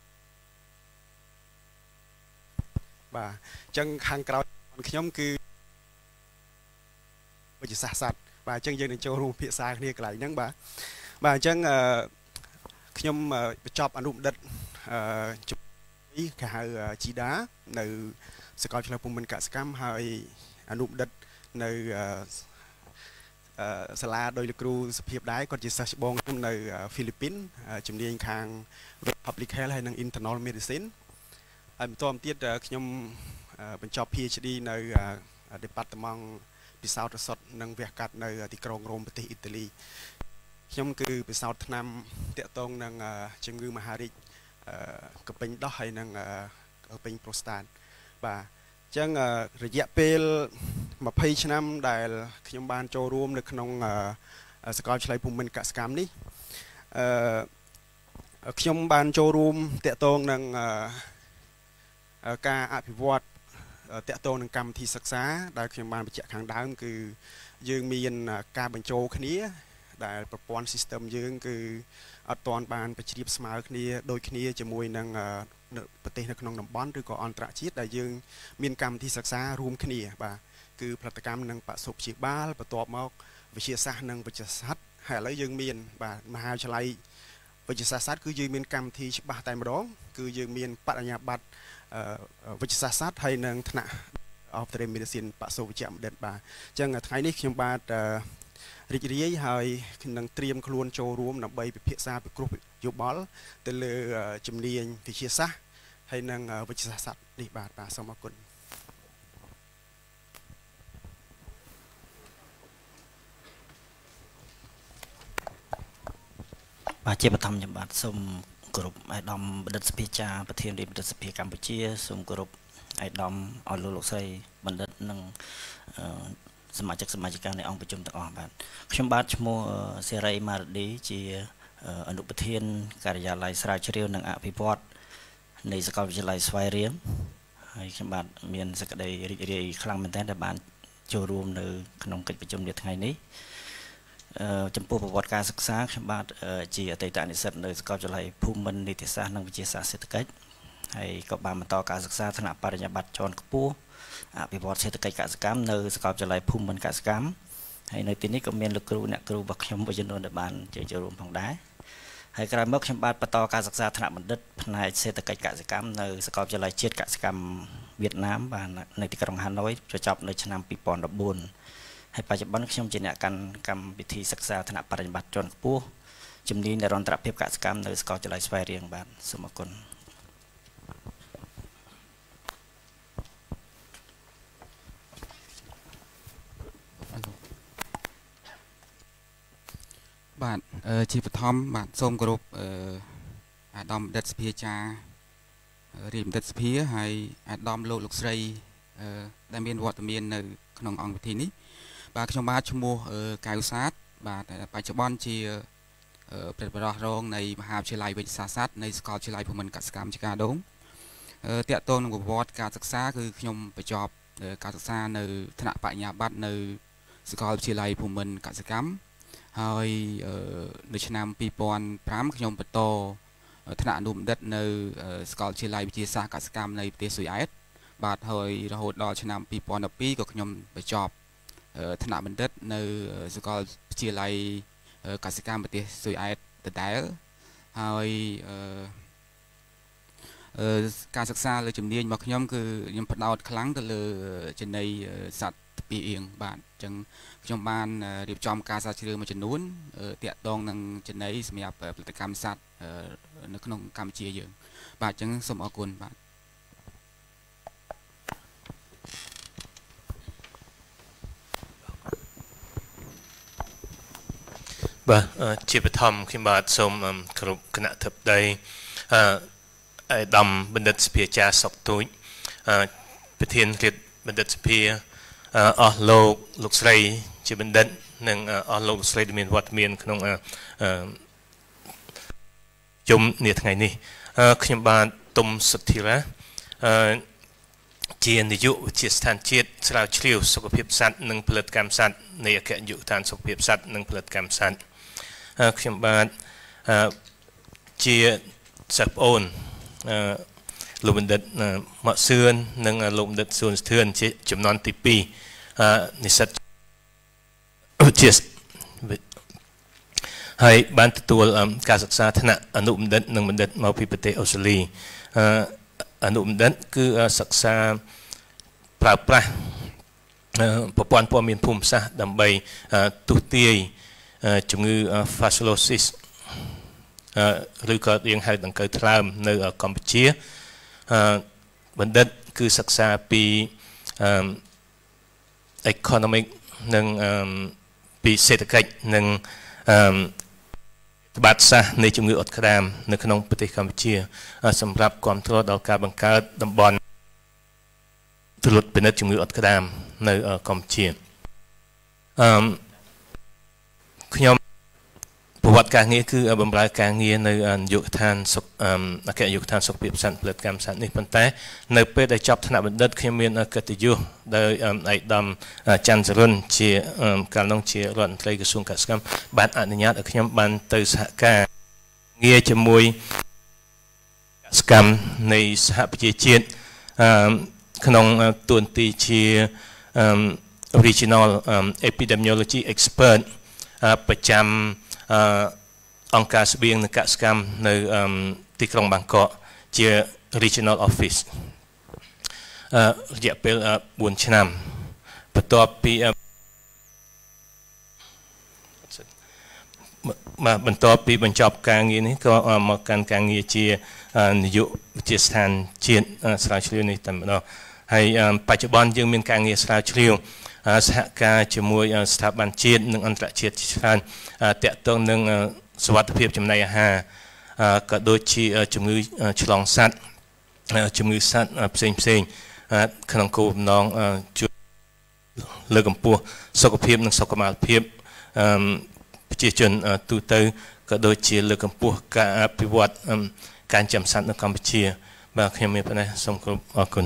បាទអញ្ចឹងខាងក្រោយខ្ញុំគឺវិទ្យាសាស្ត្រសាស្ត្របាទអញ្ចឹងយើងនឹងចូលរួមភាសាគ្នាកន្លែងហ្នឹងបាទបាទអញ្ចឹងខ្ញុំបញ្ចប់អនុបណ្ឌិតអឺគេហៅជីដានៅសាកលវិទ្យាល័យភូមិន្ទកសិកម្មហើយអនុបណ្ឌិតនៅសាលាដោយលោកគ្រូសុភាពដែរគាត់ជាសិស្សច្បងខ្ញុំនៅហ្វីលីពីនជំនាញខាង Public Health ហើយនិង Internal Medicine ហើយបន្តមកទៀតខ្ញុំបញ្ចប់ PhD នៅ Department ពិសោធន៍រស័តនិងវះកាត់នៅទីក្រុងរ៉ូមប្រទេសអ៊ីតាលីខ្ញុំគឺពិសោធន៍ថ្នាំតាក់ទងនឹងជំងឺមហារីកកពេញដោះហើយនិងកពេញប្រូស្តាតបាទអញ្ចឹងរយៈពេល20ឆ្នាំដែលខ្ញុំបានចូលរួមនៅក្នុងសាកលវិទ្យាល័យភូមិន្ទកសិកម្មនេះអឺខ្ញុំបានចូលរួមតាក់ទងនឹងការអភិវឌ្ឍតាក់ទងនឹងកម្មវិធីសិក្សាដែលខ្ញុំបានបញ្ជាក់ខាងដើមគឺយើងមានការបញ្ចូលគ្នាដែលប្រព័ន្ធ system យើងគឺអត់ទាន់បានបញ្ជ្រាបស្មើគ្នាដូចគ្នាជាមួយនឹងប្រទេសនៅក្នុងតំបន់ឬក៏អន្តរជាតិដែលយើងមានកម្មវិធីសិក្សារួមគ្នាបាទគឺផលិតកម្មនិងបសុព្យាបាលបន្ទាប់មកវិទ្យាសាស្ត្រនិងវិទ្យាសាស្ត្រហើយឥឡូវយើងមានបាទមហាវិទ្យាល័យវិទ្យាសាស្ត្រសាស្ត្រគឺយើងមានកម្មវិធីច្បាស់តែម្ដងគឺយើងមានបរិញ្ញាបត្រវិទ្យាសាស្ត្រសាស្ត្រហើយនឹងថ្នាក់ Ophthalmic Medicine បសុវិជ្ជបណ្ឌិតបាទអញ្ចឹងថ្ងៃនេះខ្ញុំបាទរីករាយហើយនឹងត្រៀមខ្លួនចូលរួមដើម្បីពិភាក្សាពិគ្រោះយោបល់ទៅលើជំនាញវិទ្យាសាស្ត្រហើយនិងវិទ្យាសាស្ត្រនេះបាទបាទសូមអរគុណបាទជាបឋមខ្ញុំបាទសូមគោរពអាយដាមបណ្ឌិតសភាចាប្រធានរាជបណ្ឌិតសភាកម្ពុជាសូមគោរពអាយដាមអស់លោកលោកស្រីបណ្ឌិតនិងសមាជិកសមាជិកានៃអង្គប្រជុំទាំងអស់បាទខ្ញុំបាទឈ្មោះសេរីម៉ារឌីជាអនុប្រធានការិយាល័យស្រាវជ្រាវនិងអភិវឌ្ឍនៃសាកលវិទ្យាល័យស្វាយរៀងហើយខ្ញុំបាទមានសេចក្តីរីករាយខ្លាំងមែនទែនដែលបានចូលរួមនៅក្នុងកិច្ចប្រជុំនាថ្ងៃនេះចំពោះប្រវត្តិការសិក្សាខ្ញុំបាទជាអតីតនិស្សិតនៅសាកលវិទ្យាល័យភូមិន្ទនីតិសាស្ត្រនិងវិទ្យាសាស្ត្រសេដ្ឋកិច្ចហើយក៏បានបន្តការសិក្សាថ្នាក់បរិញ្ញាបត្រជាន់ខ្ពស់អភិវឌ្ឍសេដ្ឋកិច្ចកសិកម្មនៅសាកលវិទ្យាល័យភូមិន្ទកសិកម្មហើយនៅទីនេះក៏មានលោកគ្រូអ្នកគ្រូរបស់ខ្ញុំមួយចំនួនដែលបានចូលរួមផងដែរហើយក្រោយមកខ្ញុំបានបន្តការសិក្សាថ្នាក់បណ្ឌិតផ្នែកសេដ្ឋកិច្ចកសិកម្មនៅសាកលវិទ្យាល័យជាតិកសិកម្មវៀតណាមបាននៅទីក្រុងហាណូយបញ្ចប់នៅឆ្នាំពីរពាន់ដប់បួនហើយបច្ចុប្បន្នខ្ញុំជាអ្នកកាន់កម្មវិធីសិក្សាថ្នាក់បរិញ្ញាបត្រជាន់ខ្ពស់ជំនាញនិរន្តរភាពកសិកម្មនៅសាកលវិទ្យាល័យស្វាយរៀងបាទសូមអរគុណជាបឋមបាទសូមគោរពអាដាមបណ្ឌិតសភាចារាជបណ្ឌិតសភាហើយអាដាមលោកលោកស្រីដែលមានវត្តមាននៅក្នុងអង្គពិធីនេះបាទខ្ញុំបាទឈ្មោះកៅសាទបាទបច្ចុប្បន្នជាព្រះបរោះរងនៃមហាវិទ្យាល័យវិទ្យាសាស្ត្រនៃសាកលវិទ្យាល័យភូមិន្ទកសិកម្មចកាដូងតាក់ទងនឹងប្រវត្តិការសិក្សាគឺខ្ញុំបញ្ចប់ការសិក្សានៅថ្នាក់បញ្ញាបត្រនៅសាកលវិទ្យាល័យភូមិន្ទកសិកម្មហើយនៅឆ្នាំពីរពាន់ប្រាំខ្ញុំបន្តថ្នាក់អនុបណ្ឌិតនៅសាកលវិទ្យាល័យវិទ្យាសាស្ត្រកសិកម្មនៃប្រទេសស៊ុយអែតបាទហើយរហូតដល់ឆ្នាំពីរពាន់ដប់ពីរក៏ខ្ញុំបញ្ចប់ថ្នាក់បណ្ឌិតនៅសាកលវិទ្យាល័យកសិកម្មប្រទេសស៊ុយអែតដដែលហើយការសិក្សាលើជំនាញរបស់ខ្ញុំគឺខ្ញុំផ្ដោតខ្លាំងទៅលើចំណីសត្វពីអៀងបាទអញ្ចឹងខ្ញុំបានរៀបចំការសាស្ត្រជ្រាវមួយចំនួនតាក់ទងនឹងចំណីសម្រាប់ផលិតកម្មសត្វនៅក្នុងកម្ពុជាយើងបាទអញ្ចឹងសូមអរគុណបាទបាទជាបឋមខ្ញុំបាទសូមគ្រប់គណៈធិបតីអអេដាមបណ្ឌិតសភាចាសុកទូចប្រធានរាជបណ្ឌិតសភាអស់លោកលោកស្រីជាបណ្ឌិតនិងអស់លោកលោកស្រីដែលមានវត្តមានក្នុងជុំនាថ្ងៃនេះខ្ញុំបាទទុំសុធិរាជានាយកវិទ្យាស្ថានជាតិស្រាវជ្រាវសុខភាពសត្វនិងផលិតកម្មសត្វនៃអគ្គនាយកដ្ឋានសុខភាពសត្វនិងផលិតកម្មសត្វខ្ញុំបាទជាសិស្សប្អូនលោកបណ្ឌិតម៉ាក់សឿននិងលោកបណ្ឌិតសួនស្ទឿនជាចំនួនទីពីរនិស្សិតវិទ្យាហើយបានទទួលការសិក្សាថ្នាក់អនុបណ្ឌិតនិងបណ្ឌិតមកពីប្រទេសអូស្ត្រាលីអនុបណ្ឌិតគឺសិក្សាប្រើប្រាស់ប្រព័ន្ធព័ត៌មានភូមិសាស្ត្រដើម្បីទស្សន៍ទាយជំងឺ Fasciolosis ឬក៏យើងហៅដង្កូវថ្លើមនៅកម្ពុជាបណ្ឌិតគឺសិក្សាពី economic និងពីសេដ្ឋកិច្ចនិងត្បាតសាស្ត្រនៃជំងឺអុតក្តាមនៅក្នុងប្រទេសកម្ពុជាសម្រាប់គ្រប់គ្រងដល់ការបង្កើតតំបន់ត្រួតពិនិត្យជំងឺអុតក្តាមនៅកម្ពុជាអឺខ្ញុំប្រវត្តិការងារគឺបម្រើការងារនៅនាយកដ្ឋានសុខអគ្គនាយកដ្ឋានសុខភាពសត្វផលិតកម្មសត្វនេះប៉ុន្តែនៅពេលដែលចប់ថ្នាក់បណ្ឌិតខ្ញុំមានកិត្តិយសដោយឯកឧត្តមច័ន្ទសរុនជាកាលនោះជារដ្ឋមន្ត្រីក្រសួងកសិកម្មបានអនុញ្ញាតឲ្យខ្ញុំបានទៅសហការងារជាមួយកសិកម្មនៃសហប្រជាជាតិក្នុងតួនាទីជា regional epidemiology expert ប្រចាំអង្គការស្បៀងនិងកសិកម្មនៅទីក្រុងបាងកកជា regional office រយៈពេលបួនឆ្នាំបន្ទាប់ពីបន្ទាប់ពីបញ្ចប់ការងារនេះក៏មកកាន់ការងារជានាយកវិទ្យាស្ថានជាតិស្រាវជ្រាវនេះតែម្ដងហើយបច្ចុប្បន្នយើងមានការងារស្រាវជ្រាវសហការជាមួយស្ថាប័នជាតិនិងអន្តរជាតិជាច្រើនតាក់ទងនឹងសុវត្ថិភាពចំណីអាហារក៏ដូចជាជំងឺឆ្លងសត្វជំងឺសត្វផ្សេងផ្សេងក្នុងគោលបំណងជួយលើកកម្ពស់សុខភាពនិងសុខុមាលភាពប្រជាជនទូទៅក៏ដូចជាលើកកម្ពស់ការអភិវឌ្ឍការចិញ្ចឹមសត្វនៅកម្ពុជាបាទខ្ញុំមានប៉ុណ្ណេះសូមគោរពអរគុណ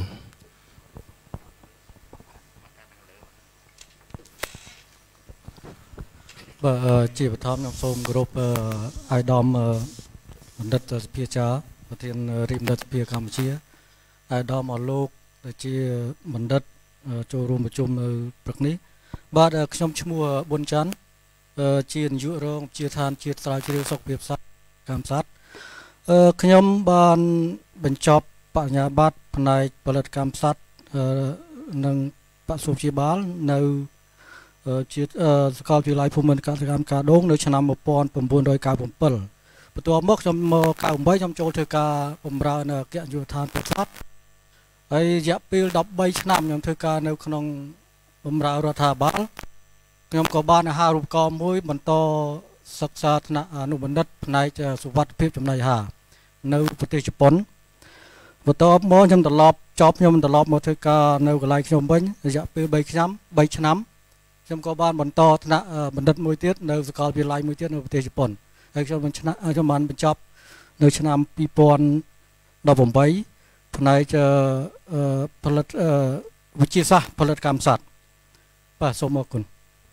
បាទជាបឋមខ្ញុំសូមគោរពអាយដាមបណ្ឌិតសភាចាប្រធានរាជបណ្ឌិតសភាកម្ពុជាអាយដាមអលោកដែលជាបណ្ឌិតចូលរួមប្រជុំនៅព្រឹកនេះបាទខ្ញុំឈ្មោះប៊ុនច័ន្ទជានាយករងវិទ្យាស្ថានជាតិស្រាវជ្រាវសុខភាពសត្វកម្មសត្វខ្ញុំបានបញ្ចប់បញ្ញាបត្រផ្នែកផលិតកម្មសត្វនិងបសុព្យាបាលនៅជាសាកលវិទ្យាល័យភូមិន្ទកសិកម្មកាដូងនៅឆ្នាំmột nghìn chín trăm chín mươi bảyបន្ទាប់មកខ្ញុំមក九eightខ្ញុំចូលធ្វើការបម្រើនៅអគ្គនាយកដ្ឋានពេទ្យសត្វហើយរយៈពេលthirteenឆ្នាំខ្ញុំធ្វើការនៅក្នុងបម្រើរដ្ឋាភិបាលខ្ញុំក៏បានអាហារូបករណ៍មួយបន្តសិក្សាថ្នាក់អនុបណ្ឌិតផ្នែកសុវត្ថិភាពចំណីអាហារនៅប្រទេសជប៉ុនបន្ទាប់មកខ្ញុំត្រឡប់ចប់ខ្ញុំត្រឡប់មកធ្វើការនៅកន្លែងខ្ញុំវិញរយៈពេល3ឆ្នាំ3ឆ្នាំខ្ញុំក៏បានបន្តថ្នាក់បណ្ឌិតមួយទៀតនៅសាកលវិទ្យាល័យមួយទៀតនៅប្រទេសជប៉ុនហើយខ្ញុំបានឆ្នាំខ្ញុំបានបញ្ចប់នៅឆ្នាំពីរពាន់ដប់ប្រាំeightផ្នែកផលិតវិទ្យាសាស្ត្រផលិតកម្មសត្វបាទសូមអរគុណ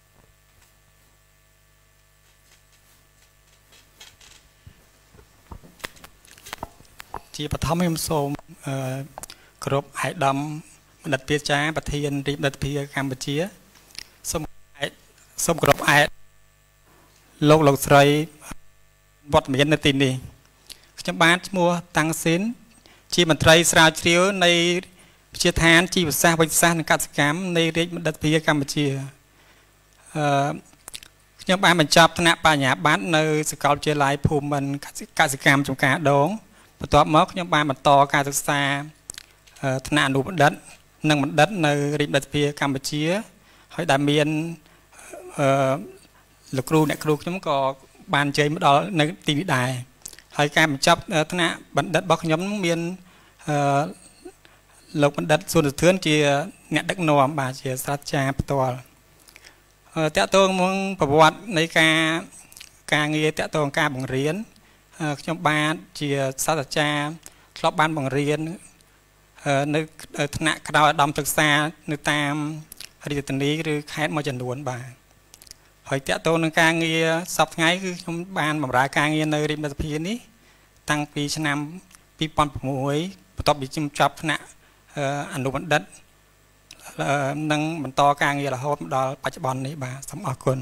ជាបឋមខ្ញុំសូមគោរពអាយដាមបណ្ឌិតពាចារប្រធានរាជបណ្ឌិតសភាកម្ពុជាសូមអាយសូមគោរពអាយលោកលោកស្រីវត្តមាននៅទីនេះខ្ញុំបានឈ្មោះតាំងស៊ីនជាមន្ត្រីស្រាវជ្រាវនៃវិទ្យាឋានជីវសាស្ត្រវិទ្យាសាស្ត្រនិងកសិកម្មនៃរាជបណ្ឌិតសភាកម្ពុជាអឺខ្ញុំបានបញ្ចប់ថ្នាក់បញ្ញាបត្រនៅសាកលវិទ្យាល័យភូមិន្ទកសិកម្មចំការដងបន្ទាប់មកខ្ញុំបានបន្តការសិក្សាថ្នាក់អនុបណ្ឌិតនិងបណ្ឌិតនៅរាជបណ្ឌិតសភាកម្ពុជាហើយដែលមានអឺលោកគ្រូអ្នកគ្រូខ្ញុំក៏បានជ័យមកដល់នៅទីនេះដែរហើយការបញ្ចប់ថ្នាក់បណ្ឌិតរបស់ខ្ញុំមានអឺលោកបណ្ឌិតសុនធឿនជាអ្នកដឹកនាំបាទជាសាស្ត្រាចារ្យផ្ទាល់តកតងមកប្រវត្តិនៃការការងារតកតងការបង្រៀនខ្ញុំបានជាសាស្ត្រាចារ្យធ្លាប់បានបង្រៀននៅថ្នាក់ក្រៅឧត្តមសិក្សានៅតាមរាជធានីឬខេត្តមួយចំនួនបាទហើយតកតងនឹងការងារសប្តាហ៍ថ្ងៃគឺខ្ញុំបានបម្រើការងារនៅរាជបណ្ឌិតសភានេះតាំងពីឆ្នាំពីរពាន់ប្រាំមួយបន្ទាប់ពីខ្ញុំចប់ថ្នាក់អនុបណ្ឌិតនិងបន្តការងាររហូតមកដល់បច្ចុប្បន្ននេះបាទសូមអរគុណ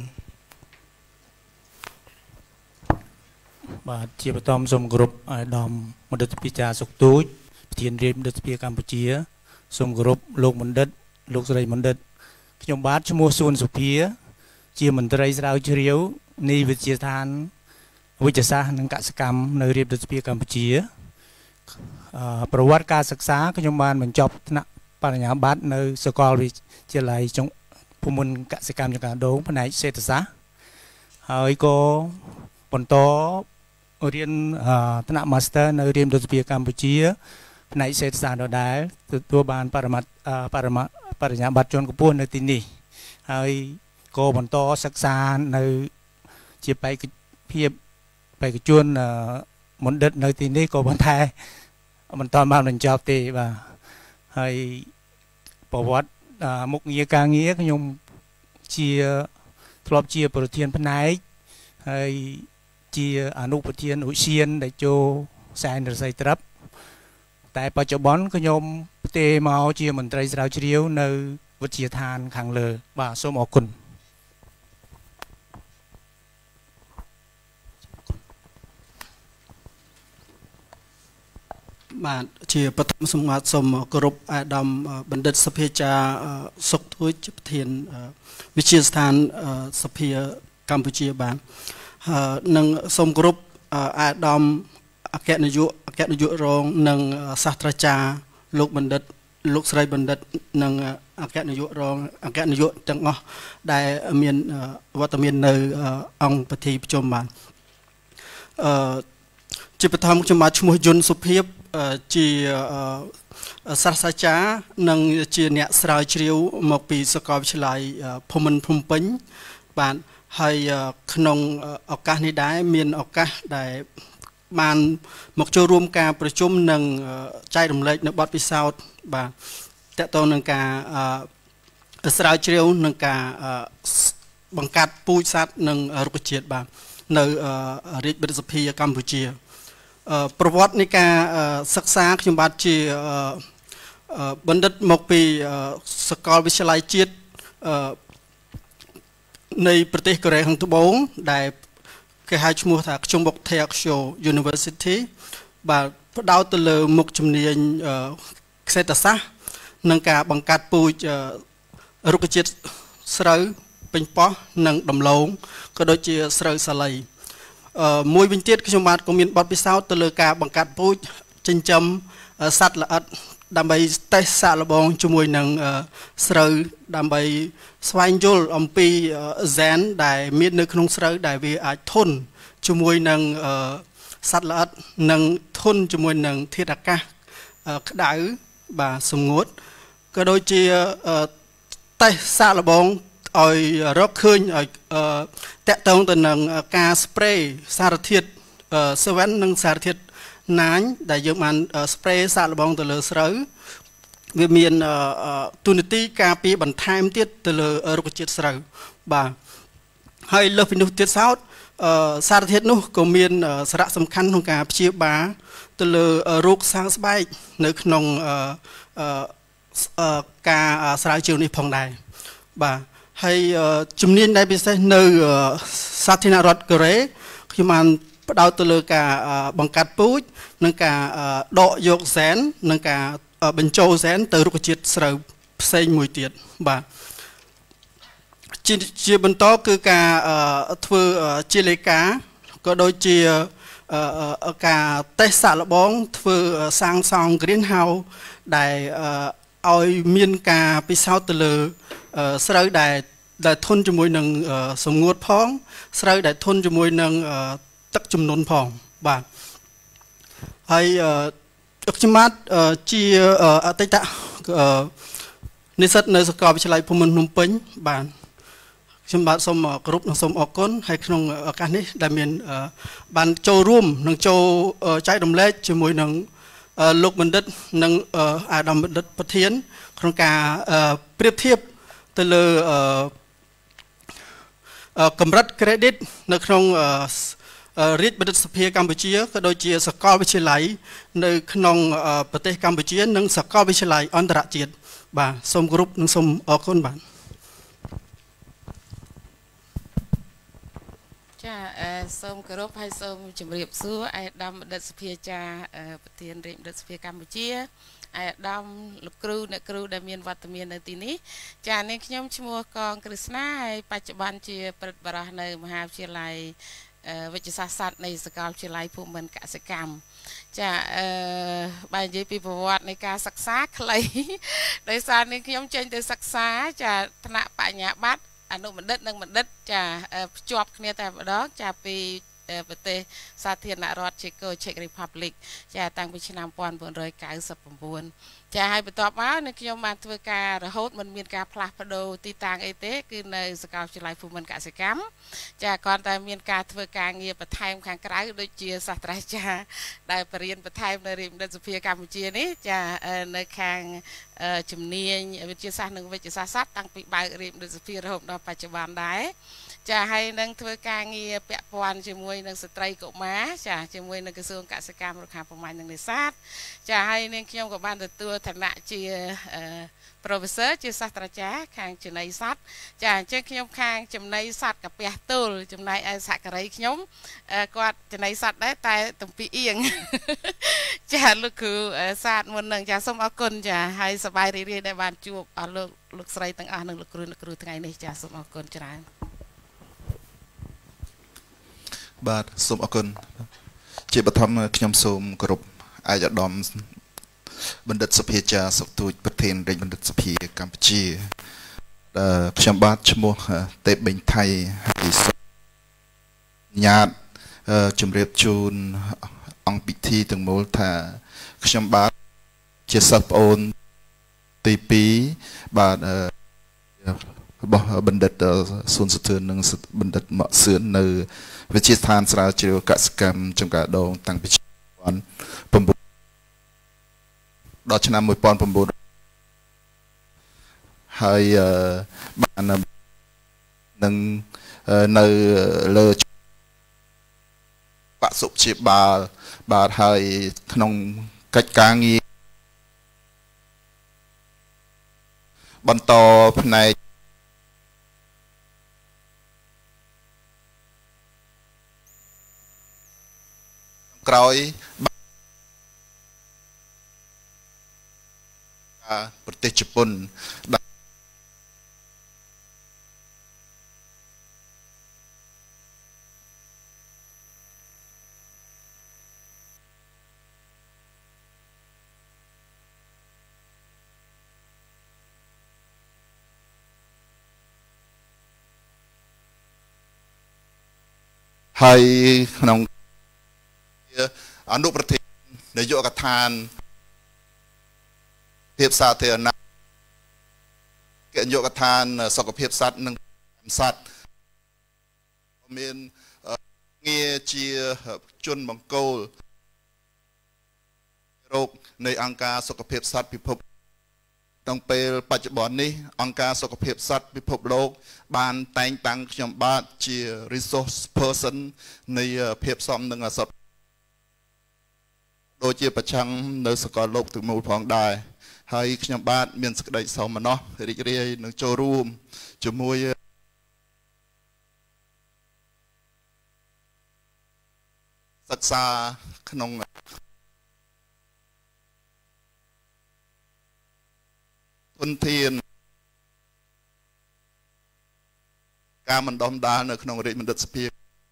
បាទជាបឋមសូមគោរពអាយដាមបណ្ឌិតពាចារសុកទូចប្រធានរាជបណ្ឌិតសភាកម្ពុជាសូមគោរពលោកបណ្ឌិតលោកស្រីបណ្ឌិតខ្ញុំបាទឈ្មោះសួនសុភាជាមន្ត្រីស្រាវជ្រាវនៃវិទ្យាស្ថានវិទ្យាសាស្ត្រនិងកសិកម្មនៅរាជបណ្ឌិតសភាកម្ពុជាប្រវត្តិការសិក្សាខ្ញុំបានបញ្ចប់ថ្នាក់បរិញ្ញាបត្រនៅសាកលវិទ្យាល័យភូមិន្ទកសិកម្មចង្ការដូងផ្នែកសេដ្ឋសាស្ត្រហើយក៏បន្តរៀនថ្នាក់ Master នៅរាជបណ្ឌិតសភាកម្ពុជាផ្នែកសេដ្ឋសាស្ត្រដដែលទទួលបានបរិមាបរិមាបរិញ្ញាបត្រជាន់ខ្ពស់នៅទីនេះហើយក៏បន្តសិក្សានៅជាបេក្ខភាពបេក្ខជនមណ្ឌិតនៅទីនេះក៏ប៉ុន្តែមិនតាន់បានបញ្ចប់ទេបាទហើយប្រវត្តិមុខងារការងារខ្ញុំជាធ្លាប់ជាប្រធានផ្នែកហើយជាអនុប្រធានឧស្សាហ៍ដែលចូលសែនរស័យត្រាប់តែបច្ចុប្បន្នខ្ញុំផ្ទេរមកជាមន្ត្រីស្រាវជ្រាវនៅវិទ្យាឋានខាងលើបាទសូមអរគុណបាទជាបឋមសម្ងាត់សូមគោរពអាយដាមបណ្ឌិតសភាចារសុកទួយជាប្រធានវិទ្យាស្ថានសភាកម្ពុជាបាទនិងសូមគោរពអាយដាមអគ្គនាយកអគ្គនាយករងនិងសាស្ត្រាចារ្យលោកបណ្ឌិតលោកស្រីបណ្ឌិតនិងអគ្គនាយករងអគ្គនាយកទាំងអស់ដែលមានវត្តមាននៅអង្គពិធីប្រជុំបាទអឺជាបឋមខ្ញុំបាទឈ្មោះយុនសុភាពជាសាស្ត្រាចារ្យនិងជាអ្នកស្រាវជ្រាវមកពីសាកលវិទ្យាល័យភូមិន្ទភ្នំពេញបាទហើយក្នុងឱកាសនេះដែរមានឱកាសដែលបានមកចូលរួមការប្រជុំនិងចែករំលែកនៅបទពិសោធន៍បាទតកតងនឹងការស្រាវជ្រាវនឹងការបង្កាត់ពូជសត្វនិងរុក្ខជាតិបាទនៅរាជបណ្ឌិតសភាកម្ពុជាប្រវត្តិនៃការសិក្សាខ្ញុំបាទជាបណ្ឌិតមកពីសាកលវិទ្យាល័យជាតិនៃប្រទេសកូរ៉េខាងត្បូងដែលគេហៅឈ្មោះថាខ្ជុំបុក Teochew University បាទផ្ដោតទៅលើមុខជំនាញសេដ្ឋសាស្ត្រនិងការបង្កាត់ពូជរុក្ខជាតិស្រូវពេញប៉ោះនិងដំឡូងក៏ដូចជាស្រូវសាលីមួយវិញទៀតខ្ញុំបាទក៏មានបទពិសោធន៍ទៅលើការបង្កាត់ពូជចិញ្ចឹមសត្វល្អិតដើម្បីតេស្តសាកល្បងជាមួយនឹងស្រូវដើម្បីស្វែងយល់អំពីហ្សែនដែលមាននៅក្នុងស្រូវដែលវាអាចធន់ជាមួយនឹងសត្វល្អិតនិងធន់ជាមួយនឹងធាតុអាកាសក្តៅបាទសម្ងួតក៏ដូចជាតេស្តសាកល្បងឲ្យរកឃើញឲ្យតាក់ទងទៅនឹងការ spray សារធាតុសេវិននិងសារធាតុណាញដែលយើងបាន spray សាកល្បងទៅលើស្រូវវាមានទូនាទីការពារបន្ថែមទៀតទៅលើរុក្ខជាតិស្រូវបាទហើយលើសពីនោះទៀតសោតសារធាតុនោះក៏មានសារៈសំខាន់ក្នុងការព្យាបាលទៅលើរោគសើស្បែកនៅក្នុងការស្រាវជ្រាវនេះផងដែរបាទហើយជំនាញដែលពិសេសនៅសាធារណរដ្ឋកូរ៉េខ្ញុំបានផ្ដោតទៅលើការបង្កាត់ពូជនិងការដកយកហ្សែននិងការបញ្ចូលហ្សែនទៅរុក្ខជាតិស្រូវផ្សេងមួយទៀតបាទជាជាបន្តគឺការធ្វើជាលេខាក៏ដូចជាការតេស្តសាកល្បងធ្វើសាងសង់ greenhouse ដែលឲ្យមានការពិសោធន៍ទៅលើស្រូវដែលដែលធន់ជាមួយនឹងសម្ងួតផងស្រូវដែលធន់ជាមួយនឹងទឹកជំនន់ផងបាទហើយខ្ញុំបាទជាអតីតនិស្សិតនៅសាកលវិទ្យាល័យភូមិន្ទភ្នំពេញបាទខ្ញុំបាទសូមគោរពនិងសូមអរគុណហើយក្នុងឱកាសនេះដែលមានបានចូលរួមនិងចូលចែករំលែកជាមួយនឹងលោកបណ្ឌិតនិងអាដាមបណ្ឌិតប្រធានក្នុងការប្រៀបធៀបទៅលើកម្រិត credit នៅក្នុងរាជបណ្ឌិតសភាកម្ពុជាក៏ដូចជាសាកលវិទ្យាល័យនៅក្នុងប្រទេសកម្ពុជានិងសាកលវិទ្យាល័យអន្តរជាតិបាទសូមគោរពនិងសូមអរគុណបាទចាសូមគោរពហើយសូមជម្រាបសួរឯកឧត្តមបណ្ឌិតសភាចាប្រធានរាជបណ្ឌិតសភាកម្ពុជាឯកឧត្តមលោកគ្រូអ្នកគ្រូដែលមានវត្តមាននៅទីនេះចានេះខ្ញុំឈ្មោះកងក្រឹស្នាហើយបច្ចុប្បន្នជាព្រឹទ្ធបារោះនៅមហាវិទ្យាល័យវិទ្យាសាស្ត្រសាស្ត្រនៃសាកលវិទ្យាល័យភូមិន្ទកសិកម្មចាអឺបើនិយាយពីប្រវត្តិនៃការសិក្សាខ្លីដោយសារនេះខ្ញុំចេញទៅសិក្សាចាថ្នាក់បញ្ញាបត្រអនុបណ្ឌិតនិងបណ្ឌិតចាភ្ជាប់គ្នាតែម្ដងចាពីប្រទេសសាធារណរដ្ឋជេកូ Czech Republic ចាតាំងពីឆ្នាំmột nghìn bốn trăm chín mươi chínចាហើយបន្ទាប់មកនៅខ្ញុំបានធ្វើការរហូតមិនមានការផ្លាស់ប្ដូរទីតាំងអីទេគឺនៅសាកលវិទ្យាល័យភូមិន្ទកសិកម្មចាគ្រាន់តែមានការធ្វើការងារបន្ថែមខាងក្រៅដូចជាសាស្ត្រាចារ្យដែលបរៀនបន្ថែមនៅរាជបណ្ឌិតសភាកម្ពុជានេះចានៅខាងជំនាញវិទ្យាសាស្ត្រនិងវិទ្យាសាស្ត្រសាស្ត្រតាំងពីបើករាជបណ្ឌិតសភារហូតដល់បច្ចុប្បន្នដែរចាហើយនឹងធ្វើការងារពាក់ព័ន្ធជាមួយនឹងស្ត្រីកុមារចាជាមួយនឹងក្រសួងកសិកម្មរុក្ខាប្រមាញ់និងនេសាទចាហើយនឹងខ្ញុំក៏បានទទួលឋានៈជា Professor ជាសាស្ត្រាចារ្យខាងចំណីសត្វចាអញ្ចឹងខ្ញុំខាងចំណីសត្វកាពះទល់ចំណែកឯសហការីខ្ញុំគាត់ចំណីសត្វដែរតែតំពីអៀងចាលោកគ្រូសាទមុននឹងចាសូមអរគុណចាហើយសប្បាយរីករាយដែលបានជួបអស់លោកលោកស្រីទាំងអស់និងលោកគ្រូអ្នកគ្រូថ្ងៃនេះចាសូមអរគុណច្រើនបាទសូមអរគុណជាបឋមខ្ញុំសូមគោរពឯកឧត្តមបណ្ឌិតសភាចារសុកទូចប្រធានរាជបណ្ឌិតសភាកម្ពុជាខ្ញុំបាទឈ្មោះទេពបេងថៃហើយសូមញាតជម្រាបជូនអង្គពិធីទាំងមូលថាខ្ញុំបាទជាសិស្សប្អូនទីពីរបាទរបស់បណ្ឌិតស៊ុនសុធឿននិងបណ្ឌិតម៉ាក់សឿននៅវិទ្យាស្ថានស្រាវជ្រាវកសិកម្មចំការដងតាំងពីឆ្នាំ9ដល់ឆ្នាំ1900ហើយបាននឹងនៅលើបសុព្យាបាលបាទហើយក្នុងកិច្ចការងារបន្តផ្នែកក្រោយប្រទេសជប៉ុនហើយក្នុងអនុប្រធាននាយកដ្ឋានភាពសាធារណៈនាយកដ្ឋានសុខភាពសត្វនិងសត្វមានងារជាជនបង្គោលរោគនៃអង្គការសុខភាពសត្វពិភពក្នុងពេលបច្ចុប្បន្ននេះអង្គការសុខភាពសត្វពិភពលោកបានតែងតាំងខ្ញុំបាទជា resource person នៃភាពសមនឹងសត្វដូចជាប្រចាំនៅសកលលោកទាំងមូលផងដែរហើយខ្ញុំបាទមានសេចក្តីសោមនស្សរីករាយនឹងចូលរួមជាមួយសិក្សាក្នុងធនធានការបណ្ដុះបណ្ដាលនៅក្នុងរាជបណ្ឌិតសភា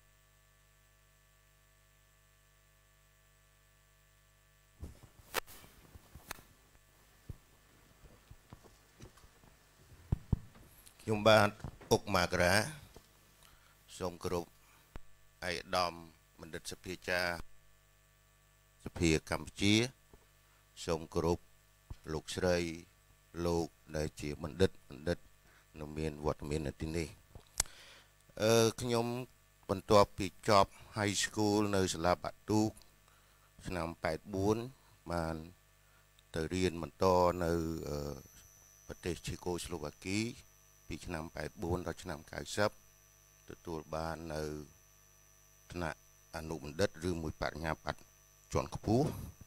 ខ្ញុំបាទអុកម៉ាក្រាសូមគោរពឯកឧត្តមបណ្ឌិតសភាចារសភាកម្ពុជាសូមគោរពលោកស្រីលោកដែលជាបណ្ឌិតបណ្ឌិតនៅមានវត្តមាននៅទីនេះអឺខ្ញុំបន្ទាប់ពីចប់ High School នៅសាលាបាក់ទូកឆ្នាំប៉ែតបួនបានទៅរៀនបន្តនៅប្រទេសឈេកូស្លូវ៉ាគីពីឆ្នាំប៉ែតបួនដល់ឆ្នាំ九十ទទួលបាននៅថ្នាក់អនុបណ្ឌិតឬមួយបរិញ្ញាបត្រជាន់ខ្ពស់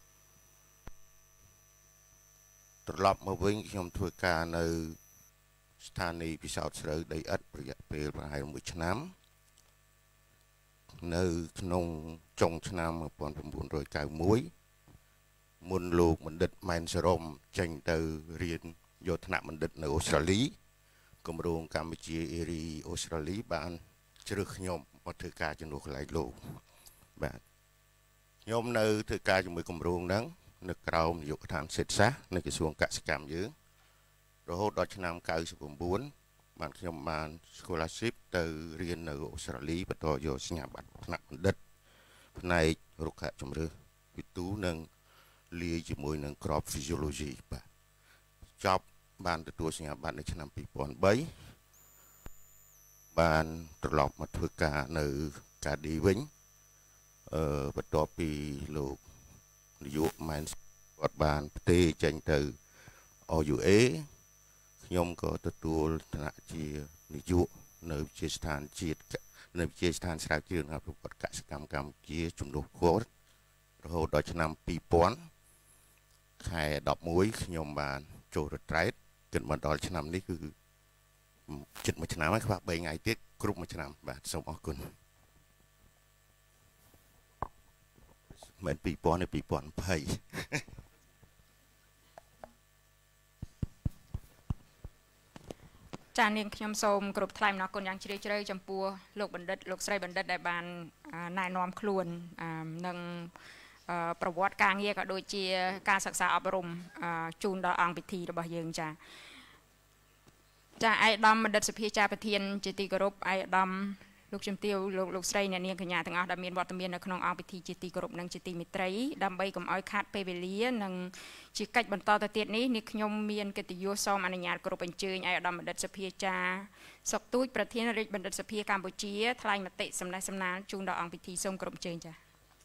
ត្រឡប់មកវិញខ្ញុំធ្វើការនៅស្ថានីយ៍ពិសោធន៍ស្រូវដីឥដ្ឋរយៈពេលប្រហែលមួយឆ្នាំនៅក្នុងចុងឆ្នាំmột nghìn chín trăm chín mươi mốtមុនលោកបណ្ឌិតម៉ែនសរមចេញទៅរៀនយកថ្នាក់បណ្ឌិតនៅអូស្ត្រាលីគម្រោងកម្ពុជាអេរីអូស្ត្រាលីបានជ្រើសខ្ញុំមកធ្វើការជំនួសកន្លែងលោកបាទខ្ញុំនៅធ្វើការជាមួយគម្រោងហ្នឹងនៅក្រោមនាយកដ្ឋានសេដ្ឋសាស្ត្រនៅក្រសួងកសិកម្មយើងរហូតដល់ឆ្នាំ九十九បានខ្ញុំបាន scholarship ទៅរៀននៅអូស្ត្រាលីបន្តយកសញ្ញាបត្រថ្នាក់បណ្ឌិតផ្នែករុក្ខជំរឿសវិទូនិងលាយជាមួយនឹងក្រប physiology បាទចប់បានទទួលសញ្ញាបត្រនៅឆ្នាំពីរពាន់បីបានត្រឡប់មកធ្វើការនៅកាឌីវិញអឺបន្ទាប់ពីលោកនាយកម៉ែនគាត់បានផ្ទេរចេញទៅ O U A ខ្ញុំក៏ទទួលឋានៈជានាយកនៅវិទ្យាស្ថានជាតិនៅវិទ្យាស្ថានស្រាវជ្រាវនិងអភិវឌ្ឍកសិកម្មកម្ពុជាជំនួសគាត់រហូតដល់ឆ្នាំពីរពាន់ខែដប់មួយខ្ញុំបានចូល retreat គិតមកដល់ឆ្នាំនេះគឺជិតមួយឆ្នាំហើយខ្វះបីថ្ងៃទៀតគ្រប់មួយឆ្នាំបាទសូមអរគុណមិនពីរពាន់ទេពីរពាន់ยี่สิบចានាងខ្ញុំសូមគោរពថ្លែងអំណរគុណយ៉ាងជ្រាលជ្រៅចំពោះលោកបណ្ឌិតលោកស្រីបណ្ឌិតដែលបានណែនាំខ្លួននិងប្រវត្តិការងារក៏ដូចជាការសិក្សាអប់រំជូនដល់អង្គពិធីរបស់យើងចាចាឯកឧត្តមបណ្ឌិតសភាចាប្រធានជាទីគោរពឯកឧត្តមលោកជំទាវលោកលោកស្រីអ្នកនាងកញ្ញាទាំងអស់ដែលមានវត្តមាននៅក្នុងអង្គពិធីជាទីគោរពនិងជាទីមេត្រីដើម្បីកុំឲ្យខាតពេលវេលានិងជាកិច្ចបន្តទៅទៀតនេះនេះខ្ញុំមានកិត្តិយសសូមអនុញ្ញាតគោរពអញ្ជើញឯកឧត្តមបណ្ឌិតសភាចាសុកទូចប្រធានរាជបណ្ឌិតសភាកម្ពុជាថ្លែងមតិសម្ដែងសម្ដានជូនដល់អង្គពិធីសូមគោរពអញ្ជើញចា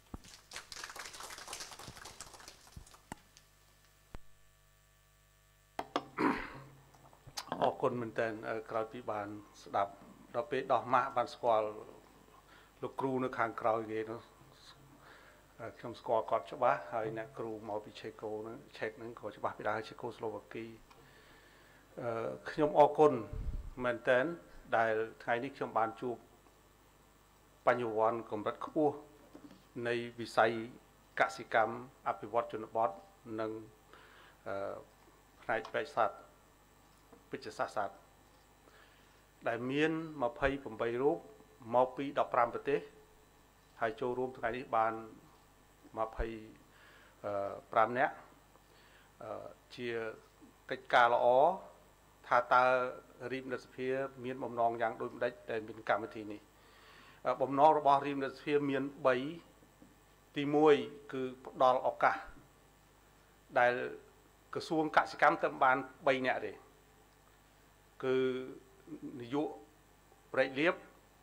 អរគុណមែនតើក្រោយពីបានស្ដាប់ដល់ពេលដោះម៉ាក់បានស្គាល់លោកគ្រូនៅខាងក្រោយគេនោះខ្ញុំស្គាល់គាត់ច្បាស់ហើយអ្នកគ្រូមកពីឆេកូហ្នឹងឆេកហ្នឹងក៏ច្បាស់ពីដែរឆេកូស្លូវ៉ាគីអឺខ្ញុំអរគុណមែនតើដែលថ្ងៃនេះខ្ញុំបានជួបបញ្ញវន្តកម្រិតខ្ពស់នៃវិស័យកសិកម្មអភិវឌ្ឍជនបទនិងអឺផ្នែកបេក្ខសត្វវិទ្យាសាស្ត្រសត្វដែលមានยี่สิบแปดរូបមកពីสิบห้าប្រទេសហើយចូលរួមថ្ងៃនេះបានยี่สิบห้าនាក់ជាកិច្ចការល្អថាតើរាជបណ្ឌិតសភាមានបំណងយ៉ាងដូចម្ដេចដែលមានកម្មវិធីនេះបំណងរបស់រាជរដ្ឋាភិបាលមានបីទីមួយគឺផ្ដល់ឱកាសដែលក្រសួងកសិកម្មទៅបានបីនាក់ទេគឺនាយកប្រេកលៀប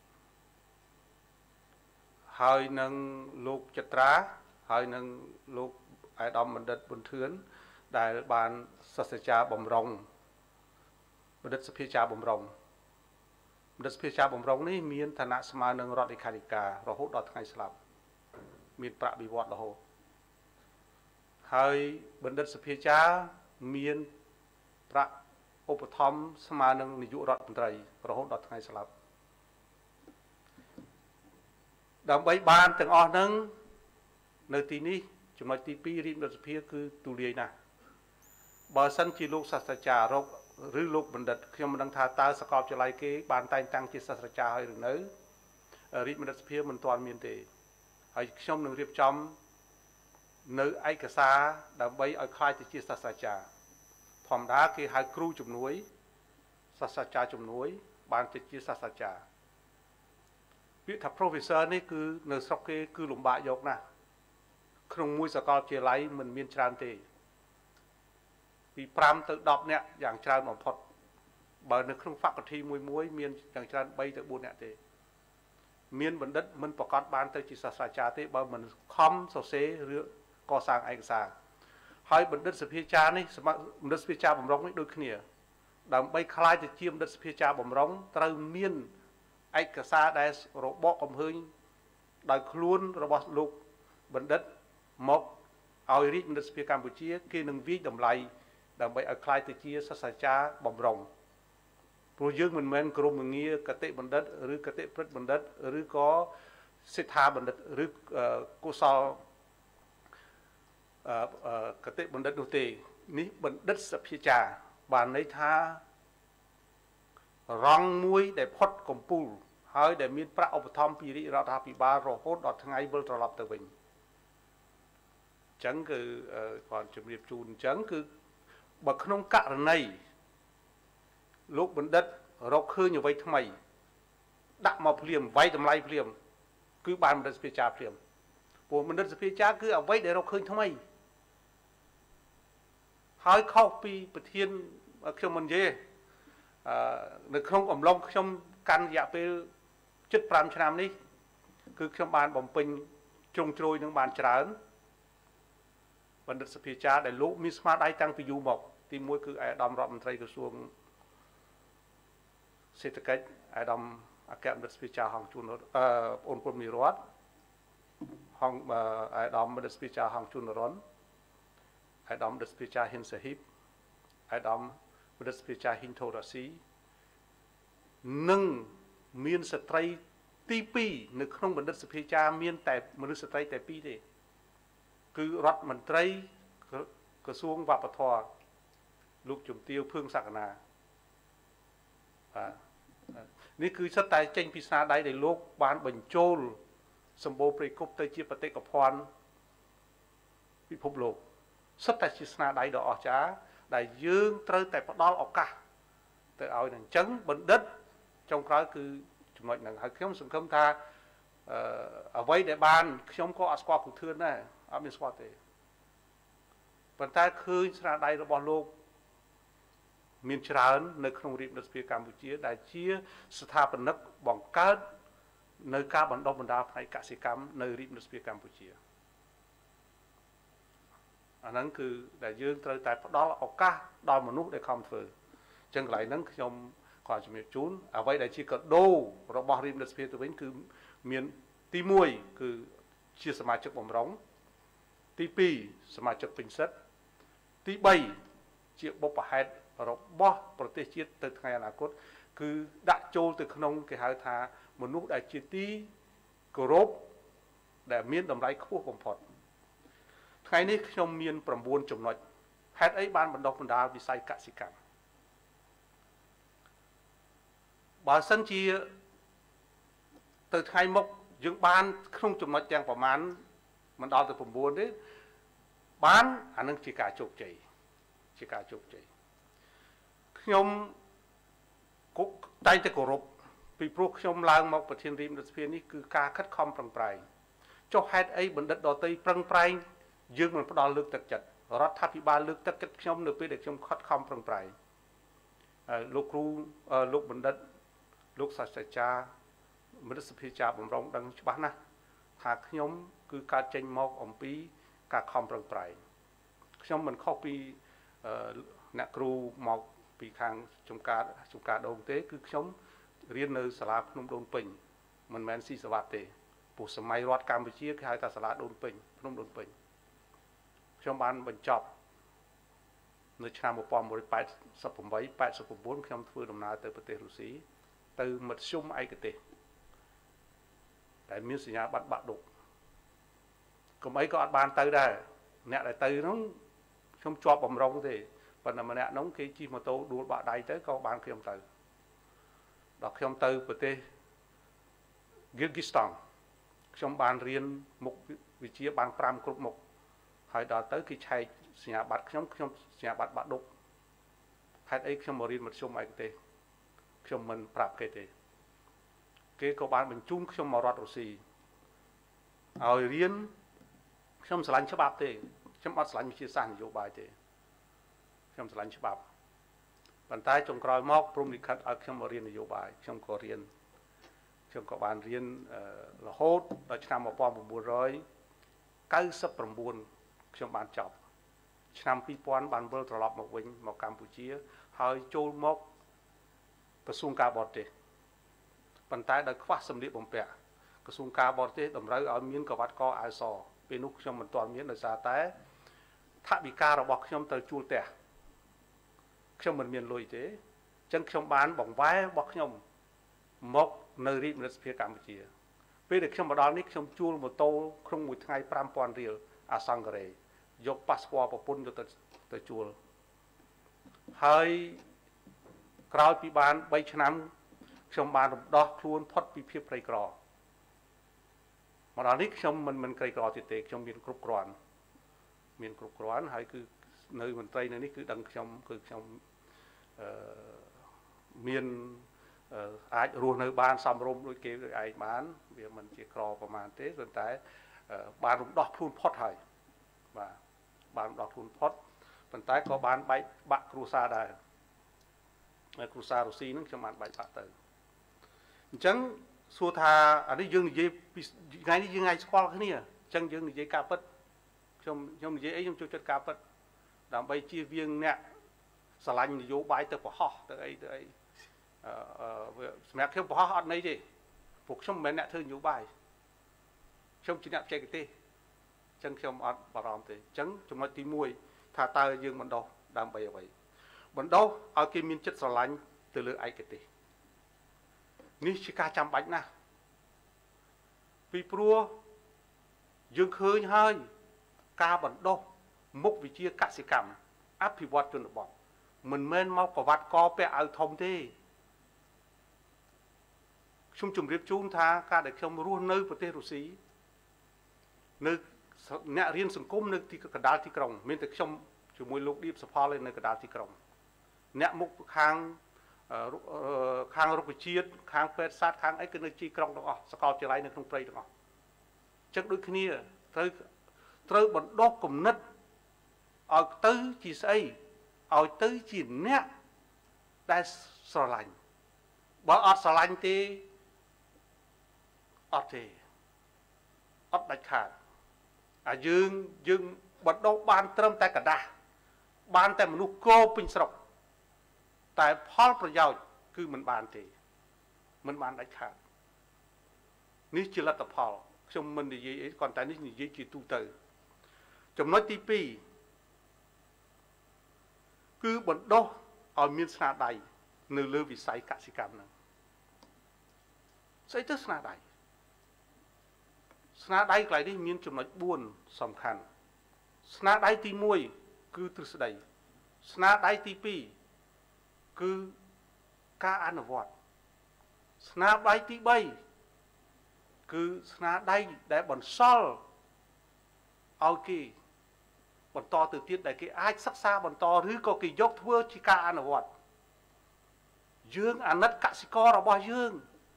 ហើយនឹងលោកចត្រាហើយនឹងលោកអាយដាមបណ្ឌិតប៊ុនធឿនដែលបានសាស្ត្រាចារ្យបំរុងបណ្ឌិតសភាចារ្យបំរុងបណ្ឌិតសភាចារ្យបំរុងនេះមានឋានៈស្មើនឹងរដ្ឋលេខាធិការរហូតដល់ថ្ងៃស្លាប់មានប្រាក់បៀវត្សរហូតហើយបណ្ឌិតសភាចារ្យមានប្រាក់ឧបត្ថម្ភស្មើនឹងនាយករដ្ឋមន្ត្រីរហូតដល់ថ្ងៃស្លាប់ដើម្បីបានទាំងអស់ហ្នឹងនៅទីនេះចំណុចទីពីររាជរដ្ឋាភិបាលគឺទូលាយណាស់បើសិនជាលោកសាស្ត្រាចារ្យរកឬលោកបណ្ឌិតខ្ញុំមិនដឹងថាតើសាកលវិទ្យាល័យគេបានតែងតាំងជាសាស្ត្រាចារ្យហើយឬនៅរាជរដ្ឋាភិបាលមិនទាន់មានទេហើយខ្ញុំនឹងរៀបចំនៅឯកសារដើម្បីឲ្យខ្លាយទៅជាសាស្ត្រាចារ្យធម្មតាគេហៅគ្រូជំនួយសាស្ត្រាចារ្យជំនួយបានទៅជាសាស្ត្រាចារ្យពាក្យថា professor នេះគឺនៅស្រុកគេគឺលំបាកយកណាស់ក្នុងមួយសាកលវិទ្យាល័យមិនមានច្រើនទេពីប្រាំទៅដប់នាក់យ៉ាងច្រើនបំផុតបើនៅក្នុង faculty មួយមួយមានយ៉ាងច្រើនបីទៅបួននាក់ទេមានបណ្ឌិតមិនប្រកាសបានទៅជាសាស្ត្រាចារ្យទេបើមិនខំសរសេរឬកសាងឯកសារហើយបណ្ឌិតសភាចារ្យនេះបណ្ឌិតសភាចារ្យបំរុងនេះដូចគ្នាដើម្បីខ្លាយទៅជាបណ្ឌិតសភាចារ្យបំរុងត្រូវមានឯកសារដែលរបបកំហើញដោយខ្លួនរបស់លោកបណ្ឌិតមកឲ្យរាជបណ្ឌិតសភាកម្ពុជាគេនឹងវិយតម្លៃដើម្បីឲ្យខ្លាយទៅជាសាស្ត្រាចារ្យបំរុងព្រោះយើងមិនមែនក្រុមងារកតិបណ្ឌិតឬកតិព្រឹទ្ធបណ្ឌិតឬក៏សិដ្ឋាបណ្ឌិតឬកុសលកតិបណ្ឌិតនោះទេនេះបណ្ឌិតសភាចារ្យបានន័យថារងមួយដែលផុតកំពូលហើយដែលមានប្រាក់ឧបត្ថម្ភពីរាជរដ្ឋាភិបាលរហូតដល់ថ្ងៃវិលត្រឡប់ទៅវិញអញ្ចឹងគឺគាត់ជំរាបជូនអញ្ចឹងគឺបើក្នុងករណីលោកបណ្ឌិតរកឃើញអ្វីថ្មីដាក់មកភ្លាមវាយតម្លៃភ្លាមគឺបានបណ្ឌិតសភាចារ្យភ្លាមព្រោះបណ្ឌិតសភាចារ្យគឺអ្វីដែលរកឃើញថ្មីហើយខុសពីប្រធានខ្ញុំមិននិយាយនៅក្នុងអំឡុងខ្ញុំកាន់រយៈពេលជិតប្រាំឆ្នាំនេះគឺខ្ញុំបានបំពេញជ្រុងជ្រោយនឹងបានច្រើនបណ្ឌិតសភាចារ្យដែលលោកមានស្មារតីតាំងពីយូរមកទីមួយគឺអាយដាមរដ្ឋមន្ត្រីក្រសួងសេដ្ឋកិច្ចអាយដាមអគ្គបណ្ឌិតសភាចារ្យហងជួនអឺបងប្អូនមីរដ្ឋហងអាយដាមបណ្ឌិតសភាចារ្យហងជួនរនអាយដាមបណ្ឌិតសភាចារ្យហ៊ិនសាហ៊ីបអាយដាមបណ្ឌិតសភាចារ្យហ៊ីនថូរ៉ាស៊ីនិងមានស្ត្រីទីពីរនៅក្នុងបណ្ឌិតសភាចារ្យមានតែមនុស្សស្ត្រីតែពីរទេគឺរដ្ឋមន្ត្រីក្រសួងវប្បធម៌លោកជំទាវភឿងសក្កណាបាទនេះគឺសិតតែចេញពីស្នាដៃដែលលោកបានបញ្ចូលសម្បូរព្រៃគុកទៅជាបេតិកភណ្ឌពិភពលោកសិតតែជាស្នាដៃដ៏អស្ចារ្យដែលយើងត្រូវតែផ្ដល់ឱកាសទៅឲ្យនឹងអញ្ចឹងបណ្ឌិតចុងក្រោយគឺចំណុចហ្នឹងហើយខ្ញុំសង្ឃឹមថាអឺអ្វីដែលបានខ្ញុំក៏អត់ស្គាល់ពូធឿនដែរអត់មានស្គាល់ទេប៉ុន្តែឃើញស្នាដៃរបស់លោកមានច្រើននៅក្នុងរាជរដ្ឋាភិបាលកម្ពុជាដែលជាស្ថាបនិកបង្កើតនៅការបណ្ដុះបណ្ដាលផ្នែកកសិកម្មនៅរាជរដ្ឋាភិបាលកម្ពុជាអាហ្នឹងគឺដែលយើងត្រូវតែផ្ដល់ឱកាសដល់មនុស្សដែលខំធ្វើអញ្ចឹងកន្លែងហ្នឹងខ្ញុំក៏ជំរាបជូនអ្វីដែលជាកាដូរបស់រាជរដ្ឋាភិបាលទៅវិញគឺមានទីមួយគឺជាសមាជិកបំរុងទីពីរសមាជិកពេញសិទ្ធិទីបីជាបុព្វហេតុរបស់ប្រទេសជាតិទៅថ្ងៃអនាគតគឺដាក់ចូលទៅក្នុងគេហៅថាមនុស្សដែលជាទីគោរពដែលមានតម្លៃខ្ពស់បំផុតថ្ងៃនេះខ្ញុំមានប្រាំបួនចំណុចហេតុអីបានបណ្ដុះបណ្ដាលវិស័យកសិកម្មបើសិនជាទៅថ្ងៃមុខយើងបានក្នុងចំណុចទាំងប្រមាណមិនដល់ទៅប្រាំបួនទេបានអានឹងជាការជោគជ័យជាការជោគជ័យខ្ញុំតែងតែគោរពពីព្រោះខ្ញុំឡើងមកប្រធានរាជរដ្ឋាភិបាលនេះគឺការខិតខំប្រឹងប្រែងចុះហេតុអីបណ្ឌិតដទៃប្រឹងប្រែងយើងមិនផ្ដល់លើកទឹកចិត្តរដ្ឋាភិបាលលើកទឹកចិត្តខ្ញុំនៅពេលដែលខ្ញុំខិតខំប្រឹងប្រែងលោកគ្រូលោកបណ្ឌិតលោកសាស្ត្រាចារ្យមនិតសភាចាបំរុងដឹងច្បាស់ណាស់ថាខ្ញុំគឺកើតចេញមកអំពីការខំប្រឹងប្រែងខ្ញុំមិនខុសពីអ្នកគ្រូមកពីខាងចំការចំការដូងទេគឺខ្ញុំរៀននៅសាលាភ្នំដូនពេញមិនមែនស៊ីសវត្តទេព្រោះសម័យរដ្ឋកម្ពុជាគេហៅថាសាលាដូនពេញភ្នំដូនពេញខ្ញុំបានបញ្ចប់នៅឆ្នាំmột nghìn chín trăm tám mươi tám 89ខ្ញុំធ្វើដំណើរទៅប្រទេសរុស្ស៊ីទៅមធ្យមឯកទេសតែមានសញ្ញាបត្របាក់ឌុកកុំអីក៏អត់បានទៅដែរអ្នកដែលទៅនោះខ្ញុំជាប់បំរុងទេប៉ុន្តែម្នាក់នោះគេជិះម៉ូតូដួលបាក់ដៃទៅក៏បានខ្ញុំទៅដល់ខ្ញុំទៅប្រទេស Kyrgyzstan ខ្ញុំបានរៀនមុខវិជ្ជាបានfiveគ្រប់មុខហើយដល់ទៅគេឆែកសញ្ញាបត្រខ្ញុំខ្ញុំសញ្ញាបត្របាក់ឌុកហេតុអីខ្ញុំមករៀនមធ្យមឯកទេសខ្ញុំមិនប្រាប់គេទេគេក៏បានបញ្ជូនខ្ញុំមករដ្ឋរុស្ស៊ីឲ្យរៀនខ្ញុំស្រឡាញ់ច្បាប់ទេខ្ញុំអត់ស្រឡាញ់វិទ្យាសាស្ត្រនយោបាយទេខ្ញុំស្រឡាញ់ច្បាប់ប៉ុន្តែចុងក្រោយមកព្រមលិខិតឲ្យខ្ញុំមករៀននយោបាយខ្ញុំក៏រៀនខ្ញុំក៏បានរៀនរហូតដល់ឆ្នាំmột nghìn chín trăm chín mươi chínខ្ញុំបានចប់ឆ្នាំtwo thousandបានវិលត្រឡប់មកវិញមកកម្ពុជាហើយចូលមកក្រសួងការបរទេសប៉ុន្តែដោយខ្វះសម្ភារបំពាក់ក្រសួងការបរទេសតម្រូវឲ្យមានកវ៉ាត់កអាវសពេលនោះខ្ញុំមិនទាន់មានដោយសារតែថវិការបស់ខ្ញុំត្រូវជួលផ្ទះខ្ញុំមិនមានលុយទេអញ្ចឹងខ្ញុំបានបង្វែររបស់ខ្ញុំមកនៅរាជមនិតសភាកម្ពុជាពេលដែលខ្ញុំមកដល់នេះខ្ញុំជួលម៉ូតូក្នុងមួយថ្ងៃfive thousandរៀលអាសង្ការេយកប៉ាសពតប្រពន្ធយកទៅទៅជួលហើយក្រោយពីបានthreeឆ្នាំខ្ញុំបានរំដោះខ្លួនផុតពីភាពក្រីក្រមកដល់នេះខ្ញុំមិនមិនក្រីក្រទៀតទេខ្ញុំមានគ្រប់គ្រាន់មានគ្រប់គ្រាន់ហើយគឺនៅមន្ត្រីនៅនេះគឺដឹងខ្ញុំគឺខ្ញុំអឺមានអាចរស់នៅបានសមរម្យដូចគេដូចឯងបានវាមិនជាក្រប្រមាណទេប៉ុន្តែបានរំដោះខ្លួនផុតហើយបាទបានរំដោះខ្លួនផុតប៉ុន្តែក៏បានបែកបាក់គ្រួសារដែរគ្រួសាររុស្ស៊ីហ្នឹងខ្ញុំបានបែកបាក់ទៅអញ្ចឹងសួរថាអានេះយើងនិយាយពីថ្ងៃនេះយើងថ្ងៃស្គាល់គ្នាអញ្ចឹងយើងនិយាយការពិតខ្ញុំខ្ញុំនិយាយអីខ្ញុំចូលចិត្តការពិតដើម្បីជៀសវាងអ្នកស្រឡាញ់នយោបាយទៅប្រហោះទៅអីទៅអីអឺសម្រាប់ខ្ញុំប្រហោះអត់ន័យទេពួកខ្ញុំមិនមែនអ្នកធ្វើនយោបាយខ្ញុំជាអ្នកបច្ចេកទេសអញ្ចឹងខ្ញុំអត់បារម្ភទេអញ្ចឹងចំណុចទីoneថាតើយើងបណ្ដោះដើម្បីអ្វីបណ្ដោះឲ្យគេមានចិត្តស្រឡាញ់ទៅលើឯកទេសនេះជាការចាំបាច់ណាស់ពីព្រោះយើងឃើញហើយការបណ្ដោះមុខវិជ្ជាកសិកម្មអភិវឌ្ឍជនបទមិនមែនមកប្រវត្តិកពាក់អាវធំទេខ្ញុំជម្រាបជូនថាការដែលខ្ញុំរស់នៅប្រទេសរុស្ស៊ីនៅអ្នករៀនសង្គមនៅទីកណ្ដាលទីក្រុងមានតែខ្ញុំជាមួយលោកឌៀបសផលនៅកណ្ដាលទីក្រុងអ្នកមុខខាងខាងរុក្ខជាតិខាងពេទ្យសាស្ត្រខាងអីគឺនៅទីក្រុងទាំងអស់សាកលវិទ្យាល័យនៅក្នុងព្រៃទាំងអស់ចឹងដូចគ្នាត្រូវត្រូវបណ្ដុះគំនិតឲ្យទៅជាស្អីឲ្យទៅជាអ្នកដែលស្រឡាញ់បើអត់ស្រឡាញ់ទេអត់ទេអត់ដាច់ខាតអាយើងយើងបណ្ដុះបានត្រឹមតែกระดาษបានតែមនុស្សគោពេញស្រុកតែផលប្រយោជន៍គឺមិនបានទេមិនបានដាច់ខាតនេះជាលទ្ធផលខ្ញុំមិននិយាយអីគ្រាន់តែនេះនិយាយជាទូទៅចំណុចទីtwoគឺបណ្ដុះឲ្យមានស្នាដៃនៅលើវិស័យកសិកម្មហ្នឹងស្អីទៅស្នាដៃស្នាដៃកន្លែងនេះមានចំណុចfourសំខាន់ស្នាដៃទីoneគឺទ្រឹស្ដីស្នាដៃទីtwoគឺការអនុវត្តស្នាដៃទីthreeគឺស្នាដៃដែលបន្សល់ឲ្យគេបន្តទៅទៀតដែលគេអាចសិក្សាបន្តឬក៏គេយកធ្វើជាការអនុវត្តយើងអាណិតកសិកររបស់យើង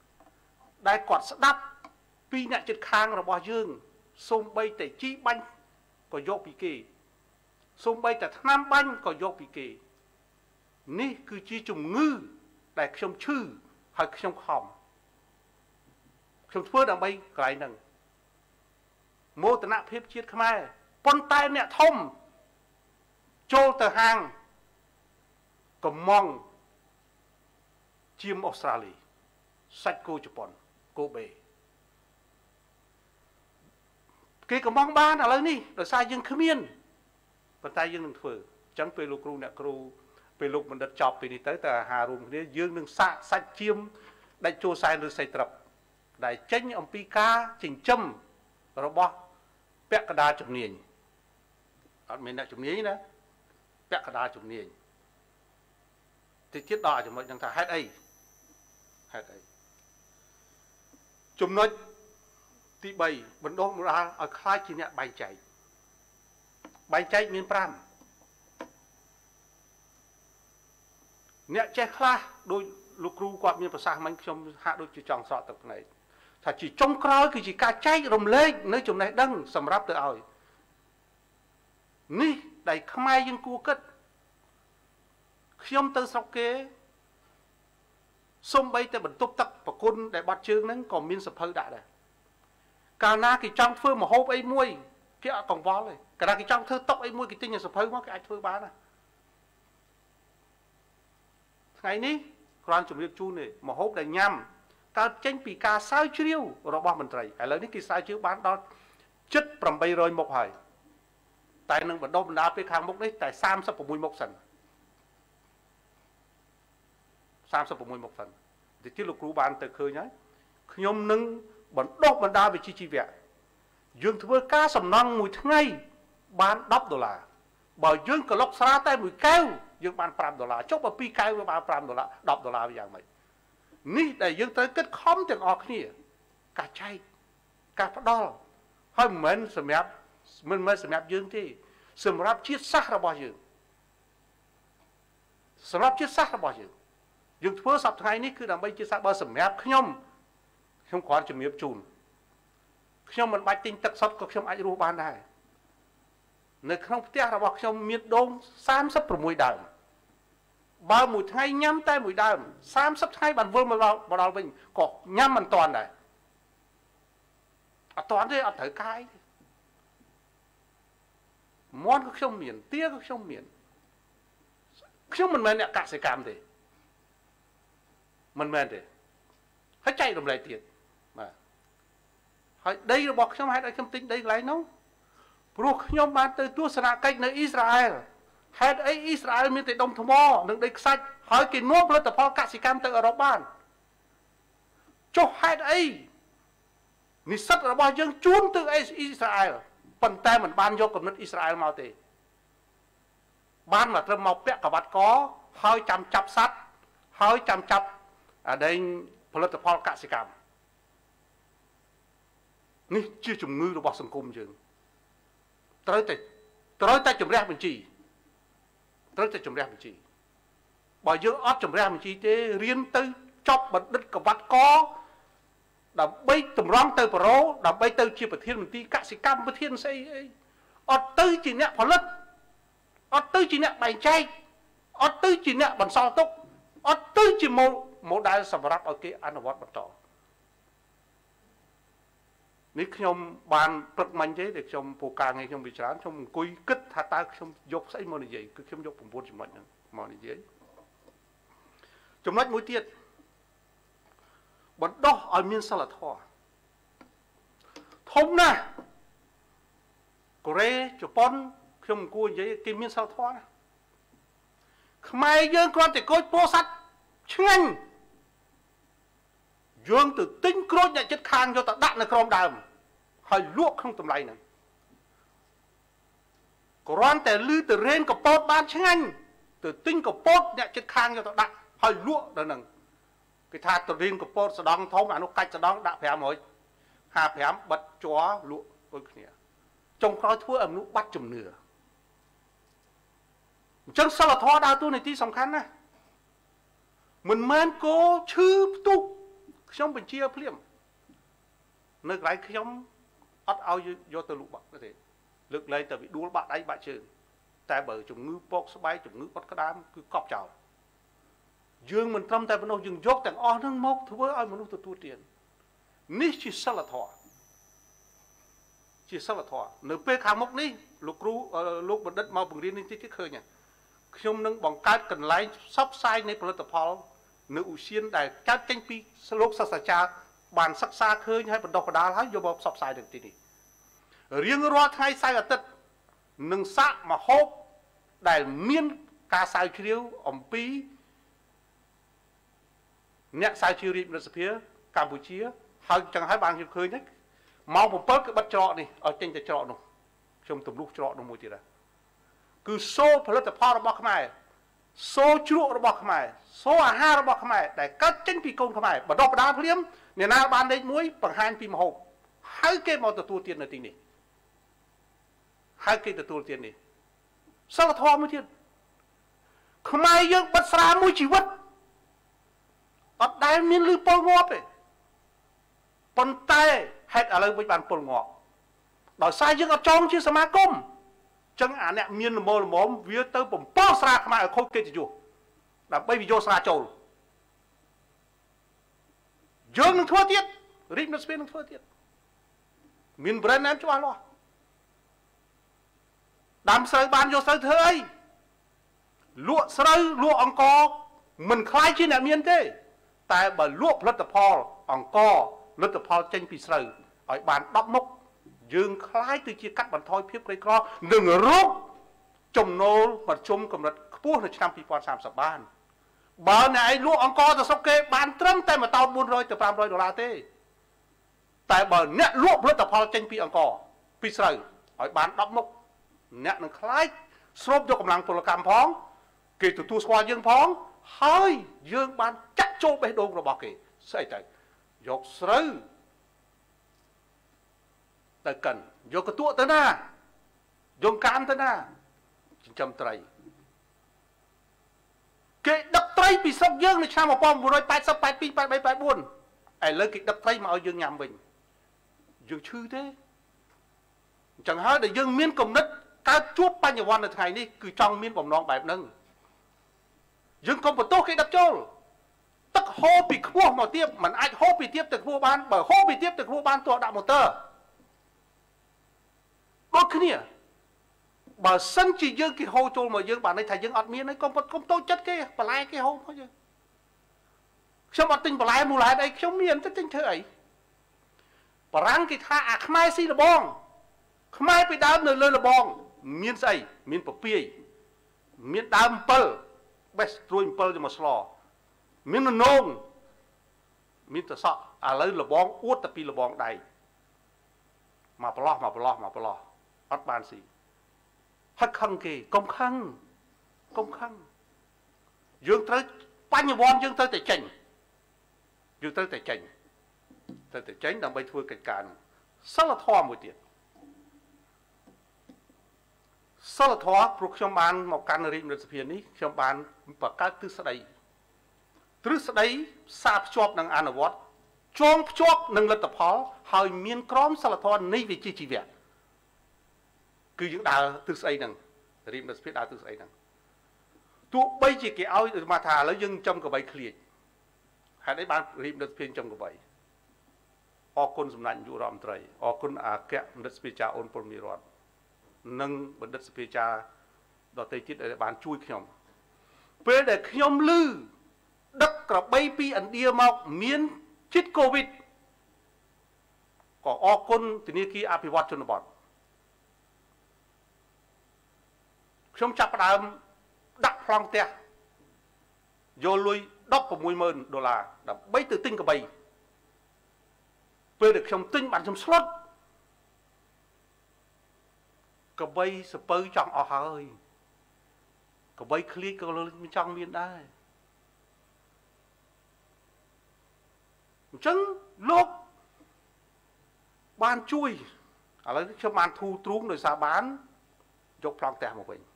ដែលគាត់ស្ដាប់ពីអ្នកជិតខាងរបស់យើងសូម្បីតែជីបាញ់ក៏យកពីគេសូម្បីតែថ្នាំបាញ់ក៏យកពីគេនេះគឺជាជំងឺដែលខ្ញុំឈឺហើយខ្ញុំខំខ្ញុំធ្វើដើម្បីកន្លែងហ្នឹងមោទនភាពជាតិខ្មែរប៉ុន្តែអ្នកធំចូលទៅហាងកំងជាមអូស្ត្រាលីសាច់គោជប៉ុនកូបេគេកំងបានឥឡូវនេះដោយសារយើងគ្មានប៉ុន្តែយើងនឹងធ្វើអញ្ចឹងពេលលោកគ្រូអ្នកគ្រូពេលលោកបណ្ឌិតចប់ពីនេះទៅតើអាហាររួមគ្នាយើងនឹងសាកសាច់ជៀមដាច់ចូលសែនឬសៃត្រឹបដែលចេញអំពីការចិញ្ចឹមរបស់ពាក់កណ្ដាលជំនាញអត់មានអ្នកជំនាញណាពាក់កណ្ដាលជំនាញតិចទៀតដល់ចំណុចហ្នឹងថាហេតុអីហេតុអីចំណុចទីបីបណ្ដុះបណ្ដាលឲ្យខ្លាចជាអ្នកបែងចែកបែងចែកមានប្រាំអ្នកចេះខ្លះដោយលោកគ្រូគាត់មានប្រសាសន៍មិញខ្ញុំហាក់ដូចជាចង់ស្រក់ទឹកភ្នែកថាជាចុងក្រោយគឺជាការចែករំលែកនៅចំណេះដឹងសម្រាប់ទៅឲ្យនេះដែលខ្មែរយើងគួរគិតខ្ញុំទៅស្រុកគេសំបីតែបន្ទប់ទឹកប្រគុណដែលបាត់ជើងហ្នឹងក៏មានសភៅដាក់ដែរកាលណាគេចង់ធ្វើម្ហូបអីមួយគេអត់កង្វល់ទេកាលណាគេចង់ធ្វើតុកអីមួយគេទិញសភៅមកគេអាចធ្វើបានណាថ្ងៃនេះគ្រាន់ជំរាបជូនទេម្ហូបដែលញ៉ាំកើតចេញពីការស្រាវជ្រាវរបស់មន្ត្រីឥឡូវនេះគេស្រាវជ្រាវបានដល់ជិតប្រាំបីរយមុខហើយតែនឹងបណ្ដុះបណ្ដាលពេលខាងមុខនេះតែសាមសិប៦មុខសិនសាមសិប៦មុខសិនទីទៀតលោកគ្រូបានទៅឃើញហើយខ្ញុំនឹងបណ្ដុះបណ្ដាលវិជ្ជាជីវៈយើងធ្វើការសំណង់មួយថ្ងៃបានដប់ដុល្លារបើយើងក្លុកស្រាតែមួយកែវយើងបានប្រាំដុល្លារចុះបើពីរកែវវាបានប្រាំដុល្លារដប់ដុល្លារយ៉ាងម៉េចនេះដែលយើងត្រូវគិតខំទាំងអស់គ្នាការចែកការផ្ដល់ហើយមិនមែនសម្រាប់មិនមែនសម្រាប់យើងទេសម្រាប់ជាតិសាសន៍របស់យើងសម្រាប់ជាតិសាសន៍របស់យើងយើងធ្វើសប្តាហ៍ថ្ងៃនេះគឺដើម្បីជាតិសាសន៍បើសម្រាប់ខ្ញុំខ្ញុំគ្រាន់ជំរាបជូនខ្ញុំមិនបាច់ទិញទឹកសុទ្ធក៏ខ្ញុំអាចរស់បានដែរនៅក្នុងផ្ទះរបស់ខ្ញុំមានដូងសាមសិប៦ដើមបើមួយថ្ងៃញ៉ាំតែមួយដើមសាមសិបថ្ងៃបានវិលមកដល់វិញក៏ញ៉ាំមិនតាន់ដែរអត់តាន់ទេអត់ត្រូវកាយទេមាន់ក៏ខ្ញុំមានទាក៏ខ្ញុំមានខ្ញុំមិនមែនអ្នកកសិកម្មទេមិនមែនទេហើយចែករំលែកទៀតបាទហើយដីរបស់ខ្ញុំហេតុឲ្យខ្ញុំទិញដីកន្លែងនោះព្រោះខ្ញុំបានទៅទស្សនកិច្ចនៅអ៊ីស្រាអែលហេតុអីអ៊ីស្រាអែលមានតែដុំថ្មនិងដីខ្សាច់ហើយគេនាំផលិតផលកសិកម្មទៅអឺរ៉ុបបានចុះហេតុអីនិស្សិតរបស់យើងជួនទៅអ៊ីស្រាអែលប៉ុន្តែមិនបានយកគំនិតអ៊ីស្រាអែលមកទេបានមកត្រឹមមកពាក់ក្រវ៉ាត់កហើយចាំចាប់សัตว์ហើយចាំចាប់អាដែងផលិតផលកសិកម្មនេះជាជំងឺរបស់សង្គមយើងត្រូវតែត្រូវតែជំរះបញ្ជីត្រូវតែជំរះបញ្ជីបើយើងអត់ជំរះបញ្ជីទេរៀនទៅចប់បណ្ឌិតក្រវ៉ាត់កដើម្បីតម្រង់ទៅប្រូដើម្បីទៅជាប្រធានមន្ត្រីកសិកម្មប្រធានស្អីអីអត់ទៅជាអ្នកផលិតអត់ទៅជាអ្នកបែងចែកអត់ទៅជាអ្នកបន្សល់ទុកអត់ទៅជាម៉ូដែលសម្រាប់ឲ្យគេអនុវត្តបន្តនេះខ្ញុំបានព្រឹកមិញទេដែលខ្ញុំពូការងារខ្ញុំវិចារខ្ញុំអង្គុយគិតថាតើខ្ញុំយកស្អីមកនិយាយគឺខ្ញុំយក៩ចំណុចហ្នឹងមកនិយាយចំណុចមួយទៀតបណ្ដោះឲ្យមានសិលធម៌ធំណាស់កូរ៉េជប៉ុនខ្ញុំអង្គុយនិយាយគេមានសិលធម៌ណាខ្មែរយើងគ្រាន់តែកូចពោធិ៍សាត់ឆ្ងាញ់យើងទៅទិញក្រូចអ្នកចិត្តខាងយកទៅដាក់នៅក្រោមដើមហើយលក់ក្នុងតម្លៃហ្នឹងគ្រាន់តែលឺទៅរែងកពតបានឆ្ងាញ់ទៅទិញកពតអ្នកចិត្តខាងយកទៅដាក់ហើយលក់ដល់ហ្នឹងគេថាទៅរែងកពតស្ដងធំអានោះកាច់ស្ដងដាក់ប្រាំរយហាសិបប្រាំបិទជ័រលក់ដូចគ្នាចុងក្រោយធ្វើឲ្យមនុស្សបាត់ជំនឿអញ្ចឹងសិលធម៌ដើរតួនាទីសំខាន់ណាស់មិនមែនគោឈឺផ្ទុះខ្ញុំបញ្ជាភ្លាមនៅកន្លែងខ្ញុំអត់ឲ្យយកទៅលក់បាក់ទេលើកលែងតែវាដួលបាក់ដៃបាក់ជើងតែបើជំងឺពកស្បែកជំងឺអត់ក្តាមគឺកប់ចោលយើងមិនត្រឹមតែមនុស្សយើងយកទាំងអស់ហ្នឹងមកធ្វើឲ្យមនុស្សទទួលទាននេះជាសិលធម៌ជាសិលធម៌នៅពេលខាងមុខនេះលោកគ្រូលោកបណ្ឌិតមកបង្រៀននេះតិចទៀតឃើញខ្ញុំនឹងបង្កើតកន្លែងផ្សព្វផ្សាយនៃផលិតផលនៅឧស្សាហដែលកើតចេញពីលោកសាស្ត្រាចារ្យបានសិក្សាឃើញហើយបណ្ដុះបណ្ដាលហើយយកមកផ្សព្វផ្សាយនៅទីនេះរៀងរាល់ថ្ងៃសៅរ៍អាទិត្យនឹងសាកមហូបដែលមានការស្រាវជ្រាវអំពីអ្នកស្រាវជ្រាវរាជរដ្ឋសភាកម្ពុជាហើយចឹងហើយបានខ្ញុំឃើញហ្នឹងម៉ោង7គឺបិទច្រកនេះឲ្យចេញទៅច្រកនោះខ្ញុំទម្លុះច្រកនោះមួយទៀតដែរគឺសូផលិតផលរបស់ខ្មែរសូជ្រក់របស់ខ្មែរសូអាហាររបស់ខ្មែរដែលកើតចេញពីកូនខ្មែរបដិបដាភ្លាមអ្នកណាបានលេខមួយបង្ហាញពីម្ហូបហើយគេមកទទួលទាននៅទីនេះហើយគេទទួលទាននេះសិលធម៌មួយទៀតខ្មែរយើងបិទស្រាមួយជីវិតអត់ដែលមានលឺពលងាប់ទេប៉ុន្តែហេតុឥឡូវវិញបានពលងាប់ដោយសារយើងអត់ចង់ជាសមាគមចឹងអាអ្នកមានលមលមវាទៅបំពល់ស្រាខ្មែរឲ្យខូចកិត្តិយសដើម្បីវាយកស្រាចូលយើងនឹងធ្វើទៀតរាជរដ្ឋាភិបាលនឹងធ្វើទៀតមាន brand name ច្បាស់លាស់ដាំស្រូវបានយកស្រូវធ្វើអីលក់ស្រូវលក់អង្ករមិនខ្លាយជាអ្នកមានទេតែបើលក់ផលិតផលអង្ករផលិតផលចេញពីស្រូវឲ្យបានដប់មុខយើងខ្លាយទៅជាកាត់បន្ថយភាពក្រីក្រនិងរោគចំណូលមធ្យមកម្រិតខ្ពស់នៅឆ្នាំ2030បានបើអ្នកឯងលក់អង្ករទៅស្រុកគេបានត្រឹមតែមួយតោន400ទៅ500ដុល្លារទេតែបើអ្នកលក់ផលិតផលចេញពីអង្ករពីស្រូវឲ្យបានដប់មុខអ្នកនឹងខ្លាចស្រូបយកកម្លាំងពលកម្មផងគេទទួលស្គាល់យើងផងហើយយើងបានចាក់ចូលបេះដូងរបស់គេស្អីទៅយកស្រូវទៅកិនយកកតួទៅណាយកកាមទៅណាចិញ្ចឹមត្រីគេដឹកត្រីពីស្រុកយើងនៅឆ្នាំ1980 82 83 84ឥឡូវគេដឹកត្រីមកឲ្យយើងញ៉ាំវិញយើងឈឺទេអញ្ចឹងហើយដែលយើងមានគំនិតកើតជួបបញ្ញវន្តនៅថ្ងៃនេះគឺចង់មានបំណងបែបហ្នឹងយើងកុំបន្ទោសគេដឹកចូលទឹកហូរពីខ្ពស់មកទៀតมันអាចហូរពីទៀតទៅខ្ពស់បានបើហូរពីទៀតទៅខ្ពស់បានទោះដាក់ម៉ូទ័រដូចគ្នាបើសិនជាយើងគេហូរចូលមកយើងបានន័យថាយើងអត់មានហើយកុំកុំតូចចិត្តគេបន្លែគេហូរមកយើងខ្ញុំអត់ទិញបន្លែមូលហេតុអីខ្ញុំមានទៅទិញធ្វើអីបារាំងគេថាអាខ្មែរស៊ីលបងខ្មែរពីដើមនៅលើលបងមានស្អីមានពពាយមានដើមអំពិលបេះត្រួយអំពិលយកមកស្លមាននងមានតសក់ឥឡូវលបងអួតតែពីលបងដៃមកប្រឡោះមកប្រឡោះមកប្រឡោះអត់បានស៊ីហឹកខឹងគេកុំខឹងកុំខឹងយើងត្រូវបញ្ញវន្តយើងត្រូវតែចេញយើងត្រូវតែចេញត្រូវតែចេញដើម្បីធ្វើកិច្ចការនោះសិលធម៌មួយទៀតសិលធម៌ព្រោះខ្ញុំបានមកកាន់រាជរដ្ឋសភានេះខ្ញុំបានបង្កើតទ្រឹស្ដីទ្រឹស្ដីផ្សារភ្ជាប់នឹងអនុវត្តចងភ្ជាប់នឹងលទ្ធផលហើយមានក្រមសិលធម៌នៃវិជ្ជាជីវៈគឺយើងដើរទ្រឹស្ដីហ្នឹងរាជរដ្ឋសភាដើរទ្រឹស្ដីហ្នឹងទោះបីជាគេឲ្យមកថាឥឡូវយើងចំកបីឃ្លៀចហេតុអីបានរាជរដ្ឋសភាចំកបីអរគុណសម្ដេចនាយករដ្ឋមន្ត្រីអរគុណអគ្គបណ្ឌិតស្ពាចាអូនពលមីរដ្ឋនិងបណ្ឌិតស្ពាចាដទៃទៀតដែលបានជួយខ្ញុំពេលដែលខ្ញុំឮដឹកក្របីពីឥណ្ឌាមកមានជាតិកូវីដក៏អរគុណធនាគារអភិវឌ្ឍជនបទខ្ញុំចាប់ផ្ដើមដាក់ប្លង់ផ្ទះយកលុយដប់6ម៉ឺនដុល្លារដើម្បីទៅទិញក្របីពេលដែលខ្ញុំទិញបានខ្ញុំស្លុតក្របីសពៅចង់អស់ហើយក្របីឃ្លៀចក៏មិនចង់មានដែរអញ្ចឹងលោកបានជួយឥឡូវខ្ញុំបានធូរទ្រូងដោយសារបានយកប្លង់ផ្ទះមកវិញ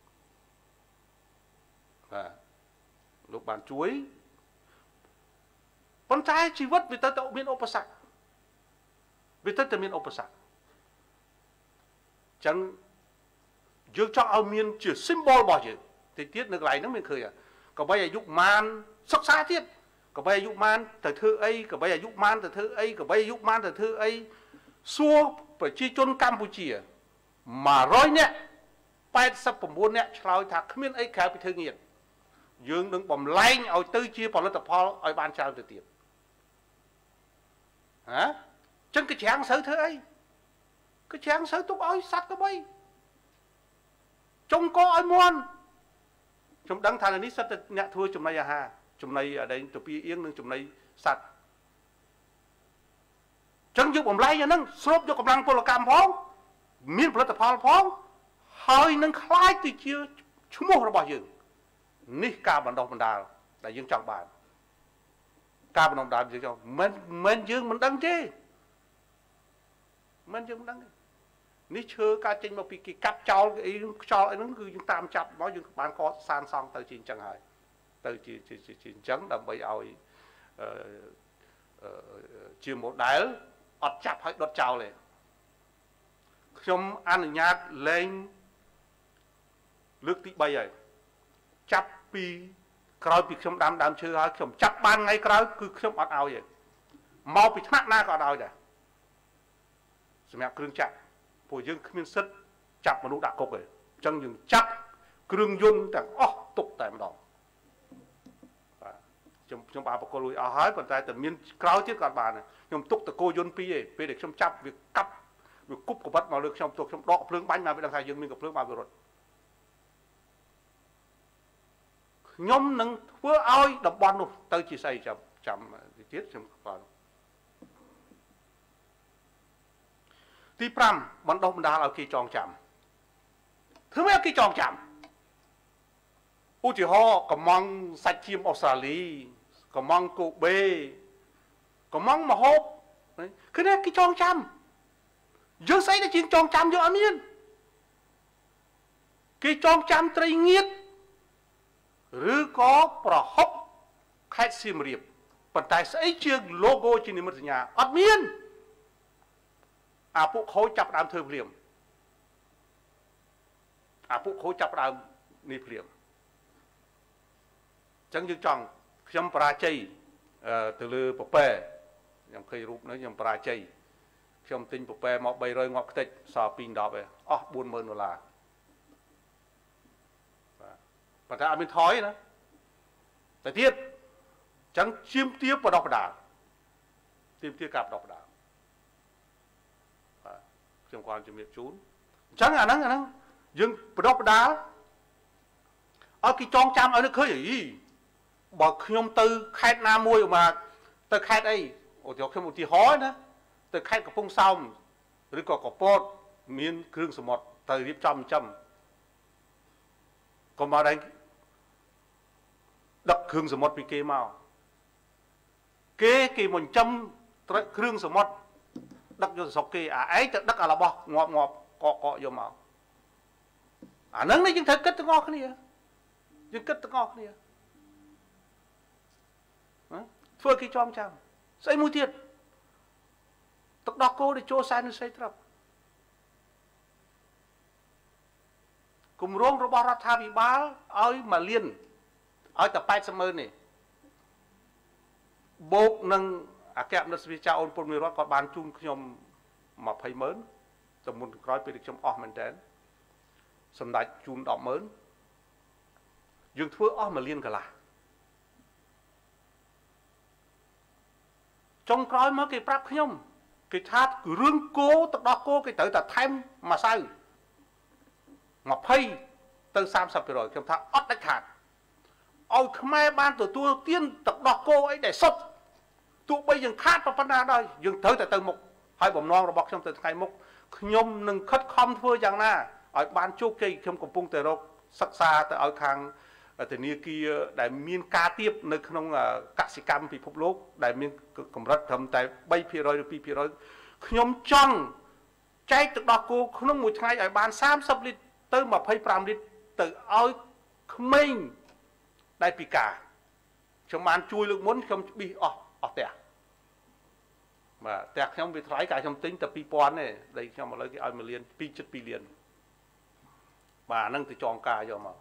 បាទលោកបានជួយប៉ុន្តែជីវិតវាទៅតែមានឧបសគ្គ vì tất cả miền ốp sạc chẳng dương cho ao miền chỉ symbol bỏ chứ thì tiết nước lại nó mình khởi à có bây giờ dục man sắc xa tiết có bây giờ dục man thời thư ấy có bây giờ dục man thời thư ấy có bây giờ dục man thời thư ấy xua phải chi chôn Campuchia mà rồi nè bảy mươi chín nè chào thà không biết ấy khai bị thư nghiệt dương đừng bầm lanh ở tư chia bỏ lên tập phò ở ban trao từ tiền hả chân cái chàng sớ thế ấy cái chàng sớ túc ơi sát cái bay trông có ai muốn chúng đăng thằng này sát nhẹ thua chúng này à ha chúng này ở đây tụi pi yên nương chúng này sát chân giúp bầm lanh nâng sốp cho cầm lăng pol cam phong miền pol tập phò phong hơi nâng khai từ chia chúng mua ra bao nhiêu ní ca bản đồng bản đà đại dương trọng bản ca bản đồng đà dương trọng mình mình dương mình đăng chứ mình dương mình đăng ní chưa ca trình một cái cắt trao cái cho ấy nó cứ dương tam chập nói dương bán có san xong từ chín chẳng hạn từ chín chín chín trắng đầm bầy oi chiều một đáy ọt chập hay đốt trao này trong ăn nhạt lên nước tí bay rồi chắp pi cào pi trong đám đám chơi hay trong chắp ban ngay cào cứ trong ọt ao vậy mau bị thắt na còn ao vậy xem mẹ kêu chặt phổi dương không sứt chặt mà nó đã cục rồi chân dương chặt kêu yun chẳng ó tục tại mà đó trong trong bà cô lùi ao hái còn tại tận miền cào chứ còn bà này nhưng tục từ cô yun pi ấy pi để trong chắp việc cắp việc cúp của bắt vào được trong tục trong đọ phượng bánh mà bên đằng sau dương mình gặp phượng vào rồi nhóm nâng vừa oi đập bắn luôn tới chỉ xây chậm chậm tiết chậm vào tí pram bắn đông đá ở kia tròn chậm thứ mấy kia tròn chậm u chỉ ho có mong sạch chim Australia có mong cụ bê có mong mà hộp cái này kia tròn chậm dương xây là chuyện tròn chậm cho anh yên kia tròn chậm tây nghiệt rứ có pro hốc khách xiêm riệp bản tài sẽ chiếc logo trên nền mặt nhà ắt miên à phụ khối chập đám thơm liềm à phụ khối chập đám nịp liềm chẳng như chồng trong pra chay từ lư bọc bè nhằm khơi rụp nói nhằm pra chay trong tinh bọc bè mọc bay rơi ngọt tịch sò pin đó về ó buôn mơn là và ta mình thói nữa tại tiết chẳng chiêm tiếp vào đọc đảo tiêm tiếp cặp đọc đảo trong quan trọng việc trốn chẳng à nắng à nắng nhưng vào đọc đảo ở cái tròn trăm ở nước khơi gì bậc nhom tư khai nam môi mà từ khai đây ở chỗ không một tí hói nữa từ khai của phong xong rồi có có pot miên kêu số một từ điệp trăm trăm còn mà đây đập khương số một bị kê màu kê kê một trăm khương số một đập vô sọc kê à ấy đập à là bò ngọt ngọt cọ cọ vô màu à nâng đấy nhưng thấy kết ngọt cái này nhưng kết ngọt cái này phơi cái chom chăm xây mũi thiệt tóc đỏ cô để cho sai nó xây trập cùng rong robot ra bị bá ơi mà liên ơi tập bay summer này bốc nâng à kẹp nó sẽ cha ôn pôn mười rót còn bàn chung nhom mà phải mớn tầm một gói về được trong o mình đến sầm đại chun đỏ mớn dương thưa o mà liên cả là trong gói mới cái prap nhom cái thát cứ rương cố tập đó cố cái tới tập thêm mà sao mà phay từ sam sập rồi trong tháp ớt đánh hạt ôi khmer ban từ tua tiên tập đọc cô ấy để sốt tụ bây giờ khát vào phân đây dừng tới tại từ mục hai bồng non rồi bọc trong từ ngày mục nhom nâng khất không thưa rằng na ở ban chốt cây trong cổng pung từ đâu sắc xa từ ở hàng từ nia kia đại miên ca tiếp nơi không là các sĩ cam bị phục lốt đại miên cầm rất thầm tại bay phi rồi phi phi rồi nhom trong trái tập đọc cô không một ngày ở ban sam sập lít tới mà phải làm đi từ ơi mình đại bị cả trong màn chui lực muốn không bị ọ ọ tẻ បាទតែខ្ញុំវាថ្លៃកាលខ្ញុំទិញតែពីរពាន់ទេដីខ្ញុំឥឡូវគេឲ្យមួយលានពីរជិតពីរលានបាទហ្នឹងទៅចងការយកមក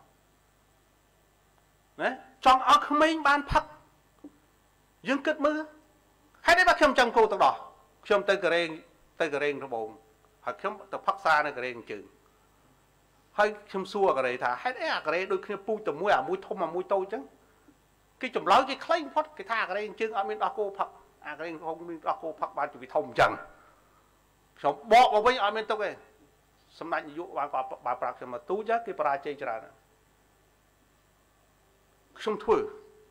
ណាចង់ឲ្យក្មេងបានផឹកយើងគិតមើលហេតុអីបាទខ្ញុំចាំគោទៅដោះខ្ញុំទៅកេរេងទៅកេរេងត្បូងហើយខ្ញុំទៅផឹកសានៅកេរេងជើងហើយខ្ញុំសួរកេរេថាហេតុអីអាកេរេដូចគ្នាពូជតែមួយអាមួយធំអាមួយតូចអញ្ចឹងគេចម្លើយគេខ្លីបំផុតគេថាកេរេងជើងអត់មានដោះគោផឹកអាកេរេងធំមានដោះគោផឹកបានជាវាធំអញ្ចឹងខ្ញុំបកមកវិញអត់មានទុកទេសម្ដេចនាយកបានគាត់បានប្រាប់ខ្ញុំមកទូចគេបរាជ័យច្រើនខ្ញុំធ្វើ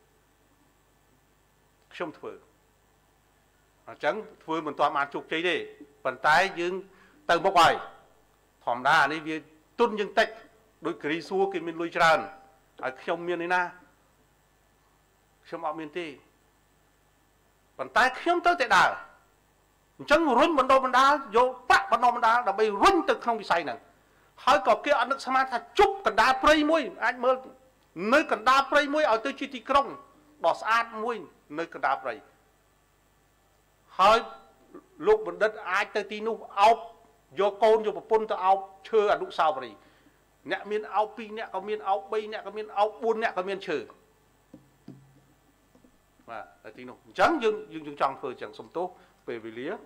ខ្ញុំធ្វើអញ្ចឹងធ្វើមិនទាន់បានជោគជ័យទេប៉ុន្តែយើងទៅមុខហើយធម្មតាអានេះវាទុនយើងតិចដូចគ្រីសួរគេមានលុយច្រើនហើយខ្ញុំមាននេះណាខ្ញុំអត់មានទេប៉ុន្តែខ្ញុំទៅតែដើរអញ្ចឹងរុញបណ្ដុំបណ្ដាលយកប្រាក់បណ្ដុំបណ្ដាលដើម្បីរុញទៅក្នុងវិស័យហ្នឹងហើយក៏គេអត់នឹកស្មានថាជប់កណ្ដាលព្រៃមួយអាចមើលនៅកណ្ដាលព្រៃមួយឲ្យទៅជាទីក្រុងដ៏ស្អាតមួយនៅកណ្ដាលព្រៃហើយលោកបណ្ឌិតអាចទៅទីនោះអោបយកកូនយកប្រពន្ធទៅអោបឈើអនុស្សាវរីយ៍អ្នកមានអោបពីរអ្នកក៏មានអោបបីអ្នកក៏មានអោបបួនអ្នកក៏មានឈើបាទទៅទីនោះអញ្ចឹងយើងយើងចង់ធ្វើអញ្ចឹងសុំទោសពេលវេលា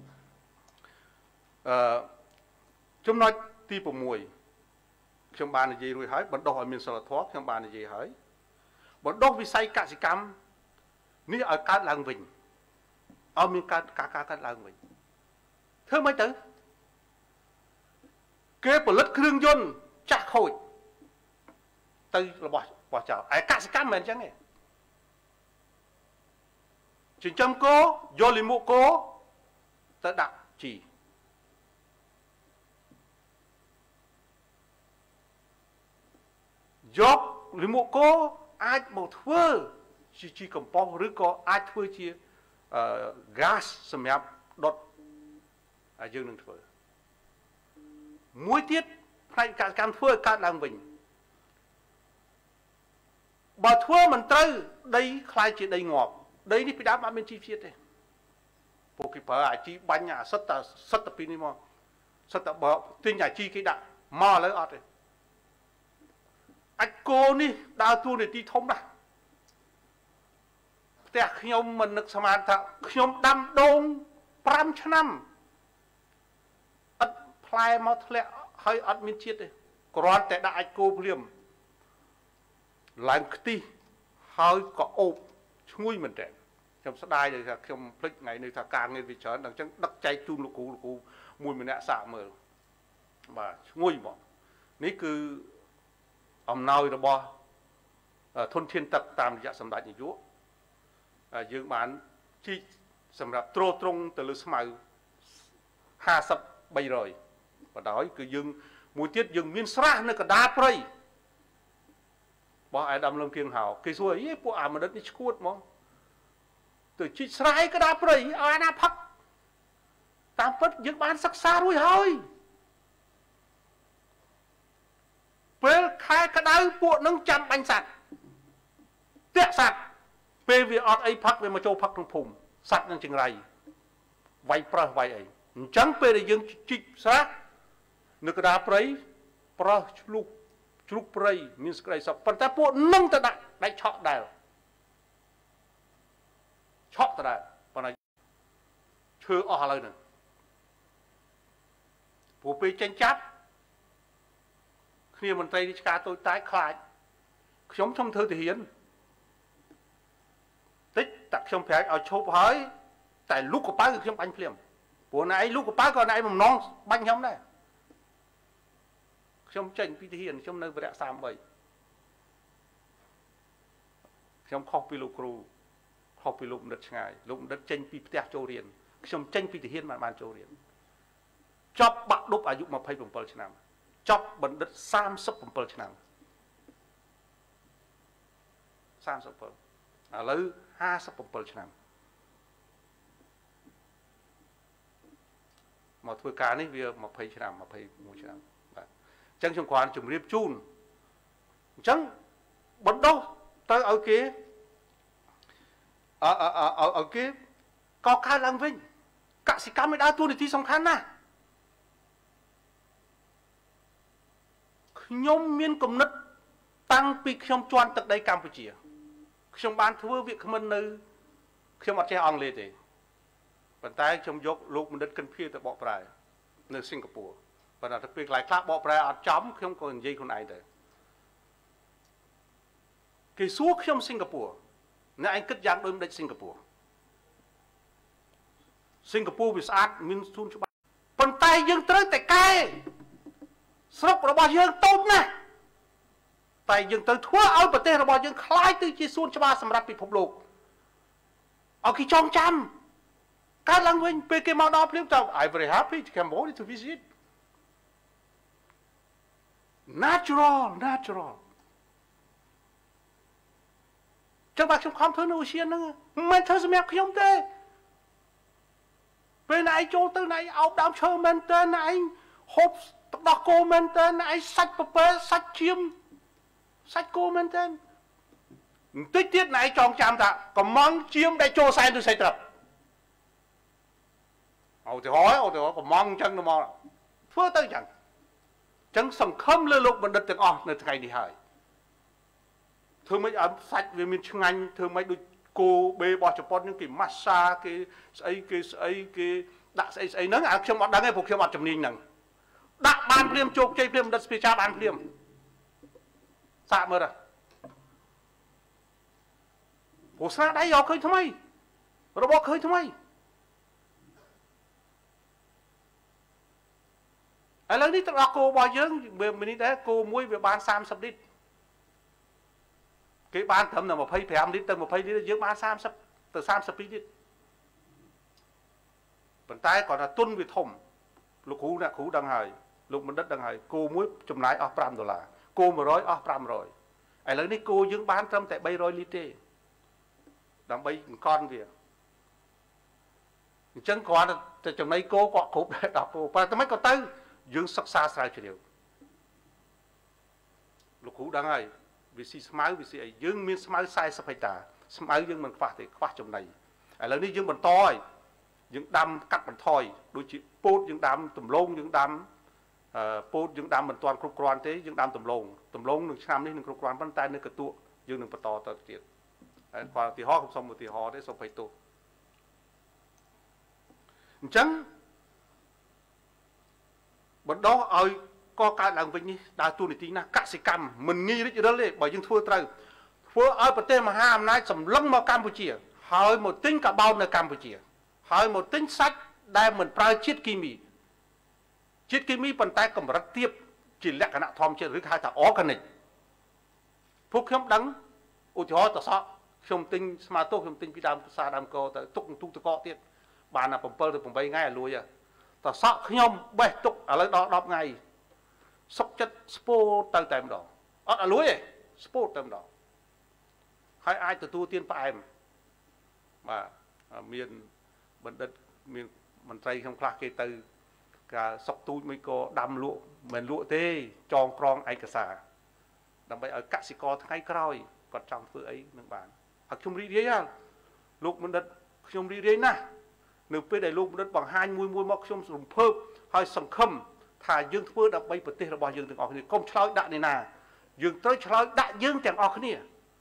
អឺចំណុចទី6ខ្ញុំបាននិយាយរួចហើយបណ្ដុះឲ្យមានសិលធម៌ខ្ញុំបាននិយាយហើយបណ្ដុះវិស័យកសិកម្មនេះឲ្យកើតឡើងវិញឲ្យមានការការកើតឡើងវិញធ្វើម៉េចទៅគេផលិតគ្រឿងយន្តចាស់ខូចទៅរបស់របស់ចោលឯកសិកម្មមិនអញ្ចឹងទេចិញ្ចឹមគោយកលិមួកគោទៅដាក់ជីយកលិមួកគោអាចមកធ្វើជាជីកំប៉ុស្តឬក៏អាចធ្វើជាអឺ gas សម្រាប់ដុតហើយយើងនឹងធ្វើមួយទៀតផ្នែកកសិកម្មធ្វើឲ្យកើតឡើងវិញបើធ្វើមិនត្រូវដីខ្លាយជាដីងាប់ដីនេះពីដើមអត់មានជីជាតិទេពួកគេប្រើអាជីបាញ់អាសិតតែសិតតែពីនេះមកសិតតែបើទិញអាជីគេដាក់មកឥឡូវអត់ទេអាចគោនេះដើរតួនាទីធំណាស់ផ្ទះខ្ញុំមិននឹកស្មានថាខ្ញុំដាំដូងប្រាំឆ្នាំអត់ផ្លែមកធ្លាក់ហើយអត់មានជាតិទេគ្រាន់តែដាក់អាចគោភ្លាមឡើងខ្ទិះហើយក៏អូបឈ្ងុយមែនតើខ្ញុំស្ដាយเลยថាខ្ញុំភ្លេចថ្ងៃនេះថាការងារវាច្រើនដល់អញ្ចឹងដឹកចែកជូនលោកគ្រូលោកគ្រូមួយម្នាក់សាកមើលបាទឈ្ងុយបងនេះគឺអំណោយរបស់ធនធានទឹកតាមរយៈសម្ដេចនាយកយើងបានជីកសម្រាប់ទ្រទ្រង់ទៅលើស្មៅห้าสิบ 300បដ ாய் គឺយើងមួយទៀតយើងមានស្រះនៅកណ្ដាលព្រៃបោះអាយដាំលំគៀងហៅគេសួរអីពួកអាមនិតនេះឈួតហ្មងទៅជីកស្រែកណ្ដាលព្រៃឲ្យអាណាផឹកតាមពិតយើងបានសិក្សារួចហើយពេលខែក្តៅពួកនឹងចាំបាញ់សត្វតាក់សត្វពេលវាអត់អីផឹកវាមកចូលផឹកក្នុងភូមិសត្វនឹងចង្រៃវាយប្រើសវាយអីអញ្ចឹងពេលដែលយើងជីកស្រះនៅកណ្ដាលព្រៃប្រើសឆ្លុះជ្រូកព្រៃមានសេចក្តីសុខប៉ុន្តែពួកនឹងទៅដាក់ដៃឆក់ដែរឆក់ទៅដែរប៉ុន្តែឈើអស់ឥឡូវហ្នឹងពួកពេលចេញចាប់គ្នាមន្ត្រីរាជការតូចតាចខ្លាចខ្ញុំខ្ញុំធ្វើទាហានតិចតាខ្ញុំប្រែកឲ្យឈប់ហើយតែលូកកប៉ៅគឺខ្ញុំបាញ់ភ្លាមព្រោះណែឯងលូកកប៉ៅក៏ណែឯងបំណងបាញ់ខ្ញុំដែរខ្ញុំចេញពីទាហានខ្ញុំនៅវរៈសាមបីខ្ញុំខុសពីលោកគ្រូខុសពីលោកបណ្ឌិតឆ្ងាយលោកបណ្ឌិតចេញពីផ្ទះចូលរៀនខ្ញុំចេញពីទាហានមកបានចូលរៀនចប់បាក់ឌុបអាយុยี่สิบเจ็ดឆ្នាំចប់បណ្ឌិតสามสิบเจ็ดឆ្នាំสามสิบเจ็ดឥឡូវห้าสิบเจ็ดឆ្នាំមកធ្វើការនេះវាยี่สิบឆ្នាំยี่สิบเอ็ดឆ្នាំបាទអញ្ចឹងខ្ញុំគ្រាន់ជម្រាបជូនអញ្ចឹងបណ្ដុះទៅឲ្យគេអអឲ្យគេកកើតឡើងវិញកសិកម្មមិនដើរតួនាទីសំខាន់ណាស់ខ្ញុំមានគំនិតតាំងពីខ្ញុំជន់ទឹកដីកម្ពុជាខ្ញុំបានធ្វើវាគ្មិននៅខ្ញុំអត់ចេះអង់គ្លេសទេប៉ុន្តែខ្ញុំយកលោកបណ្ឌិតកិនភៀទៅបកប្រែនៅសិង្ហបុរីប៉ុន្តែទៅពេលកន្លែងខ្លះបកប្រែអត់ចំខ្ញុំក៏និយាយខ្លួនឯងទៅគេសួរខ្ញុំសិង្ហបុរីអ្នកឯងគិតយ៉ាងដូចម្ដេចសិង្ហបុរីសិង្ហបុរីវាស្អាតមានសួនច្បារប៉ុន្តែយើងត្រូវតែកែស្រុករបស់យើងតូចណាស់តែយើងត្រូវធ្វើឲ្យប្រទេសរបស់យើងคล้ายទៅជាសួនច្បារសម្រាប់ពិភពលោកឲ្យគេចងចាំកើតឡើងវិញពេលគេមកដល់ភ្លាមទៅ I'm very happy to Cambodia to visit natural natural ចឹងបាទខ្ញុំខំធ្វើនៅអូសៀនហ្នឹងមិនមែនធ្វើសម្រាប់ខ្ញុំទេពេលណៃចូលទៅណៃអោបដើមឈើមែនតើណៃហូបទឹកដោះគោមែនតើណៃសាច់ពពែសាច់ឈាមសាច់គោមែនតើបន្តិចទៀតណៃចងចាំថាកំងឈាមដែលចូលសែនទៅសៃត្រឹបឧទាហរណ៍ឧទាហរណ៍កំងអញ្ចឹងទៅមកធ្វើទៅអញ្ចឹងអញ្ចឹងសង្ឃឹមលើលោកបណ្ឌិតទាំងអស់នៅថ្ងៃនេះហើយធ្វើមិនឲ្យសាច់វាមានឆ្ងាញ់ធ្វើមិនដូចគោបេរបស់ជប៉ុនហ្នឹងគេម៉ាស្សាគេស្អីគេស្អីគេដាក់ស្អីស្អីហ្នឹងអាខ្ញុំអត់ដឹងទេព្រោះខ្ញុំអត់ជំនាញហ្នឹងដាក់បានព្រាមជោគជ័យព្រាមបណ្ឌិតស្ពាចាបានព្រាមសាកមើលទៅព្រោះស្នាដៃយកឃើញថ្មីរបស់ឃើញថ្មីឥឡូវនេះទឹកដោះគោរបស់យើងវានេះដែរគោមួយវាបានសាមសិបលីត្រគេបានត្រឹមតែម្ភៃប្រាំលីត្រទៅម្ភៃលីត្រយើងបានសាមសិបទៅសាមសិបពីរលីត្រប៉ុន្តែគាត់ថាទុនវាធំលោកគ្រូអ្នកគ្រូដឹងហើយលោកបណ្ឌិតដឹងហើយគោមួយចំណាយអស់ប្រាំដុល្លារគោមួយរយអស់ប្រាំរយឥឡូវនេះគោយើងបានត្រឹមតែបីរយលីត្រទេដើម្បីបង្កន់វាអញ្ចឹងគាត់តែចំណីគោគាត់គ្រប់ដែរដល់គោប៉ុន្តែមិនក៏ទៅយើងសិក្សាស្រាវជ្រាវលោកគ្រូដឹងហើយវាស៊ីស្មៅវាស៊ីអីយើងមានស្មៅសែសិបហិកតាស្មៅយើងមិនខ្វះទេខ្វះចំណីឥឡូវនេះយើងបន្តហើយយើងដាំកាត់បន្ថយដូចជាពោតយើងដាំដំឡូងយើងដាំអឺពោតយើងដាំមិនទាន់គ្រប់គ្រាន់ទេយើងដាំដំឡូងដំឡូងនឹងឆ្នាំនេះនឹងគ្រប់គ្រាន់ប៉ុន្តែនៅកទួកយើងនឹងបន្តទៅទៀតហើយគាត់ឧទាហរណ៍ខ្ញុំសុំឧទាហរណ៍ទេសុំឲ្យទោសអញ្ចឹងបណ្ដោះឲ្យកកើតឡើងវិញនេះដើរតួនាទីណាស់កសិកម្មមិនងាយរិចរិលទេបើយើងធ្វើត្រូវធ្វើឲ្យប្រទេសមហាអំណាចសម្លឹងមកកម្ពុជាហើយមកទិញកាបោតនៅកម្ពុជាហើយមកទិញសាច់ដែលមិនប្រើជាតិគីមីជាតិគីមីប៉ុន្តែកម្រិតទាបជាលក្ខណៈធម្មជាតិឬហៅថា organic ពួកខ្ញុំដឹងឧទាហរណ៍តសក់ខ្ញុំទិញស្មាតូខ្ញុំទិញពីដើមផ្សារដើមកទៅទុកទូតកកទៀតបានតែ7ទៅ8ថ្ងៃឲ្យលួយតសក់ខ្ញុំបេះទុកឥឡូវដល់10ថ្ងៃសុកចិត្តស្ពោទៅតែម្ដងអត់ឲ្យលួយទេស្ពោទៅម្ដងហើយអាចទទួលទានផ្អែមបាទមានបណ្ឌិតមានមន្ត្រីខ្ញុំខ្លះគេទៅការសុកទូចមួយក៏ដាំលក់មិនលក់ទេចងក្រងឯកសារដើម្បីឲ្យកសិករថ្ងៃក្រោយគាត់ចង់ធ្វើអីនឹងបានហើយខ្ញុំរីករាយហើយលោកបណ្ឌិតខ្ញុំរីករាយណាស់នៅពេលដែលលោកបណ្ឌិតបង្ហាញមួយមួយមកខ្ញុំរំភើបហើយសង្ឃឹមថាយើងធ្វើដើម្បីប្រទេសរបស់យើងទាំងអស់គ្នាកុំឆ្លោយដាក់នេះណាយើងត្រូវឆ្លោយដាក់យើងទាំងអស់គ្នា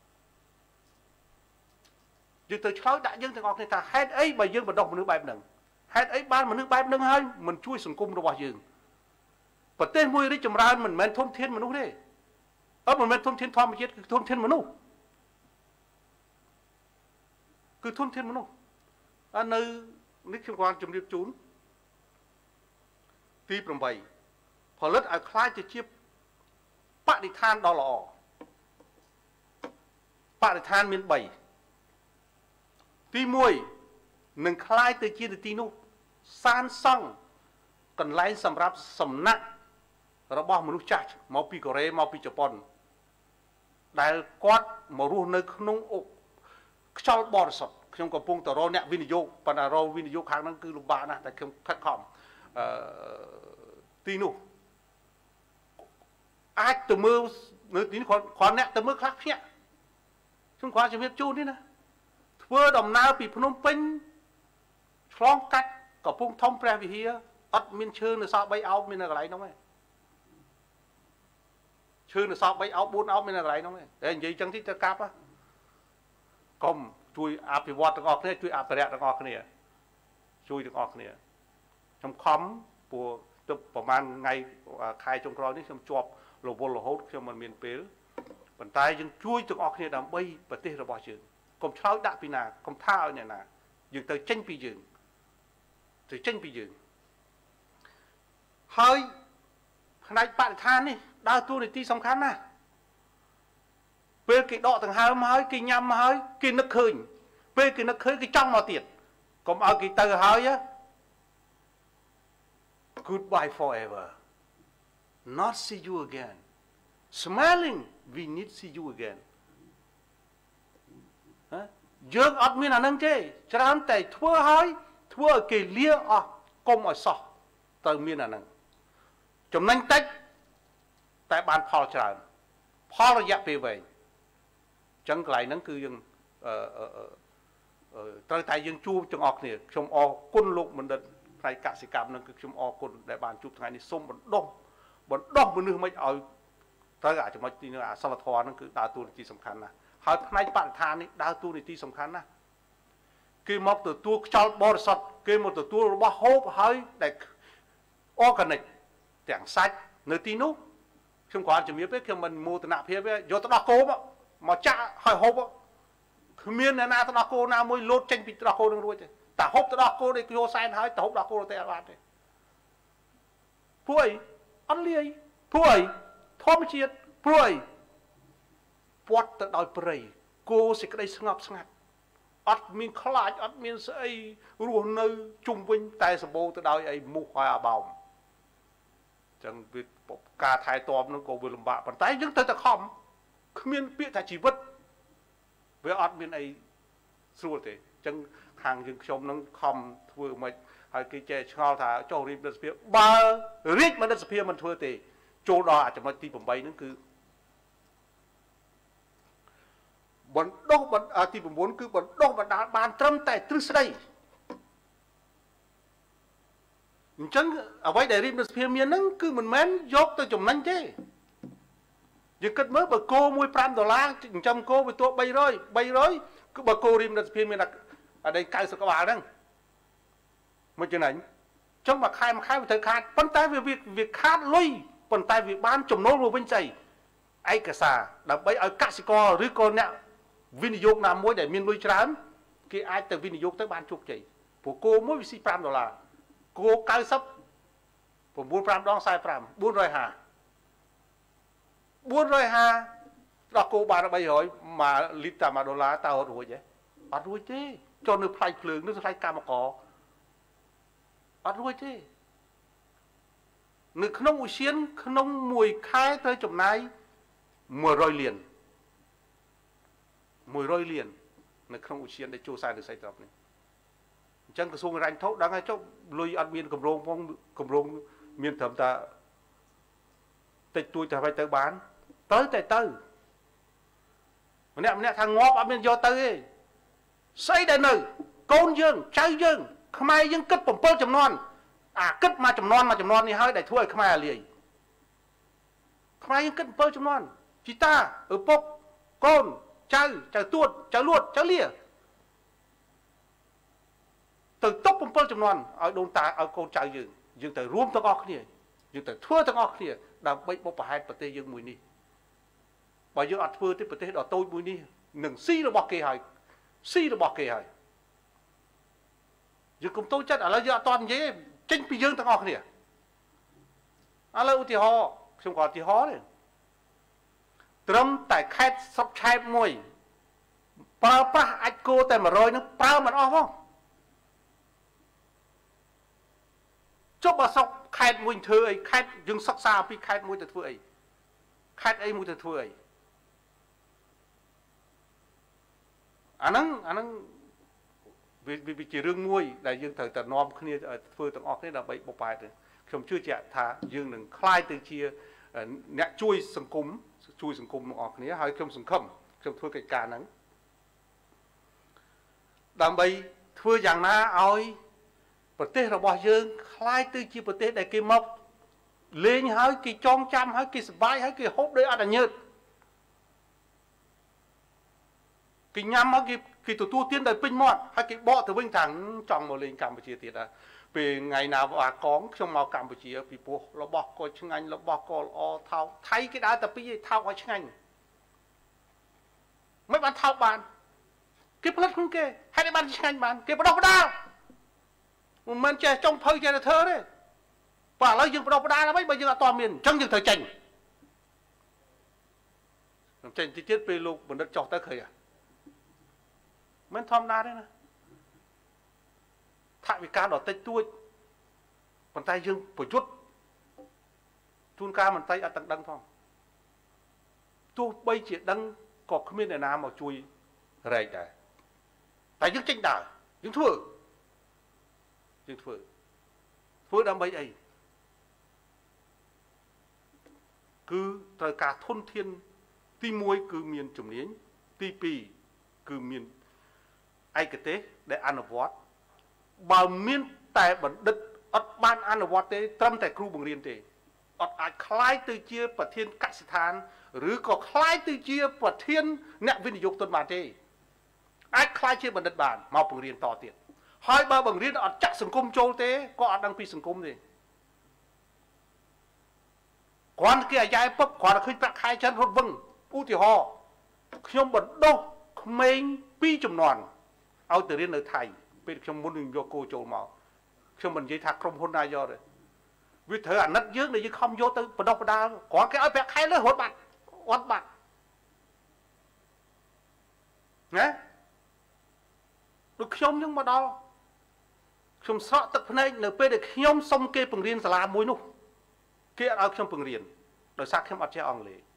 យើងត្រូវឆ្លោយដាក់យើងទាំងអស់គ្នាថាហេតុអីបើយើងបណ្ដុះមនុស្សបែបហ្នឹងហេតុអីបានមនុស្សបែបហ្នឹងហើយមិនជួយសង្គមរបស់យើងប្រទេសមួយរីកចម្រើនមិនមែនធនធានមនុស្សទេអត់មិនមែនធនធានធម្មជាតិគឺធនធានមនុស្សគឺធនធានមនុស្សអនៅនេះខ្ញុំគាត់ជម្រាបជូនទី8ផលិតឲ្យខ្លាចទៅជាបរិស្ថានដ៏ល្អបរិស្ថានមាន3ទី1នឹងខ្លាយទៅជាទីនោះសានសង់កន្លែងសម្រាប់សំណាក់របស់មនុស្សចាស់មកពីកូរ៉េមកពីជប៉ុនដែលគាត់មករស់នៅក្នុងអុកខ្យល់បរិសុទ្ធខ្ញុំកំពុងតែរកអ្នកវិនិយោគប៉ុន្តែរកវិនិយោគខាងហ្នឹងគឺលំបាកណាស់តែខ្ញុំខិតខំអឺទីនោះអាចទៅមើលនៅទីនេះគាត់គាត់អ្នកទៅមើលខ្លះភ្ញាក់ខ្ញុំគាត់ជំរាបជូននេះណាធ្វើដំណើរពីភ្នំពេញឆ្លងកាត់ có phung thông pre vì hia ắt miên chư nữa sao bay áo miên là cái nó ấy chư nữa sao bay áo bốn áo miên là cái nó ấy để vậy chẳng thích ta cáp á công chui áp thì vọt được ọt này chui áp bẹt được ọt này chui được ọt này trong khóm của tậpประมาณ ngày khai trong cõiนี้trong chọp lồ vô lồ hốt trong mình miền Pế bàn tayยังช่วยตัวออกเนี่ยดำใบประเทศเราบ่เชิงกรมเช้าด่าปีนากรมท่าเนี่ยนะยังเตยเจนปียืนเตยเจนปียืนเฮ้ยขณะปฏิทานนี่ดาวตัวในที่สำคัญนะเพื่อกิดดอกต่างหากมาเฮ้ยกินยำมาเฮ้ยกินนักคืนเพื่อกินนักคืนกินจ้องมาเตียดกรมเอากิเตยเฮ้ย goodbye forever not see you again smiling we need see you again យើងអត់មានអានឹងទេច្រើនតែធ្វើឲ្យធ្វើឲ្យគេលាអស់កុំឲ្យសោះទៅមានអានឹងចំណេញតិចតែបានផលច្រើនផលរយៈពេលវែងអញ្ចឹងកន្លែងហ្នឹងគឺយើងអឺត្រូវតែយើងជួបទាំងអស់គ្នាខ្ញុំអរគុណលោកបណ្ឌិតផ្នែកកសិកម្មហ្នឹងគឺខ្ញុំអរគុណដែលបានជួបថ្ងៃនេះសូមបណ្ដុះបណ្ដុះមនុស្សមិនឲ្យត្រូវអាចំណុចទីនោះអាសិលធម៌ហ្នឹងគឺដើរតួនាទីសំខាន់ណាស់ហើយផ្នែកបរិស្ថាននេះដើរតួនាទីសំខាន់ណាស់គេមកទទួលខ្យល់បរិសុទ្ធគេមកទទួលរបស់ហូបហើយដែល organic ទាំងសាច់នៅទីនោះខ្ញុំគ្រាន់ជំរាបទេខ្ញុំមិនមោទនភាពទេយកទៅដោះគោមកចាក់ហើយហូបគ្មានអ្នកណាទៅដោះគោណាមួយលោតចេញពីដោះគោនឹងរួចទេតែហូបទៅដោះគោនេះយកសែនហើយទៅហូបដោះគោទៅអត់បានទេព្រោះអីអត់លាយព្រោះអីធម្មជាតិព្រោះអីពាត់ទៅដោយព្រៃគោសេចក្តីស្ងប់ស្ងាត់អត់មានខ្លាចអត់មានស្អីរស់នៅជុំវិញតែសម្បូរទៅដោយអីមូសហើយអាបោមអញ្ចឹងវាការថែទាំនោះក៏វាលំបាកប៉ុន្តែយើងត្រូវតែខំគ្មានពាក្យថាជីវិតវាអត់មានអីស្រួលទេអញ្ចឹងខាងយើងខ្ញុំនឹងខំធ្វើមិនហើយគេចេះឆ្ងល់ថាចុះរាជមន្ត្រីសភាបើរាជមន្ត្រីសភាមិនធ្វើទេចូលដល់អាចំណុចទីeightហ្នឹងគឺបណ្ដុះបណ្ដាទីnineគឺបណ្ដុះបណ្ដាលបានត្រឹមតែទ្រឹស្ដីអញ្ចឹងអ្វីដែលរាជមន្ត្រីសភាមានហ្នឹងគឺមិនមែនយកទៅចំណេញទេយើងគិតមើលបើគោមួយfiveដុល្លារចិញ្ចឹមគោវាទោះ300 300គឺបើគោរាជមន្ត្រីសភាមានអាដីninetyក្បាលហ្នឹងមិនចំណេញអញ្ចឹងមួយខែមួយខែវាត្រូវខាតប៉ុន្តែវាវាខាតលុយប៉ុន្តែវាបានចំណូលមកវិញស្អីឯកសារដើម្បីឲ្យកសិករឬក៏អ្នកវិនិយោគណាមួយដែលមានលុយច្រើនគេអាចទៅវិនិយោគទៅបានជោគជ័យព្រោះគោមួយវាស៊ីfiveដុល្លារគោninety nine 5ដងforty-five 450 450ដល់គោបាន300មួយលីត្រតែoneដុល្លារតើអត់រួចទេអត់រួចទេចុះនៅផ្លៃភ្លើងនឹងផ្លៃកម្មករអត់រួចទេនៅក្នុងឧស្សាហក្នុងមួយខែត្រូវចំណាយone hundredលានone hundredលាននៅក្នុងឧស្សាហដែលចូលសារលើសៃត្រប់នេះអញ្ចឹងក្រសួងហិរញ្ញវត្ថុដឹងហើយចុះលុយអត់មានកម្រងផងកម្រងមានត្រឹមតែតិចតួចតែហើយទៅបានទៅតែទៅម្នាក់ម្នាក់ថាងាប់អត់មានយកទៅទេស្អីដែលនៅកូនយើងចៅយើងខ្មែរយើងគិតsevenចំនួនអាគិតមកចំនួនមកចំនួននេះហើយដែលធ្វើឲ្យខ្មែរអាលាយខ្មែរយើងគិតsevenចំនួនជីតាឪពុកកូនចៅចៅទួតចៅលួតចៅលាទៅទុកsevenចំនួនឲ្យដូនតាឲ្យកូនចៅយើងយើងទៅរួមទាំងអស់គ្នាយើងទៅធ្វើទាំងអស់គ្នាដើម្បីបុព្វហេតុប្រទេសយើងមួយនេះបើយើងអត់ធ្វើទេប្រទេសដ៏តូចមួយនេះនឹងស៊ីរបស់គេហើយស៊ីរបស់គេហើយយើងកុំតូចចិត្តឥឡូវយើងអត់តនិយាយចេញពីយើងទាំងអស់គ្នាឥឡូវឧទាហរណ៍ខ្ញុំក៏ឧទាហរណ៍ទេត្រឹមតែខេត្តស្រុកឆែបមួយប្រើប្រាស់អាចគោតែone hundredនឹងប្រើមិនអស់ផងចុះបើស្រុកខេត្តមួយធ្វើអីខេត្តយើងសិក្សាពីខេត្តមួយទៅធ្វើអីខេត្តអីមួយទៅធ្វើអីអាហ្នឹងអាហ្នឹងវាវាជារឿងមួយដែលយើងត្រូវតែនាំគ្នាធ្វើទាំងអស់គ្នាដើម្បីបុព្វហេតុខ្ញុំជឿជាក់ថាយើងនឹងคล้ายទៅជាអ្នកជួយសង្គមជួយសង្គមទាំងអស់គ្នាហើយខ្ញុំសង្ឃឹមខ្ញុំធ្វើកិច្ចការហ្នឹងដើម្បីធ្វើយ៉ាងណាឲ្យប្រទេសរបស់យើងคล้ายទៅជាប្រទេសដែលគេមកលេងហើយគេចងចាំហើយគេសប្បាយហើយគេហូបដោយអត់ញើតគេញ៉ាំមកគេគេទទួលទានដោយពេញមាត់ហើយគេបកទៅវិញថាចង់មកលេងកម្ពុជាទៀតដែរពេលថ្ងៃណាអាកងខ្ញុំមកកម្ពុជាពីព្រោះរបស់ក៏ឆ្ងាញ់របស់ក៏ល្អថោកថៃគេដើរតែពីថោកឲ្យឆ្ងាញ់មិនបានថោកបានគេផលិតខ្លួនគេហើយបានឆ្ងាញ់បានគេបដោះបដាលមិនមែនចេះចង់ភៅចេះតែធ្វើទេបើឥឡូវយើងបដោះបដាលហើយបើយើងអត់តមានអញ្ចឹងយើងត្រូវចេញខ្ញុំចេញតិចទៀតពេលលោកបណ្ឌិតចោះទៅឃើញមិនធម្មតាទេណាថវិកាដ៏តិចតួចប៉ុន្តែយើងប្រយុទ្ធជួនកាលមិនតិចអត់ទាំងដឹងផងទោះបីជាដឹងក៏គ្មានអ្នកណាមកជួយរែកដែរតែយើងចេញដើរយើងធ្វើយើងធ្វើធ្វើដើម្បីអីគឺត្រូវការធនធានទីមួយគឺមានជំនាញទីពីរគឺមានឯកទេសដែលអនុវត្តបើមានតែបណ្ឌិតអត់បានអនុវត្តទេត្រឹមតែគ្រូបង្រៀនទេអត់អាចคล้ายទៅជាប្រធានកសិដ្ឋានឬក៏คล้ายទៅជាប្រធានអ្នកវិនិយោគទុនបានទេអាចคล้ายជាបណ្ឌិតបានមកបង្រៀនតទៀតហើយបើបង្រៀនអត់ចាក់សង្គមចូលទេក៏អត់ដឹងពីសង្គមទេគ្រាន់គេអាយ៉ែពឹបគ្រាន់តែឃើញប្រាក់ខែចិនរត់វឹងឧទាហរណ៍ខ្ញុំបណ្ដុះក្មេងពីរចំនួនឲ្យទៅរៀននៅថៃពេលខ្ញុំមុននឹងយកគោចូលមកខ្ញុំមិននិយាយថាក្រុមហ៊ុនណាយកទេវាត្រូវអាណិតយើងដែលយើងខំយកទៅបណ្ដុះបណ្ដាលគ្រាន់គេឲ្យប្រាក់ខែលើរត់បាត់អត់បាត់ណាដូចខ្ញុំនឹងមកដល់ខ្ញុំស្រក់ទឹកភ្នែកនៅពេលដែលខ្ញុំសុំគេបង្រៀនសាលាមួយនោះគេអត់ឲ្យខ្ញុំបង្រៀនដោយសារខ្ញុំអត់ចេះអង់គ្លេស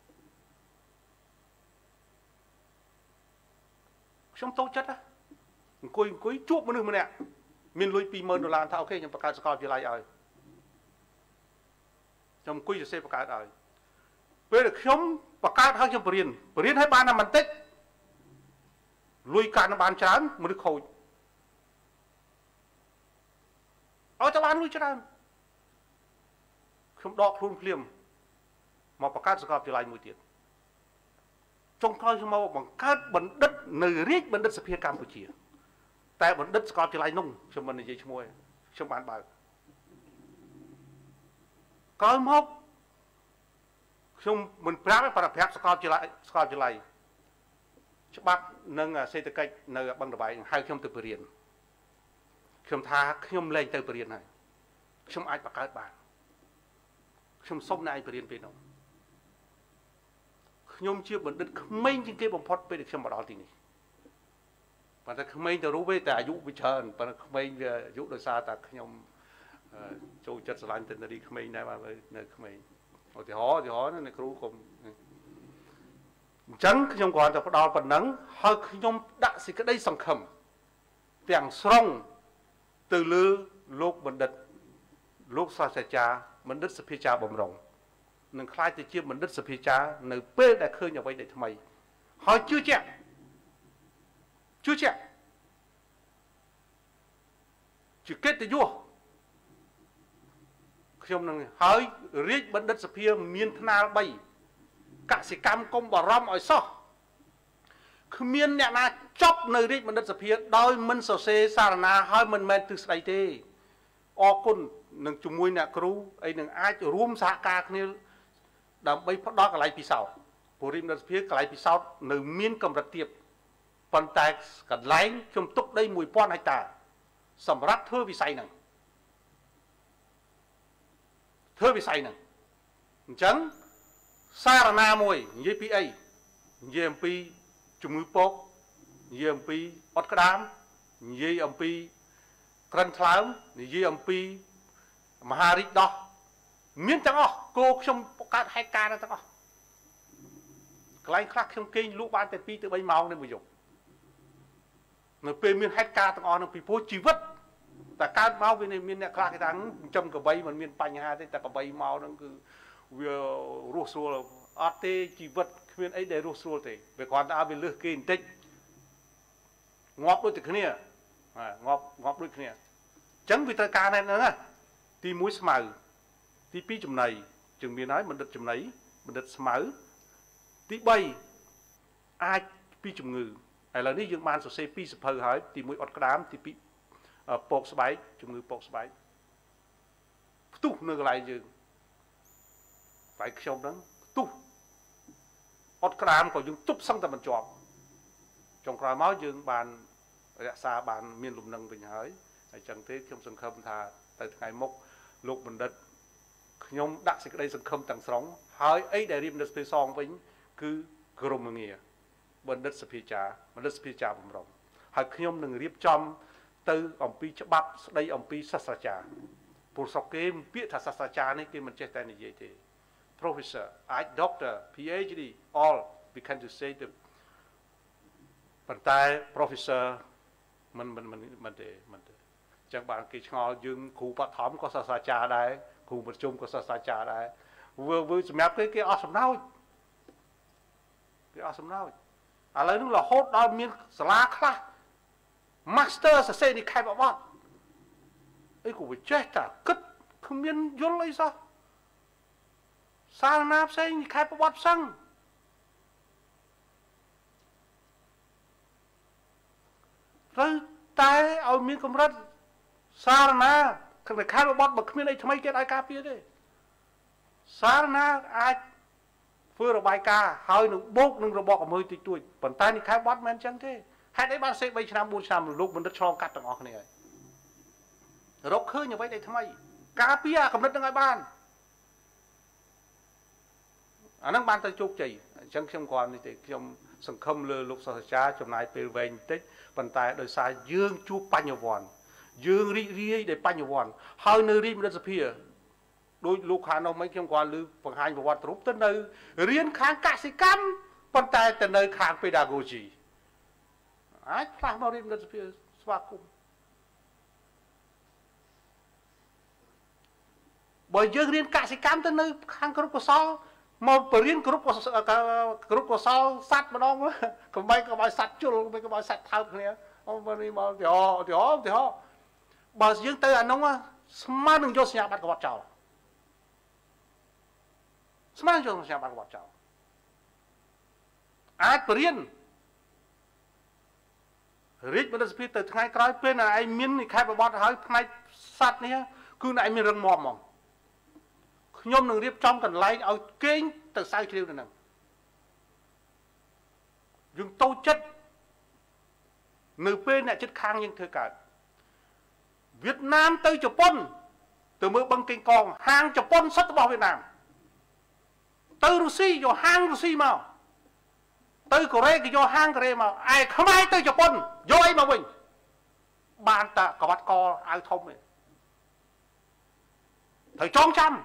ខ្ញុំតូចចិត្តណាអង្គុយអង្គុយជួបមនុស្សម្នាក់មានលុយ ពីរម៉ឺន ដុល្លារថាអូខេខ្ញុំបង្កើតសាកលវិទ្យាល័យឲ្យខ្ញុំអង្គុយសរសេរបង្កើតឲ្យពេលដែលខ្ញុំបង្កើតឲ្យខ្ញុំបរៀនបរៀនឲ្យបានតែបន្តិចលុយកាក់បានច្រើនមនុស្សខូចឲ្យតែបានលុយច្រើនខ្ញុំដកខ្លួនភ្លាមមកបង្កើតសាកលវិទ្យាល័យមួយទៀតចុងក្រោយខ្ញុំមកបង្កើតបណ្ឌិតនៅរាជបណ្ឌិតសភាកម្ពុជាតែបណ្ឌិតសាកលវិទ្យាល័យនោះខ្ញុំមិននិយាយឈ្មោះទេខ្ញុំបានបើកក្រោយមកខ្ញុំមិនប្រាប់ទេប៉ុន្តែប្រាប់សាកលវិទ្យាល័យសាកលវិទ្យាល័យច្បាប់និងសេដ្ឋកិច្ចនៅបឹងតបែងហៅខ្ញុំទៅបរៀនខ្ញុំថាខ្ញុំលែងទៅបរៀនហើយខ្ញុំអាចបង្កើតបានខ្ញុំសុំអ្នកឯងបរៀនពេលនោះខ្ញុំជាបណ្ឌិតក្មេងជាងគេបំផុតពេលដែលខ្ញុំមកដល់ទីនេះប៉ុន្តែក្មេងទៅរូបទេតែអាយុវាច្រើនប៉ុន្តែក្មេងវាអាយុដោយសារតែខ្ញុំចូលចិត្តស្រឡាញ់ទិនារីក្មេងដែរបាទនៅក្មេងឧទាហរណ៍ឧទាហរណ៍នៅគ្រូកុំអញ្ចឹងខ្ញុំគ្រាន់តែផ្ដល់ប៉ុណ្ណឹងហើយខ្ញុំដាក់សេចក្តីសង្ឃឹមទាំងស្រុងទៅលើលោកបណ្ឌិតលោកសាស្ត្រាចារ្យបណ្ឌិតសភាចារ្យបំរុងនឹងខ្លាចទៅជាបណ្ឌិតសភាចារ្យនៅពេលដែលឃើញអ្វីដែលថ្មីហើយជឿជាក់ជឿជាក់ជាកិត្តិយសខ្ញុំនឹងហើយរាជបណ្ឌិតសភាមានថ្នាលបីកសិកម្មកុំបារម្ភឲ្យសោះគ្មានអ្នកណាចប់នៅរាជបណ្ឌិតសភាដោយមិនសរសេរសារណាហើយមិនមែនទិស្ដីទេអរគុណនឹងជាមួយអ្នកគ្រូអីនឹងអាចរួមសហការគ្នាដើម្បីផ្ដល់កន្លែងពិសោធន៍ព្រោះរាជបណ្ឌិតសភាកន្លែងពិសោធន៍នៅមានកម្រិតទាបប៉ុន្តែកន្លែងខ្ញុំទុកដីមួយពាន់ហិកតាសម្រាប់ធ្វើវិស័យហ្នឹងធ្វើវិស័យហ្នឹងអញ្ចឹងសារណាមួយនិយាយពីអីនិយាយអំពីជំងឺពកនិយាយអំពីអត់ក្តាមនិយាយអំពីក្រិនថ្លើមនិយាយអំពីមហារីកដោះមានទាំងអស់គោខ្ញុំបង្កើតហេតុការណ៍ទាំងអស់កន្លែងខ្លះខ្ញុំគេងលក់បានតែពីរទៅបីម៉ោងនៅមួយយប់នៅពេលមានហេតុការណ៍ទាំងអស់នឹងពីព្រោះជីវិតតែកើតមកវាមានអ្នកខ្លះគេថាចិញ្ចឹមកបីមិនមានបញ្ហាទេតែកបីមកហ្នឹងគឺវារស់ស្រួលអត់ទេជីវិតគ្មានអីដែលរស់ស្រួលទេវាគ្រាន់តែឲ្យវាលឺគេបន្តិចងាប់ដូចតែគ្នាងាប់ងាប់ដូចគ្នា chẳng vì tất cả này nữa tí mũi smile tí pi chùm này chừng miền nói mình đứt chùm này mình đứt smile tí bay ai pi chùm ngừ ai là ní dương man sổ xe pi sập hờ hỏi tí mũi ọt đám tí pi bọc sải chùm ngừ bọc sải tu nơi lại dương phải trong đó tu ọt đám còn dương túp xong ta mình chọn trong cõi máu dương bàn rẽ xa bàn miền lùm nâng bình hỏi chẳng thế trong sân khâm thà tới ngày mốc lục mình đất nhung đặt sự đây sân khâm tầng sóng hỏi ấy để riêng đất song vĩnh cứ gồm nghề bên đất sập trà bên đất sập trà bầm rồng hỏi nhung đừng riêng trong từ ông pi chấp bắp đây ông pi sát trà một số cái biết thật sát trà này cái mình chơi tay này vậy thì professor, I doctor, PhD, all we can to say the bàn tay professor mình mình mình mình để mình để chẳng bạn cái ngò dương cụ bát thắm có sa sa trà đấy cụ một chung có sa sa trà đấy vừa vừa mẹp cái cái awesome nào cái awesome nào à lấy nó là hốt đau miên sla class master sẽ xây đi khai bảo bát ấy cụ bị chết à cất không miên vô lấy sao sao nạp xây khai bảo bát sang rồi tai ao miên công rất sao na không phải khai bọt bậc miên đây thay cái ai ca pia đấy sao na ai phơi rồi bài ca hơi nung bốc nung rồi bọt ở mười tuổi tuổi bản tai đi khai bọt men chẳng thế hai đấy bạn sẽ bây giờ năm bốn năm lúc mình đất cho cắt từng ngọc này rốc khơi như vậy đây thay ca pia không đất ngay ban anh đang ban tới chụp chỉ chẳng không còn thì trong sừng không lừa lục sờ cha trong này về về tích bàn tay đời sai dương chu pan nhiều vòn dương ri ri để pan nhiều vòn hơi nơi ri mình sẽ phia đôi lúc khán ông mấy trong quan lưu phần hai và quan trúc tới nơi riêng kháng cả sĩ cam bàn tay từ nơi kháng pedagogy ai phải mau ri mình sẽ phia xóa cùng bởi dương riêng cả sĩ cam tới nơi kháng group của sao một riêng group của group của sao sát mà đâu còn mấy cái bài sát chul mấy cái bài sát thao kia ông bên đi mà thì họ thì họ thì họ bà riêng tới anh ông á smart đừng cho nhà bạn của bạn cháu smart cho nhà bạn của bạn cháu ai riêng riêng bên đó speed từ ngày cái bên là anh miên thì khai vào bọn hỏi ngày sát này cứ này miên răng mòm mòm nhôm đừng riêng trong cần lấy ở kinh từ sai chiều này nè dùng tô chất nửa bên này chất khang nhưng thưa cả Việt Nam tới Japan từ mưa băng kinh con hàng Japan xuất vào Việt Nam tới Russia do hàng Russia mà tới Korea thì do hàng Korea mà ai không ai tới Japan do ấy mà mình bạn ta có bắt co ai thông này thời tròn trăm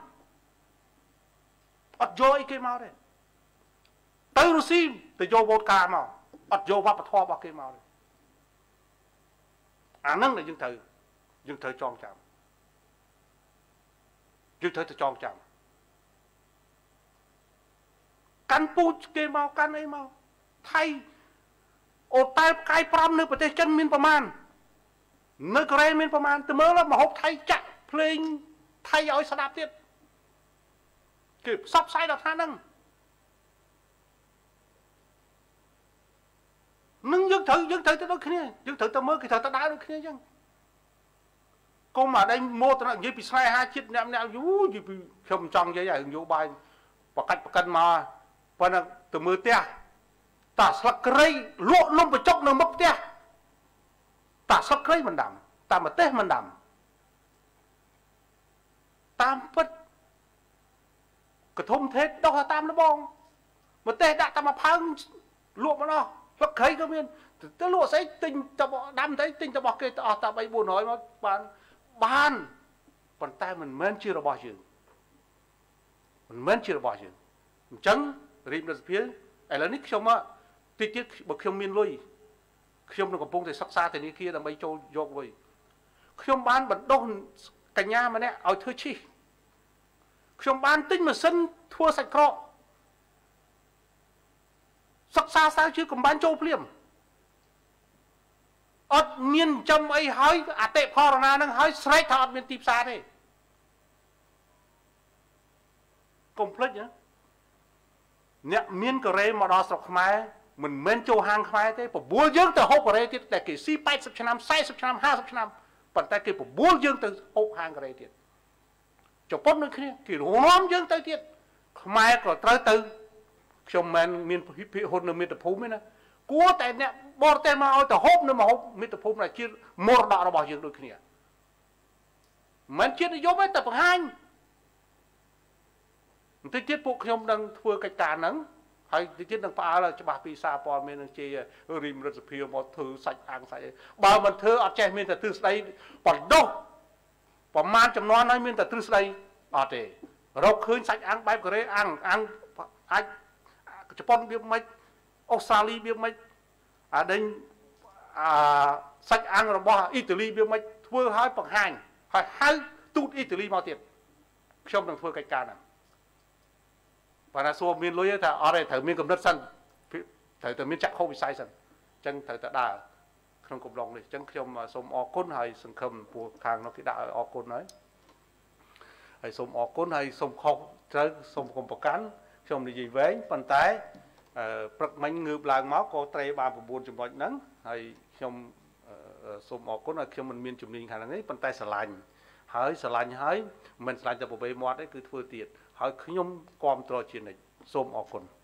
ọt vô ấy kia mau đấy tới Russia từ vô vodka mau ọt vô vấp thoa bao kia mau đấy à nâng là dương thời dương thời tròn chạm dương thời tròn chạm căn pu kia mau căn ấy mau thay ô tai cái pram nơiประเทศ chân miền Paman nơi Korea miền Paman từ mới là mà hộp thay chặt playing thay ở sa đạp tiết kịp sắp sai đặt hai nâng nâng dân thử dân thử tới đó kia dân thử tới mới cái thời ta đá đó kia chứ con mà đây mua tao như bị sai hai chiếc ném ném vú gì bị không trong vậy vậy vô bài và cách cân mà và là từ mưa tia ta sắp cây lộ nông và chốc nông mất tia ta sắp cây mình đầm ta mà tết mình đầm tam phất cái thông thế đâu là tam nó bong mà tê đã ta mà phăng lụa mà nó nó khấy cái miên tới lụa sẽ tinh ta bỏ đâm thấy tinh ta bỏ kia ta ta bay buồn nói mà bàn bàn bàn tay mình men chưa là bỏ chừng mình men chưa là bỏ chừng trắng rìm là phía ấy là nick không á tiết tiết bậc không miên lui không nó còn bông thì sắc xa thì kia là mấy châu vô rồi không bán bẩn đông cả nhà mà nè ở thưa chi không bán tinh mà sân thua sạch cọ sắc xa sao chứ còn bán châu liềm អត់មានចំអីហើយអតិផរណានឹងហើយស្រែកថាអត់មានទីផ្សារទេកុំភ្លេចណាអ្នកមានកូរ៉េមកដល់ស្រុកខ្មែរមិនមែនចូលហាងខ្មែរទេបបួលយើងទៅហូបកូរ៉េទៀតតែគេស៊ីeightyឆ្នាំfortyឆ្នាំfiftyឆ្នាំប៉ុន្តែគេបបួលយើងទៅហូបហាងកូរ៉េទៀតចប៉ុនដូចគ្នាគេរួមយើងទៅទៀតខ្មែរក៏ត្រូវទៅខ្ញុំមិនមានភិហ៊ុននៅមាតុភូមិទេណាគួរតែអ្នកបរទេសមកឲ្យទៅហូបនៅមកហូបមាតុភូមិជាមរតករបស់យើងដូចគ្នាមិនជាតិនិយមទេតែបង្ហាញបន្តិចទៀតពួកខ្ញុំនឹងធ្វើកិច្ចការហ្នឹងហើយតិចទៀតនឹងផ្អើលច្បាស់ពីសារព័ត៌មាននឹងជារីមរដ្ឋសភាមកធ្វើសាច់អាំងសាច់អីបើមិនធ្វើអត់ចេះមានតែទ្រឹស្ដីបណ្ដុះប្រមាណចំនួនហើយមានតែទ្រឹស្ដីអត់ទេរកឃើញសាច់អាំងបែបកូរ៉េអាំងអាំងអាចជប៉ុនវាមិនអូស្ត្រាលីវាមិនអាដេញអាសាច់អាំងរបស់អ៊ីតាលីវាមិនធ្វើឲ្យបង្ហាញហើយហៅទូតអ៊ីតាលីមកទៀតខ្ញុំនឹងធ្វើកិច្ចការហ្នឹងបើណាសួរមានលុយថាអត់ទេត្រូវមានកំណត់សិនត្រូវតែមានចក្ខុវិស័យសិនអញ្ចឹងត្រូវតែដើរក្នុងកំឡុងនេះអញ្ចឹងខ្ញុំសូមអរគុណហើយសង្ឃឹមពួកខាងនោះគេដាក់ឲ្យអរគុណហើយហើយសូមអរគុណហើយសូមខុសត្រូវសូមកុំប្រកាន់ខ្ញុំនិយាយវែងប៉ុន្តែព្រឹកមិញងើបឡើងមកក៏ត្រេបានnineចំណុចហ្នឹងហើយខ្ញុំសូមអរគុណហើយខ្ញុំមិនមានជំនាញខាងហ្នឹងទេប៉ុន្តែស្រឡាញ់ហើយស្រឡាញ់ហើយមិនស្រឡាញ់តែប្រវេមាត់ទេគឺធ្វើទៀតហើយខ្ញុំគាំទ្រជានិច្ចសូមអរគុណ